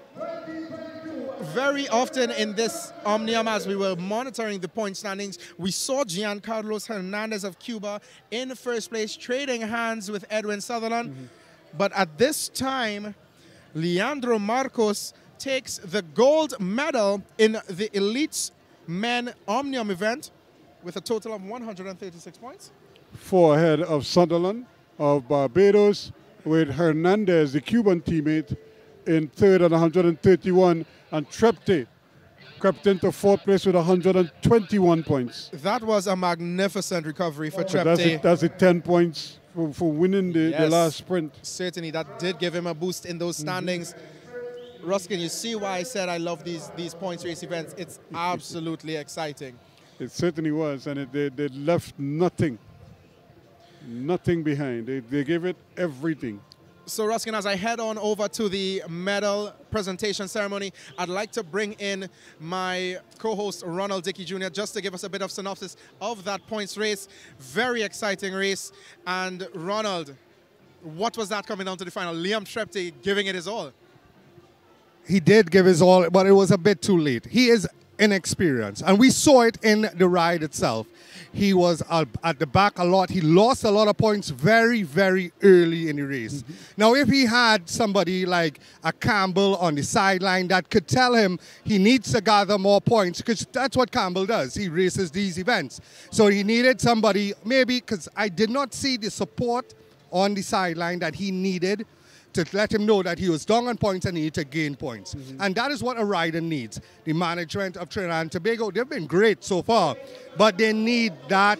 very often in this Omnium, as we were monitoring the point standings, we saw Giancarlos Hernandez of Cuba in first place, trading hands with Edwin Sutherland. But at this time, Leandro Marcos takes the gold medal in the Elites Men Omnium event with a total of 136 points. 4 ahead of Sutherland of Barbados, with Hernandez, the Cuban teammate, in 3rd at 131, and Trepte crept into 4th place with 121 points. That was a magnificent recovery for Trepte. That's it, 10 points for winning the last sprint. Certainly, that did give him a boost in those standings. Ruskin, you see why I said I love these points race events. It's absolutely exciting. It certainly was, and they left nothing behind. They gave it everything. So, Ruskin, as I head on over to the medal presentation ceremony, I'd like to bring in my co-host, Ronald Dickey Jr., just to give us a bit of synopsis of that points race. Very exciting race. And, Ronald, what was that coming down to the final? Liam Trepte giving it his all. He did give his all, but it was a bit too late. He is inexperience. And we saw it in the ride itself. He was at the back a lot. He lost a lot of points very, very early in the race. Now, if he had somebody like a Campbell on the sideline that could tell him he needs to gather more points, because that's what Campbell does. He races these events. So he needed somebody, maybe, because I did not see the support on the sideline that he needed to let him know that he was down on points and needed to gain points. And that is what a rider needs. The management of Trinidad and Tobago, they've been great so far, but they need that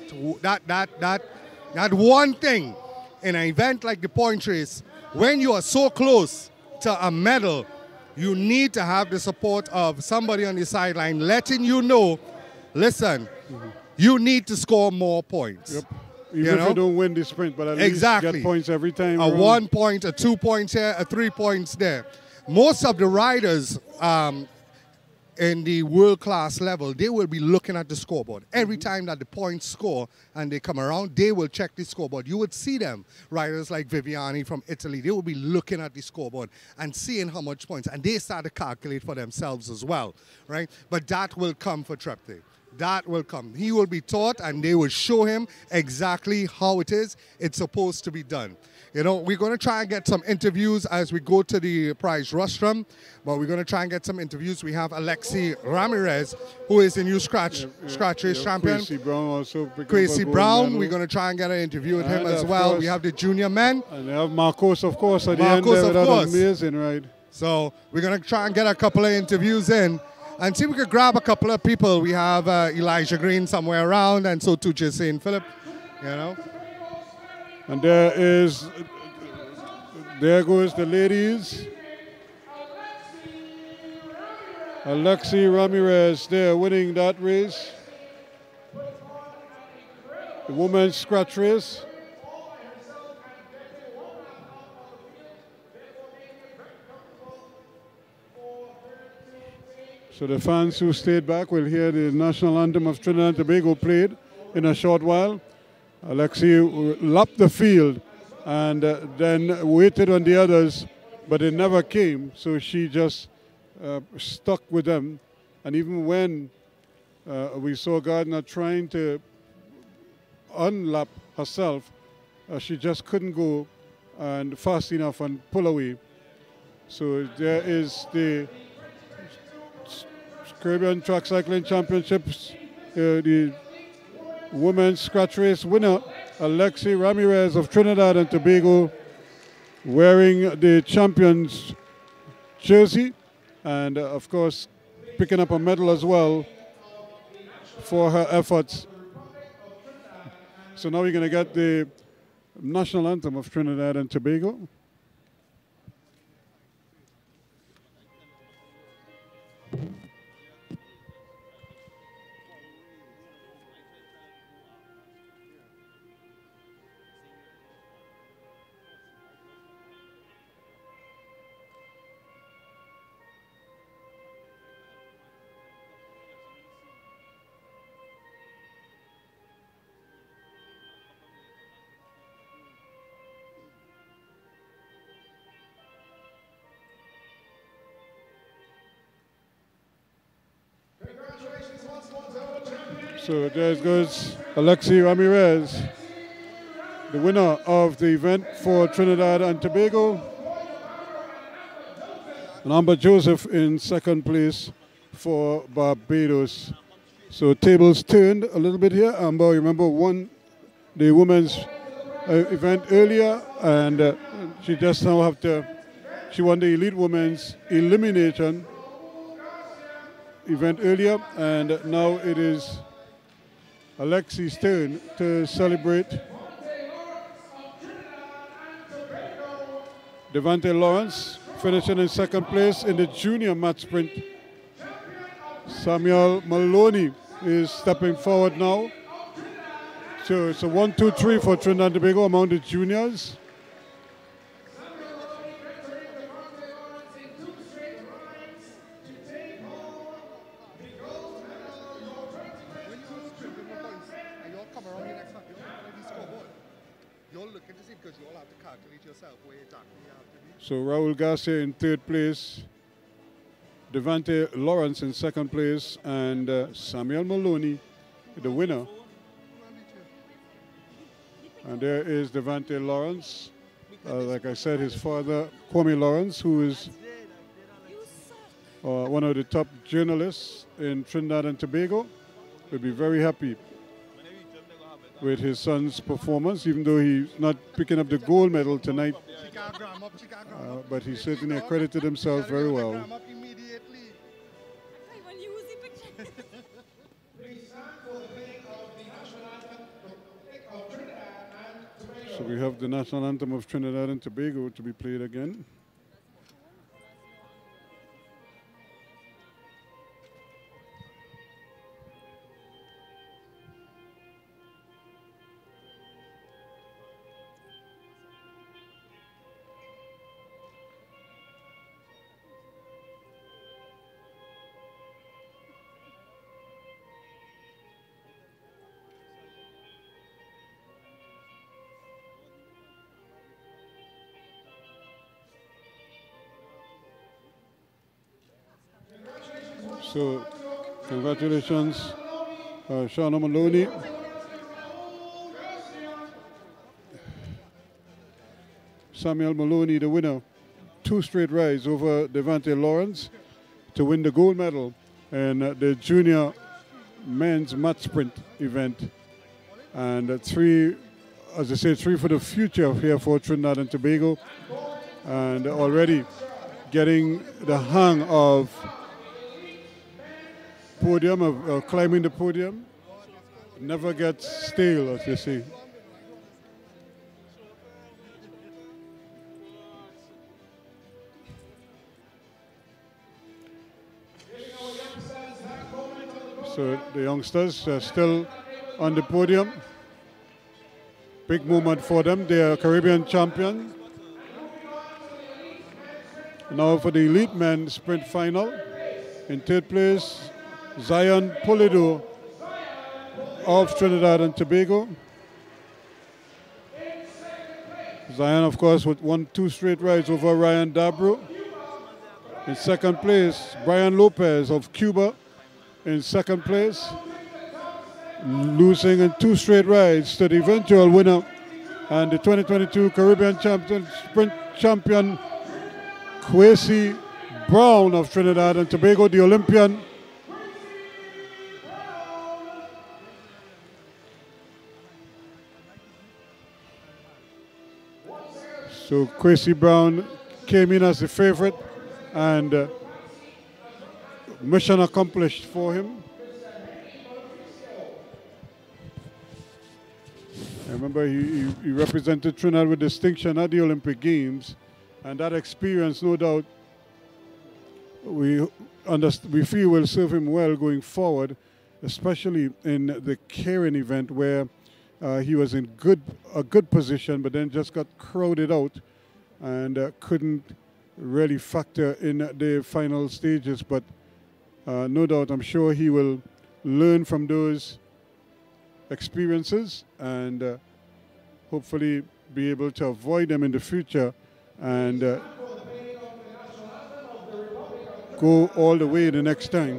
one thing in an event like the point race. When you are so close to a medal, you need to have the support of somebody on the sideline letting you know, listen, you need to score more points. Yep. Even if you don't win the sprint, but at least get points every time. A 1 point, a 2 points here, a 3 points there. Most of the riders in the world-class level, they will be looking at the scoreboard. Every time that the points score and they come around, they will check the scoreboard. You would see them, riders like Viviani from Italy, they will be looking at the scoreboard and seeing how much points, and they start to calculate for themselves as well, right? But that will come for Trepte. That will come. He will be taught, and they will show him exactly how it's supposed to be done. You know, we're going to try and get some interviews as we go to the prize rostrum, but we're going to try and get some interviews. We have Alexi Ramirez, who is the new scratch race champion. Kwesi Brown also. Kwesi Brown, we're going to try and get an interview with him as well. Course, we have the junior men. And they have Marcos, of course, at the end there. That's amazing, right? So we're going to try and get a couple of interviews in and see if we could grab a couple of people. We have Elijah Green somewhere around, and so too St. Philip, you know. And there goes the ladies. Alexi Ramirez there winning that race. The women's scratch race. So the fans who stayed back will hear the national anthem of Trinidad and Tobago played in a short while. Alexi lapped the field and then waited on the others, but they never came, so she just stuck with them. And even when we saw Gardner trying to unlap herself, she just couldn't go and fast enough and pull away. So there is the Caribbean Track Cycling Championships, the women's scratch race winner, Alexi Ramirez of Trinidad and Tobago, wearing the champion's jersey and, of course, picking up a medal as well for her efforts. So now we're going to get the national anthem of Trinidad and Tobago. So there goes Alexi Ramirez, the winner of the event for Trinidad and Tobago. And Amber Joseph in second place for Barbados. So tables turned a little bit here. Amber, remember, won the women's event earlier, and she just now have to, she won the elite women's elimination event earlier, and now it is Alexi's turn to celebrate. Devante Lawrence finishing in second place in the junior match sprint. Samuel Maloney is stepping forward now. So it's a 1, 2, 3 for Trinidad and Tobago among the juniors. So Raul Garcia in third place. Devante Lawrence in second place, and Samuel Maloney, the winner. And there is Devante Lawrence. Like I said, his father, Kwame Lawrence, who is one of the top journalists in Trinidad and Tobago, will be very happy with his son's performance, even though he's not picking up the gold medal tonight. But he certainly accredited himself very well. So we have the national anthem of Trinidad and Tobago to be played again. So, congratulations, Shauna Maloney. Samuel Maloney, the winner, 2 straight rides over Devante Lawrence to win the gold medal in the junior men's match sprint event. And 3, as I say, 3 for the future here for Trinidad and Tobago. And already getting the hang of podium, of climbing the podium. Never gets stale, as you see. So the youngsters are still on the podium. Big moment for them. They are Caribbean champion. Now for the elite men sprint final. In 3rd place, Zion Pulido of Trinidad and Tobago. Zion, of course, with 2 straight rides over Ryan Dabro. In 2nd place, Brian Lopez of Cuba in 2nd place, losing in 2 straight rides to the eventual winner and the 2022 Caribbean champion, sprint champion, Kwesi Brown of Trinidad and Tobago, the Olympian. So Kwesi Brown came in as the favorite, and mission accomplished for him. I remember he represented Trinidad with distinction at the Olympic Games, and that experience, no doubt, we feel will serve him well going forward, especially in the Karen event where he was in a good position, but then just got crowded out and couldn't really factor in the final stages. But no doubt, I'm sure he will learn from those experiences and hopefully be able to avoid them in the future and go all the way the next time.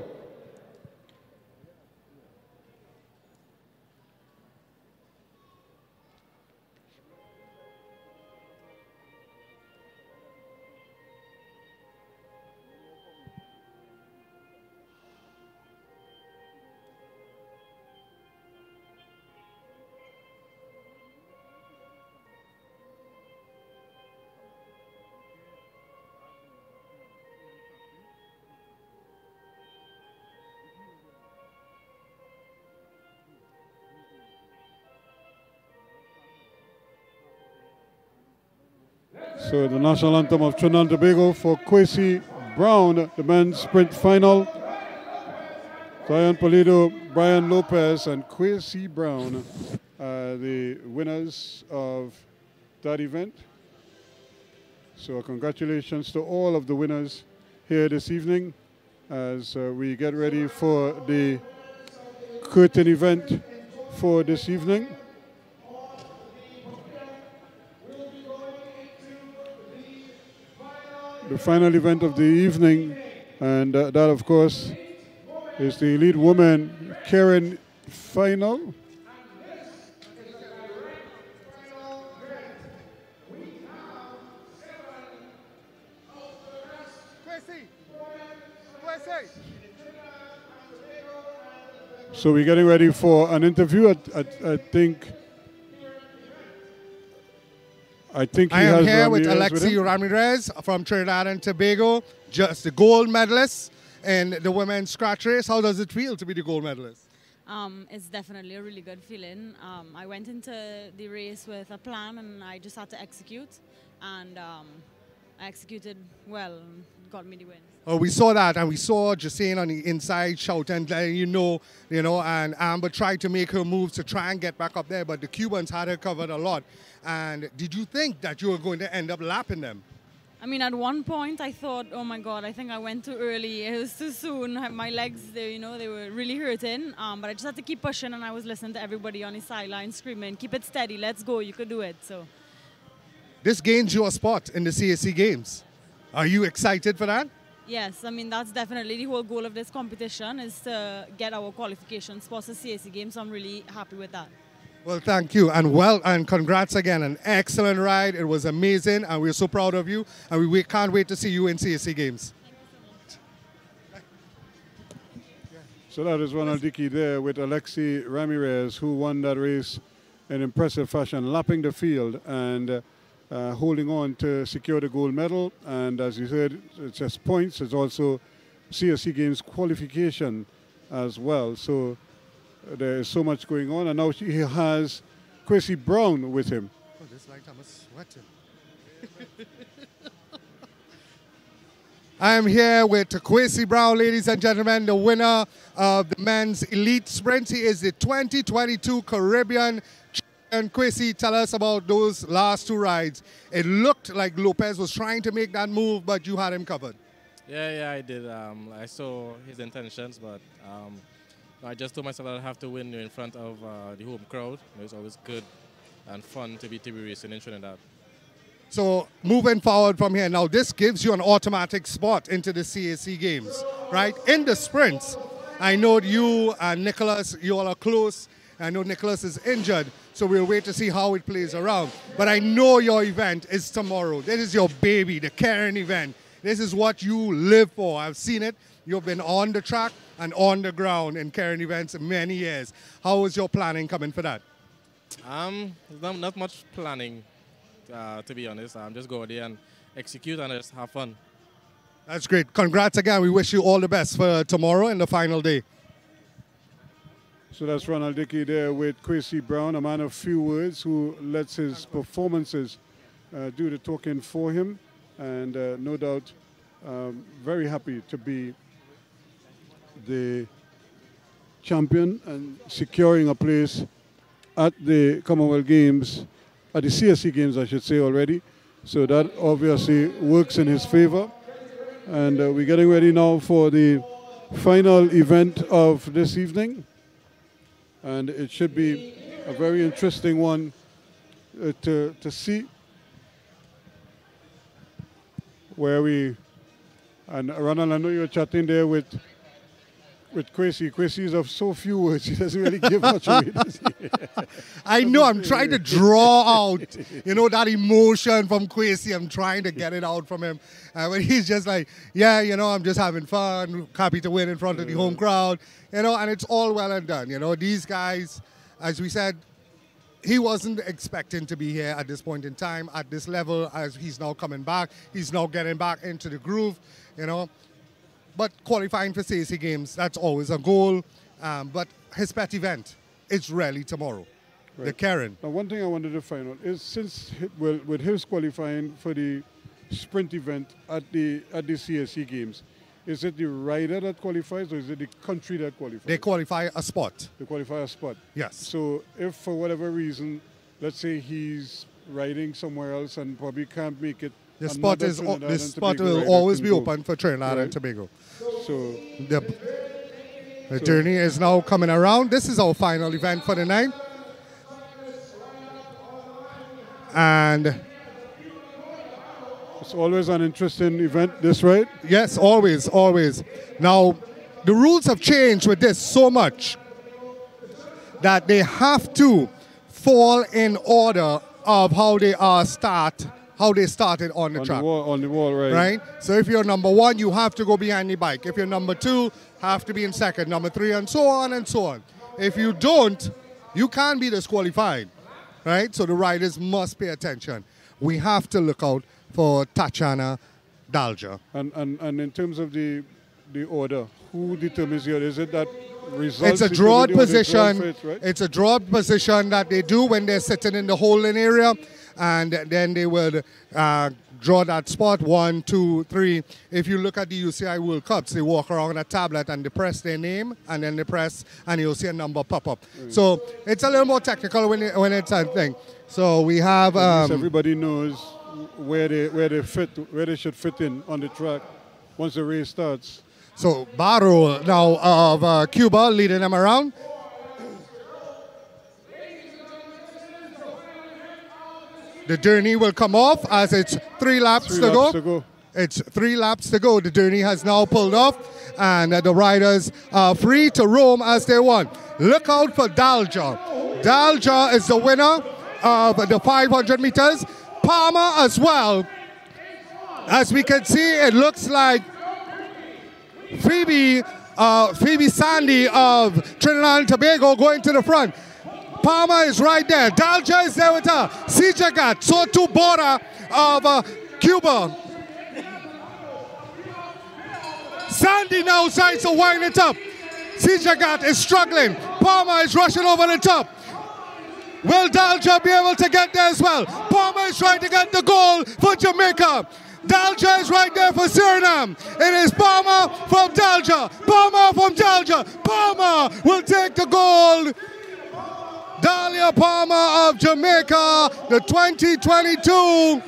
So the national anthem of Trinidad and Tobago for Kwesi Brown, the men's sprint final. Zion Pulido, Brian Lopez, and Kwesi Brown are the winners of that event. So congratulations to all of the winners here this evening as we get ready for the curtain event for this evening. The final event of the evening And that, of course, is the elite woman Karen final. So we're getting ready for an interview. I think he I am has here with Ramirez Alexi him. Ramirez from Trinidad and Tobago, just the gold medalist in the women's scratch race. How does it feel to be the gold medalist? It's definitely a really good feeling. I went into the race with a plan and I just had to execute. And I executed well and got me the win. Oh, we saw that, and we saw Justine on the inside shouting, letting you know, and Amber tried to make her moves to try and get back up there, but the Cubans had her covered a lot. And did you think that you were going to end up lapping them? I mean, at one point I thought, oh my God, I think I went too early. It was too soon. My legs, they were really hurting. But I just had to keep pushing, and I was listening to everybody on the sideline screaming, keep it steady, let's go, you could do it. So This gains you a spot in the CSC Games. Are you excited for that? yes, I mean, that's definitely the whole goal of this competition is to get our qualification spots to CAC Games. So I'm really happy with that. Well, thank you, and congrats again. An excellent ride. It was amazing, and we're so proud of you, and we can't wait to see you in CSC Games. So that is Ronald Dickey there with Alexi Ramirez, who won that race in impressive fashion, lapping the field and holding on to secure the gold medal. And as you heard, it's just points. It's also CSC Games qualification as well. So there is so much going on. And now he has Kwesi Brown with him. Oh, this light, I'm sweating. I am here with Kwesi Brown, ladies and gentlemen, the winner of the men's elite sprint. He is the 2022 Caribbean champion. Kwesi, tell us about those last two rides. It looked like Lopez was trying to make that move, but you had him covered. Yeah, I did. I saw his intentions, but I just told myself I'd have to win in front of the home crowd. It's always good and fun to be racing in Trinidad. So moving forward from here, now this gives you an automatic spot into the CAC Games, right? In the sprints, I know you and Nicholas, you all are close. I know Nicholas is injured, so we'll wait to see how it plays around. But I know your event is tomorrow. This is your baby, the Karen event. This is what you live for. I've seen it. You've been on the track and on the ground in Karen events many years. How is your planning coming for that? Not much planning, to be honest. I'm just go out there and execute and just have fun. That's great. Congrats again. We wish you all the best for tomorrow and the final day. So that's Ronald Dickey there with Kwesi Brown, a man of few words who lets his performances do the talking for him. And no doubt, very happy to be the champion and securing a place at the Commonwealth Games, at the CSC Games, I should say already. So that obviously works in his favor. And we're getting ready now for the final event of this evening. And it should be a very interesting one to see. Where and Ronald, I know you were chatting there with Kwesi. Kwesi is of so few words, he doesn't really give much away, does he? I know, I'm trying to draw out, that emotion from Kwesi. I'm trying to get it out from him. But he's just like, yeah, I'm just having fun, happy to win in front of the home crowd, and it's all well and done. These guys, as we said, he wasn't expecting to be here at this point in time, at this level, as he's now coming back. He's now getting back into the groove, But qualifying for CAC Games, that's always a goal. But his pet event is really tomorrow, the Karen. Now, one thing I wanted to find out is, since, with his qualifying for the sprint event at the CSC Games, is it the rider that qualifies, or is it the country that qualifies? They qualify a spot. They qualify a spot. Yes. So if for whatever reason, let's say he's riding somewhere else and probably can't make it, the spot will always be open for Trinidad and Tobago. So the journey is now coming around. This is our final event for the night. And It's always an interesting event, this, right? Yes, always, always. Now, the rules have changed with this so much that they have to fall in order of how they started on the track. On the wall, right. Right? So if you're number 1, you have to go behind the bike. If you're number 2, have to be in second. Number 3, and so on and so on. If you don't, you can't be disqualified. Right? So the riders must pay attention. We have to look out for Tatiana Dalja. And in terms of the order, who determines the order? Is it that results? It's a drawed position. Fits, right? It's a drawed position that they do when they're sitting in the holding area, and then they would draw that spot 1, 2, 3. If you look at the UCI World Cups, they walk around a tablet and they press their name, and then they press, and you'll see a number pop up. So it's a little more technical when it's a thing. So we have. Everybody knows where they should fit in on the track once the race starts. So Barro now of Cuba leading them around. The journey will come off as it's 3 laps to go. It's 3 laps to go. The journey has now pulled off, and the riders are free to roam as they want. Look out for Dalja. Dalja is the winner of the 500 meters. Palmer as well. As we can see, it looks like Phoebe Sandy of Trinidad and Tobago going to the front. Palmer is right there. Dalja is there with her. Sijagat, Sotu Bora of Cuba. Sandy now tries to wind it up. Sijagat is struggling. Palmer is rushing over the top. Will Dalja be able to get there as well? Palmer is trying to get the goal for Jamaica. Dalja is right there for Suriname. It is Palmer from Dalja. Palmer from Dalja. Palmer will take the gold. Dahlia Palmer of Jamaica, the 2022.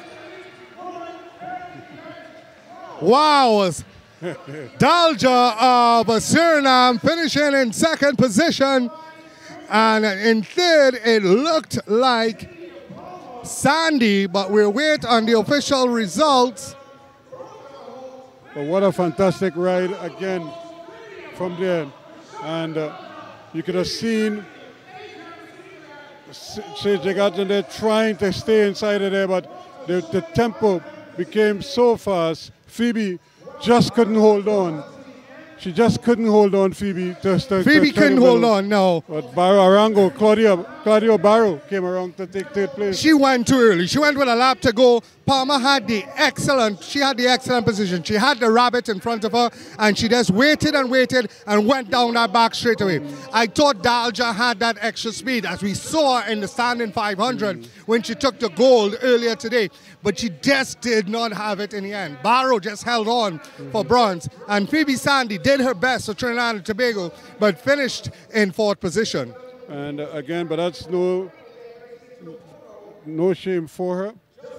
Wow. Dalja of Suriname finishing in 2nd position. And in 3rd, it looked like Sandy, but we'll wait on the official results. But what a fantastic ride again from there. And you could have seen Sijagat there trying to stay inside of there, but the tempo became so fast. Phoebe just couldn't hold on. She just couldn't hold on, Phoebe. Phoebe couldn't hold on, no. But Arango, Claudio Barro came around to take 3rd place. She went too early. She went with a lap to go. Palmer had the excellent position. She had the rabbit in front of her, and she just waited and waited and went down that back straight away. I thought Dalja had that extra speed, as we saw in the standing 500 when she took the gold earlier today, but she just did not have it in the end. Barrow just held on for bronze, and Phoebe Sandy did her best for Trinidad and Tobago, but finished in 4th position. And again, but that's no shame for her.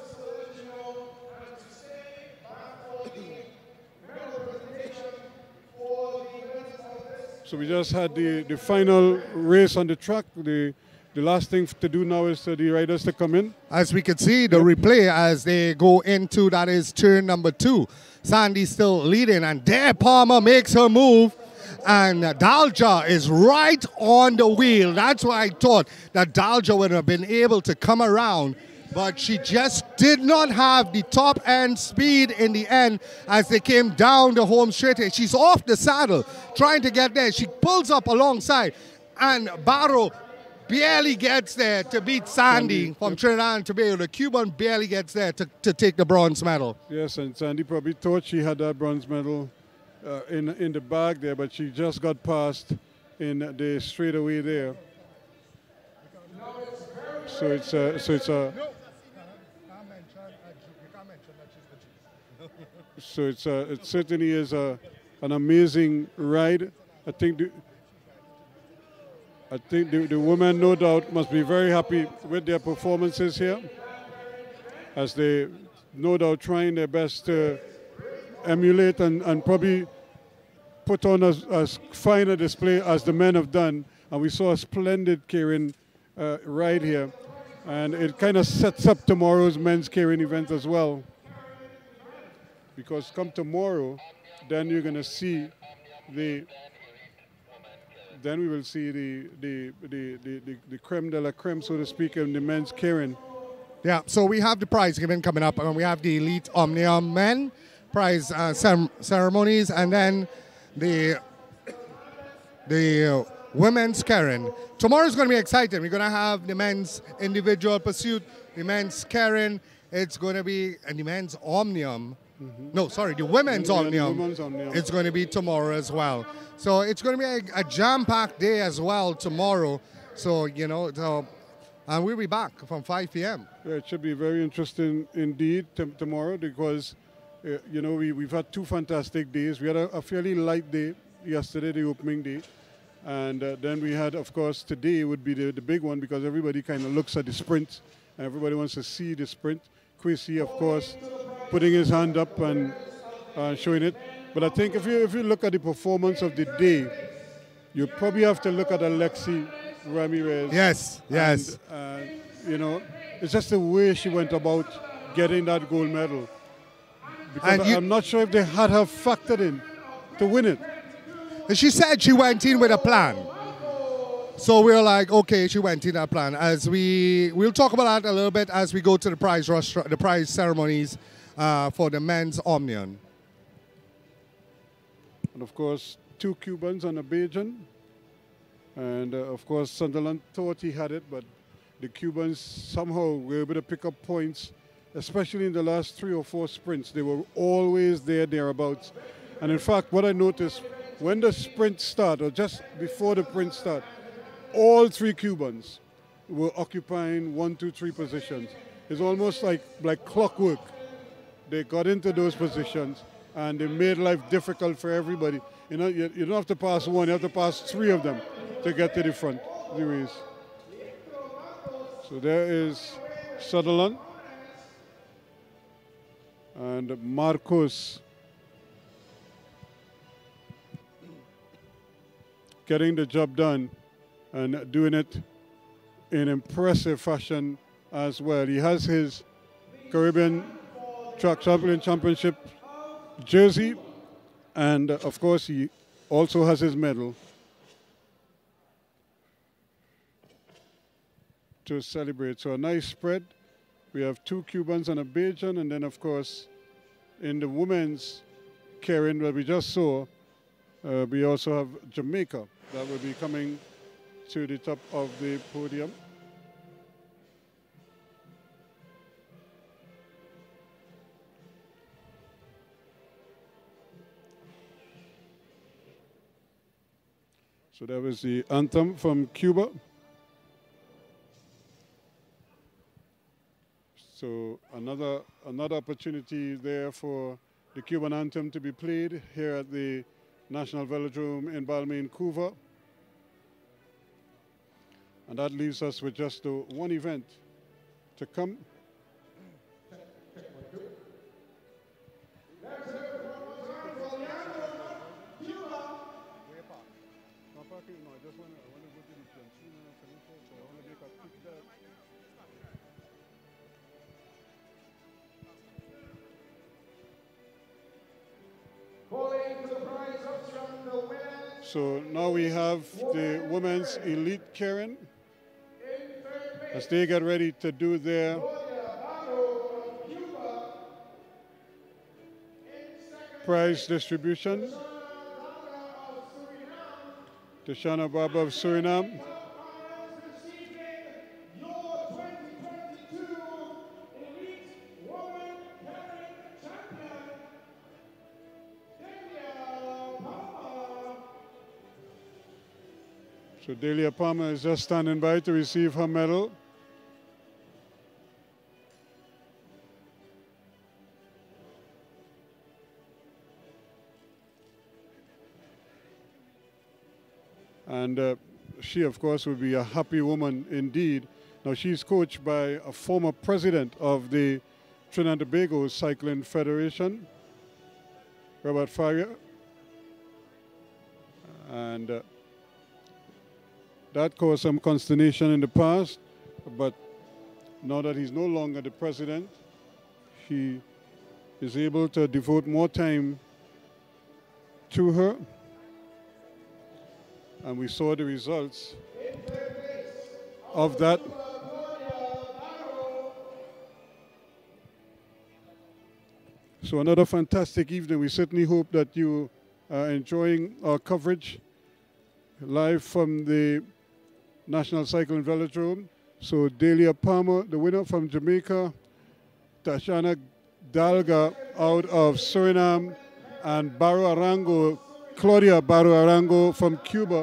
So we just had the final race on the track. The last thing to do now is for the riders to come in. As we can see, the replay as they go into, that is turn number 2. Sandy still leading, and there Palmer makes her move. And Dalja is right on the wheel. That's why I thought that Dalja would have been able to come around, but she just did not have the top end speed in the end as they came down the home straight. She's off the saddle trying to get there. She pulls up alongside, and Barrow barely gets there to beat Sandy from Trinidad and Tobago. The Cuban barely gets there to take the bronze medal. Yes, and Sandy probably thought she had that bronze medal in the bag there, but she just got past in the straightaway there. So it's a So it certainly is an amazing ride. I think the women, no doubt, must be very happy with their performances here, as they, no doubt, trying their best to emulate and probably put on as fine a display as the men have done. And we saw a splendid keirin ride here, and it kind of sets up tomorrow's men's keirin event as well. because come tomorrow, then you're going to see the then we will see the creme de la creme, so to speak, in the men's carrying. Yeah, so we have the prize giving coming up, and we have the Elite Omnium Men prize ceremonies, and then the women's carrying. Tomorrow's going to be exciting. We're going to have the men's individual pursuit, the men's carrying. It's going to be, and the men's Omnium. No, sorry, the women's Omnium. It's going to be tomorrow as well. So it's going to be a jam-packed day as well tomorrow. So, you know, and we'll be back from 5 p.m. Yeah, it should be very interesting indeed tomorrow because, you know, we've had 2 fantastic days. We had a fairly light day yesterday, the opening day. And then we had, of course, today would be the big one because everybody kind of looks at the sprint. And everybody wants to see the sprint. Kwesi, of course, putting his hand up and showing it. But I think if you look at the performance of the day, you probably have to look at Alexi Ramirez. Yes, yes. And, you know, it's just the way she went about getting that gold medal. Because I'm not sure if they had her factored in to win it. She said she went in with a plan. So we're like, okay, she went in that plan. We'll talk about that a little bit as we go to the prize ceremonies for the men's Omnium. And of course, 2 Cubans and a Bajan. And of course, Sunderland thought he had it, but the Cubans somehow were able to pick up points, especially in the last 3 or 4 sprints. They were always thereabouts. And in fact, what I noticed, when the sprint started, or just before the sprint start, all 3 Cubans were occupying 1, 2, 3 positions. It's almost like clockwork. They got into those positions and they made life difficult for everybody. You know, you don't have to pass one, you have to pass 3 of them to get to the front of the race. So there is Sutherland and Marcos getting the job done and doing it in impressive fashion as well. He has his Caribbean Track Championship jersey, and of course he also has his medal to celebrate. So a nice spread. We have 2 Cubans and a Bajan, and then of course in the women's carrying that we just saw, we also have Jamaica that will be coming to the top of the podium. So that was the anthem from Cuba. So another opportunity there for the Cuban anthem to be played here at the National Velodrome in Balmain, Couva. And that leaves us with just one event to come. So now we have the women's elite carrying as they get ready to do their prize distribution. Tashana Baba of Suriname. So Delia Palmer is just standing by to receive her medal. And she, of course, would be a happy woman indeed. Now, she's coached by a former president of the Trinidad and Tobago Cycling Federation, Robert Faria. And that caused some consternation in the past, but now that he's no longer the president, he is able to devote more time to her. And we saw the results of that. So another fantastic evening. We certainly hope that you are enjoying our coverage live from the National Cycling Velodrome. So Delia Palmer, the winner from Jamaica, Tashana Dalga out of Suriname, and Baro Arango, Claudia Baro Arango from Cuba.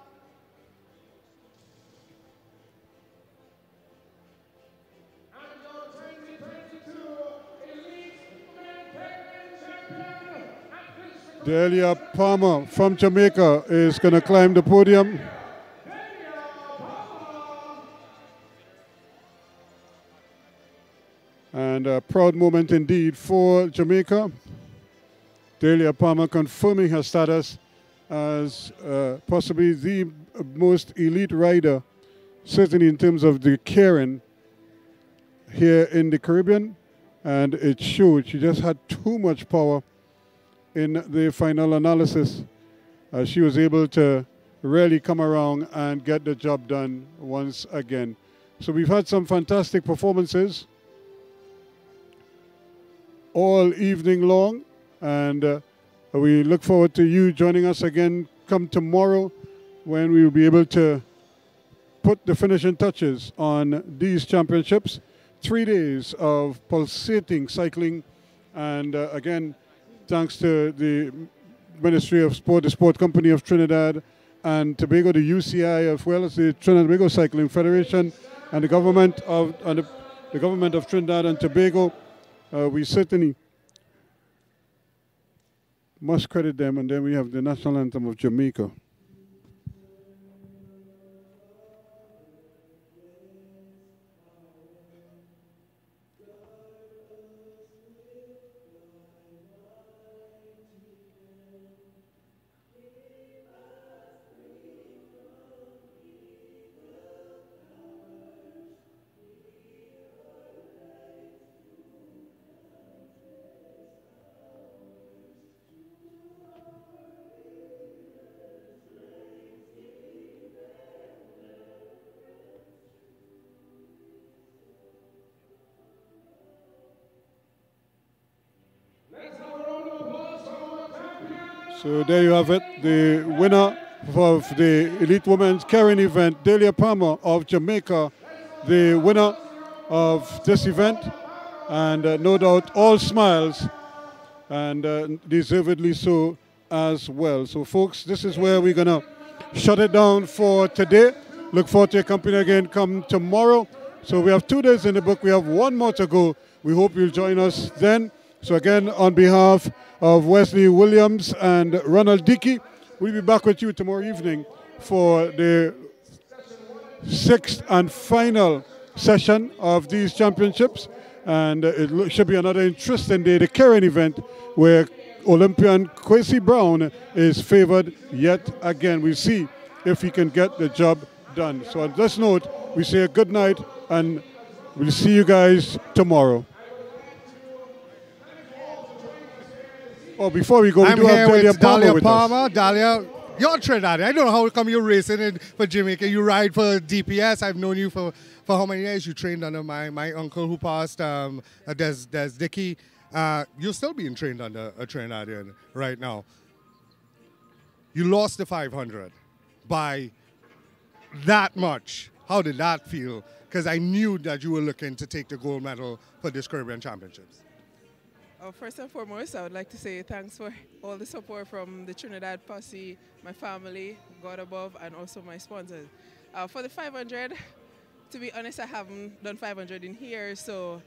Delia Palmer from Jamaica is going to climb the podium. And a proud moment indeed for Jamaica. Delia Palmer confirming her status as possibly the most elite rider, certainly in terms of the caring here in the Caribbean. And it showed. She just had too much power in the final analysis. She was able to really come around and get the job done once again. So we've had some fantastic performances all evening long, and we look forward to you joining us again come tomorrow, when we will be able to put the finishing touches on these championships. 3 days of pulsating cycling, and again, thanks to the Ministry of Sport, the Sport Company of Trinidad and Tobago, the UCI, as well as the Trinidad and Tobago Cycling Federation, and the government of Trinidad and Tobago. We certainly must credit them. And then we have the national anthem of Jamaica. So there you have it, the winner of the Elite Women's Carrying event, Delia Palmer of Jamaica, the winner of this event, and no doubt all smiles, and deservedly so as well. So folks, this is where we're going to shut it down for today. Look forward to your company again come tomorrow. So we have 2 days in the book. We have one more to go. We hope you'll join us then. So again, on behalf of Wesley Williams and Ronald Dickey, we'll be back with you tomorrow evening for the 6th and final session of these championships. And it should be another interesting day, the Karen event, where Olympian Kwesi Brown is favored yet again. We'll see if he can get the job done. So on this note, we say a good night, and we'll see you guys tomorrow. Oh, before we go, we do have Delia Palmer with us. Dalia, you're Trinidad. I don't know how come you're racing for Jamaica. You ride for DPS. I've known you for how many years? You trained under my uncle who passed, Des Dickey. You're still being trained under a Trinidadian right now. You lost the 500 by that much. How did that feel? Because I knew that you were looking to take the gold medal for this Caribbean Championships. First and foremost, I would like to say thanks for all the support from the Trinidad posse, my family, God above, and also my sponsors. For the 500, to be honest, I haven't done 500 in here, so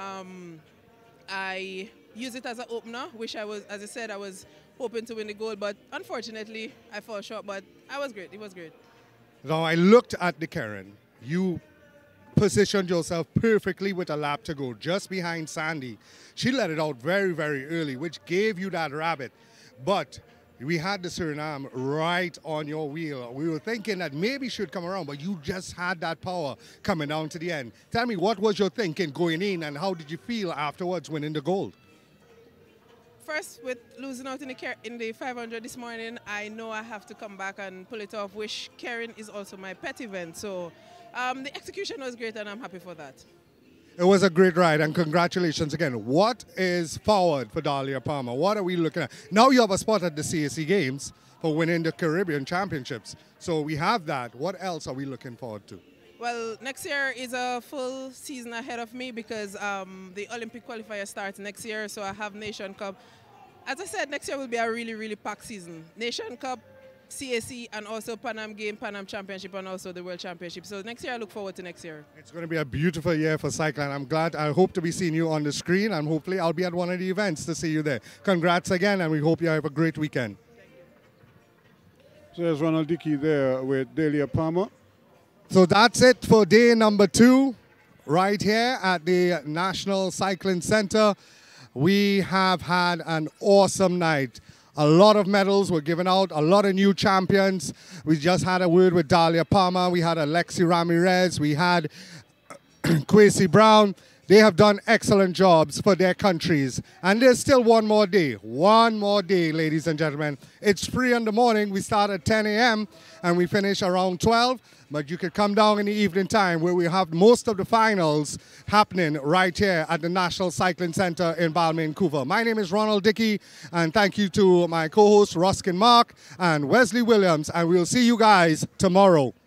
I use it as an opener, which I was, as I said, I was hoping to win the gold, but unfortunately, I fell short, but I was great. It was great. Now, I looked at the Karen. You positioned yourself perfectly with a lap to go, just behind Sandy. She let it out very, very early, which gave you that rabbit. But we had the Suriname right on your wheel. We were thinking that maybe she'd come around, but you just had that power coming down to the end. Tell me, what was your thinking going in, and how did you feel afterwards winning the gold? first, with losing out in the 500 this morning, I know I have to come back and pull it off, which Karen is also my pet event. So the execution was great, and I'm happy for that. It was a great ride, and congratulations again. What is forward for Dahlia Palmer? What are we looking at? Now you have a spot at the CAC Games for winning the Caribbean Championships. So we have that. What else are we looking forward to? Well, next year is a full season ahead of me because the Olympic qualifier starts next year, so I have Nation Cup. As I said, next year will be a really, really packed season. Nation Cup, CAC, and also Pan Am Game, Pan Am Championship, and also the World Championship. So next year, I look forward to next year. It's going to be a beautiful year for cycling. I'm glad. I hope to be seeing you on the screen, and hopefully I'll be at one of the events to see you there. Congrats again, and we hope you have a great weekend. So there's Ronald Dickey there with Dahlia Palmer. So that's it for day number 2 right here at the National Cycling Center. We have had an awesome night. A lot of medals were given out, a lot of new champions. We just had a word with Dahlia Palmer. We had Alexi Ramirez. We had Kwesi Brown. They have done excellent jobs for their countries. And there's still one more day, ladies and gentlemen. It's free in the morning. We start at 10 a.m. and we finish around 12. But you could come down in the evening time where we have most of the finals happening right here at the National Cycling Center in Balmain, Vancouver. My name is Ronald Dickey, and thank you to my co-hosts Ruskin Mark and Wesley Williams, and we'll see you guys tomorrow.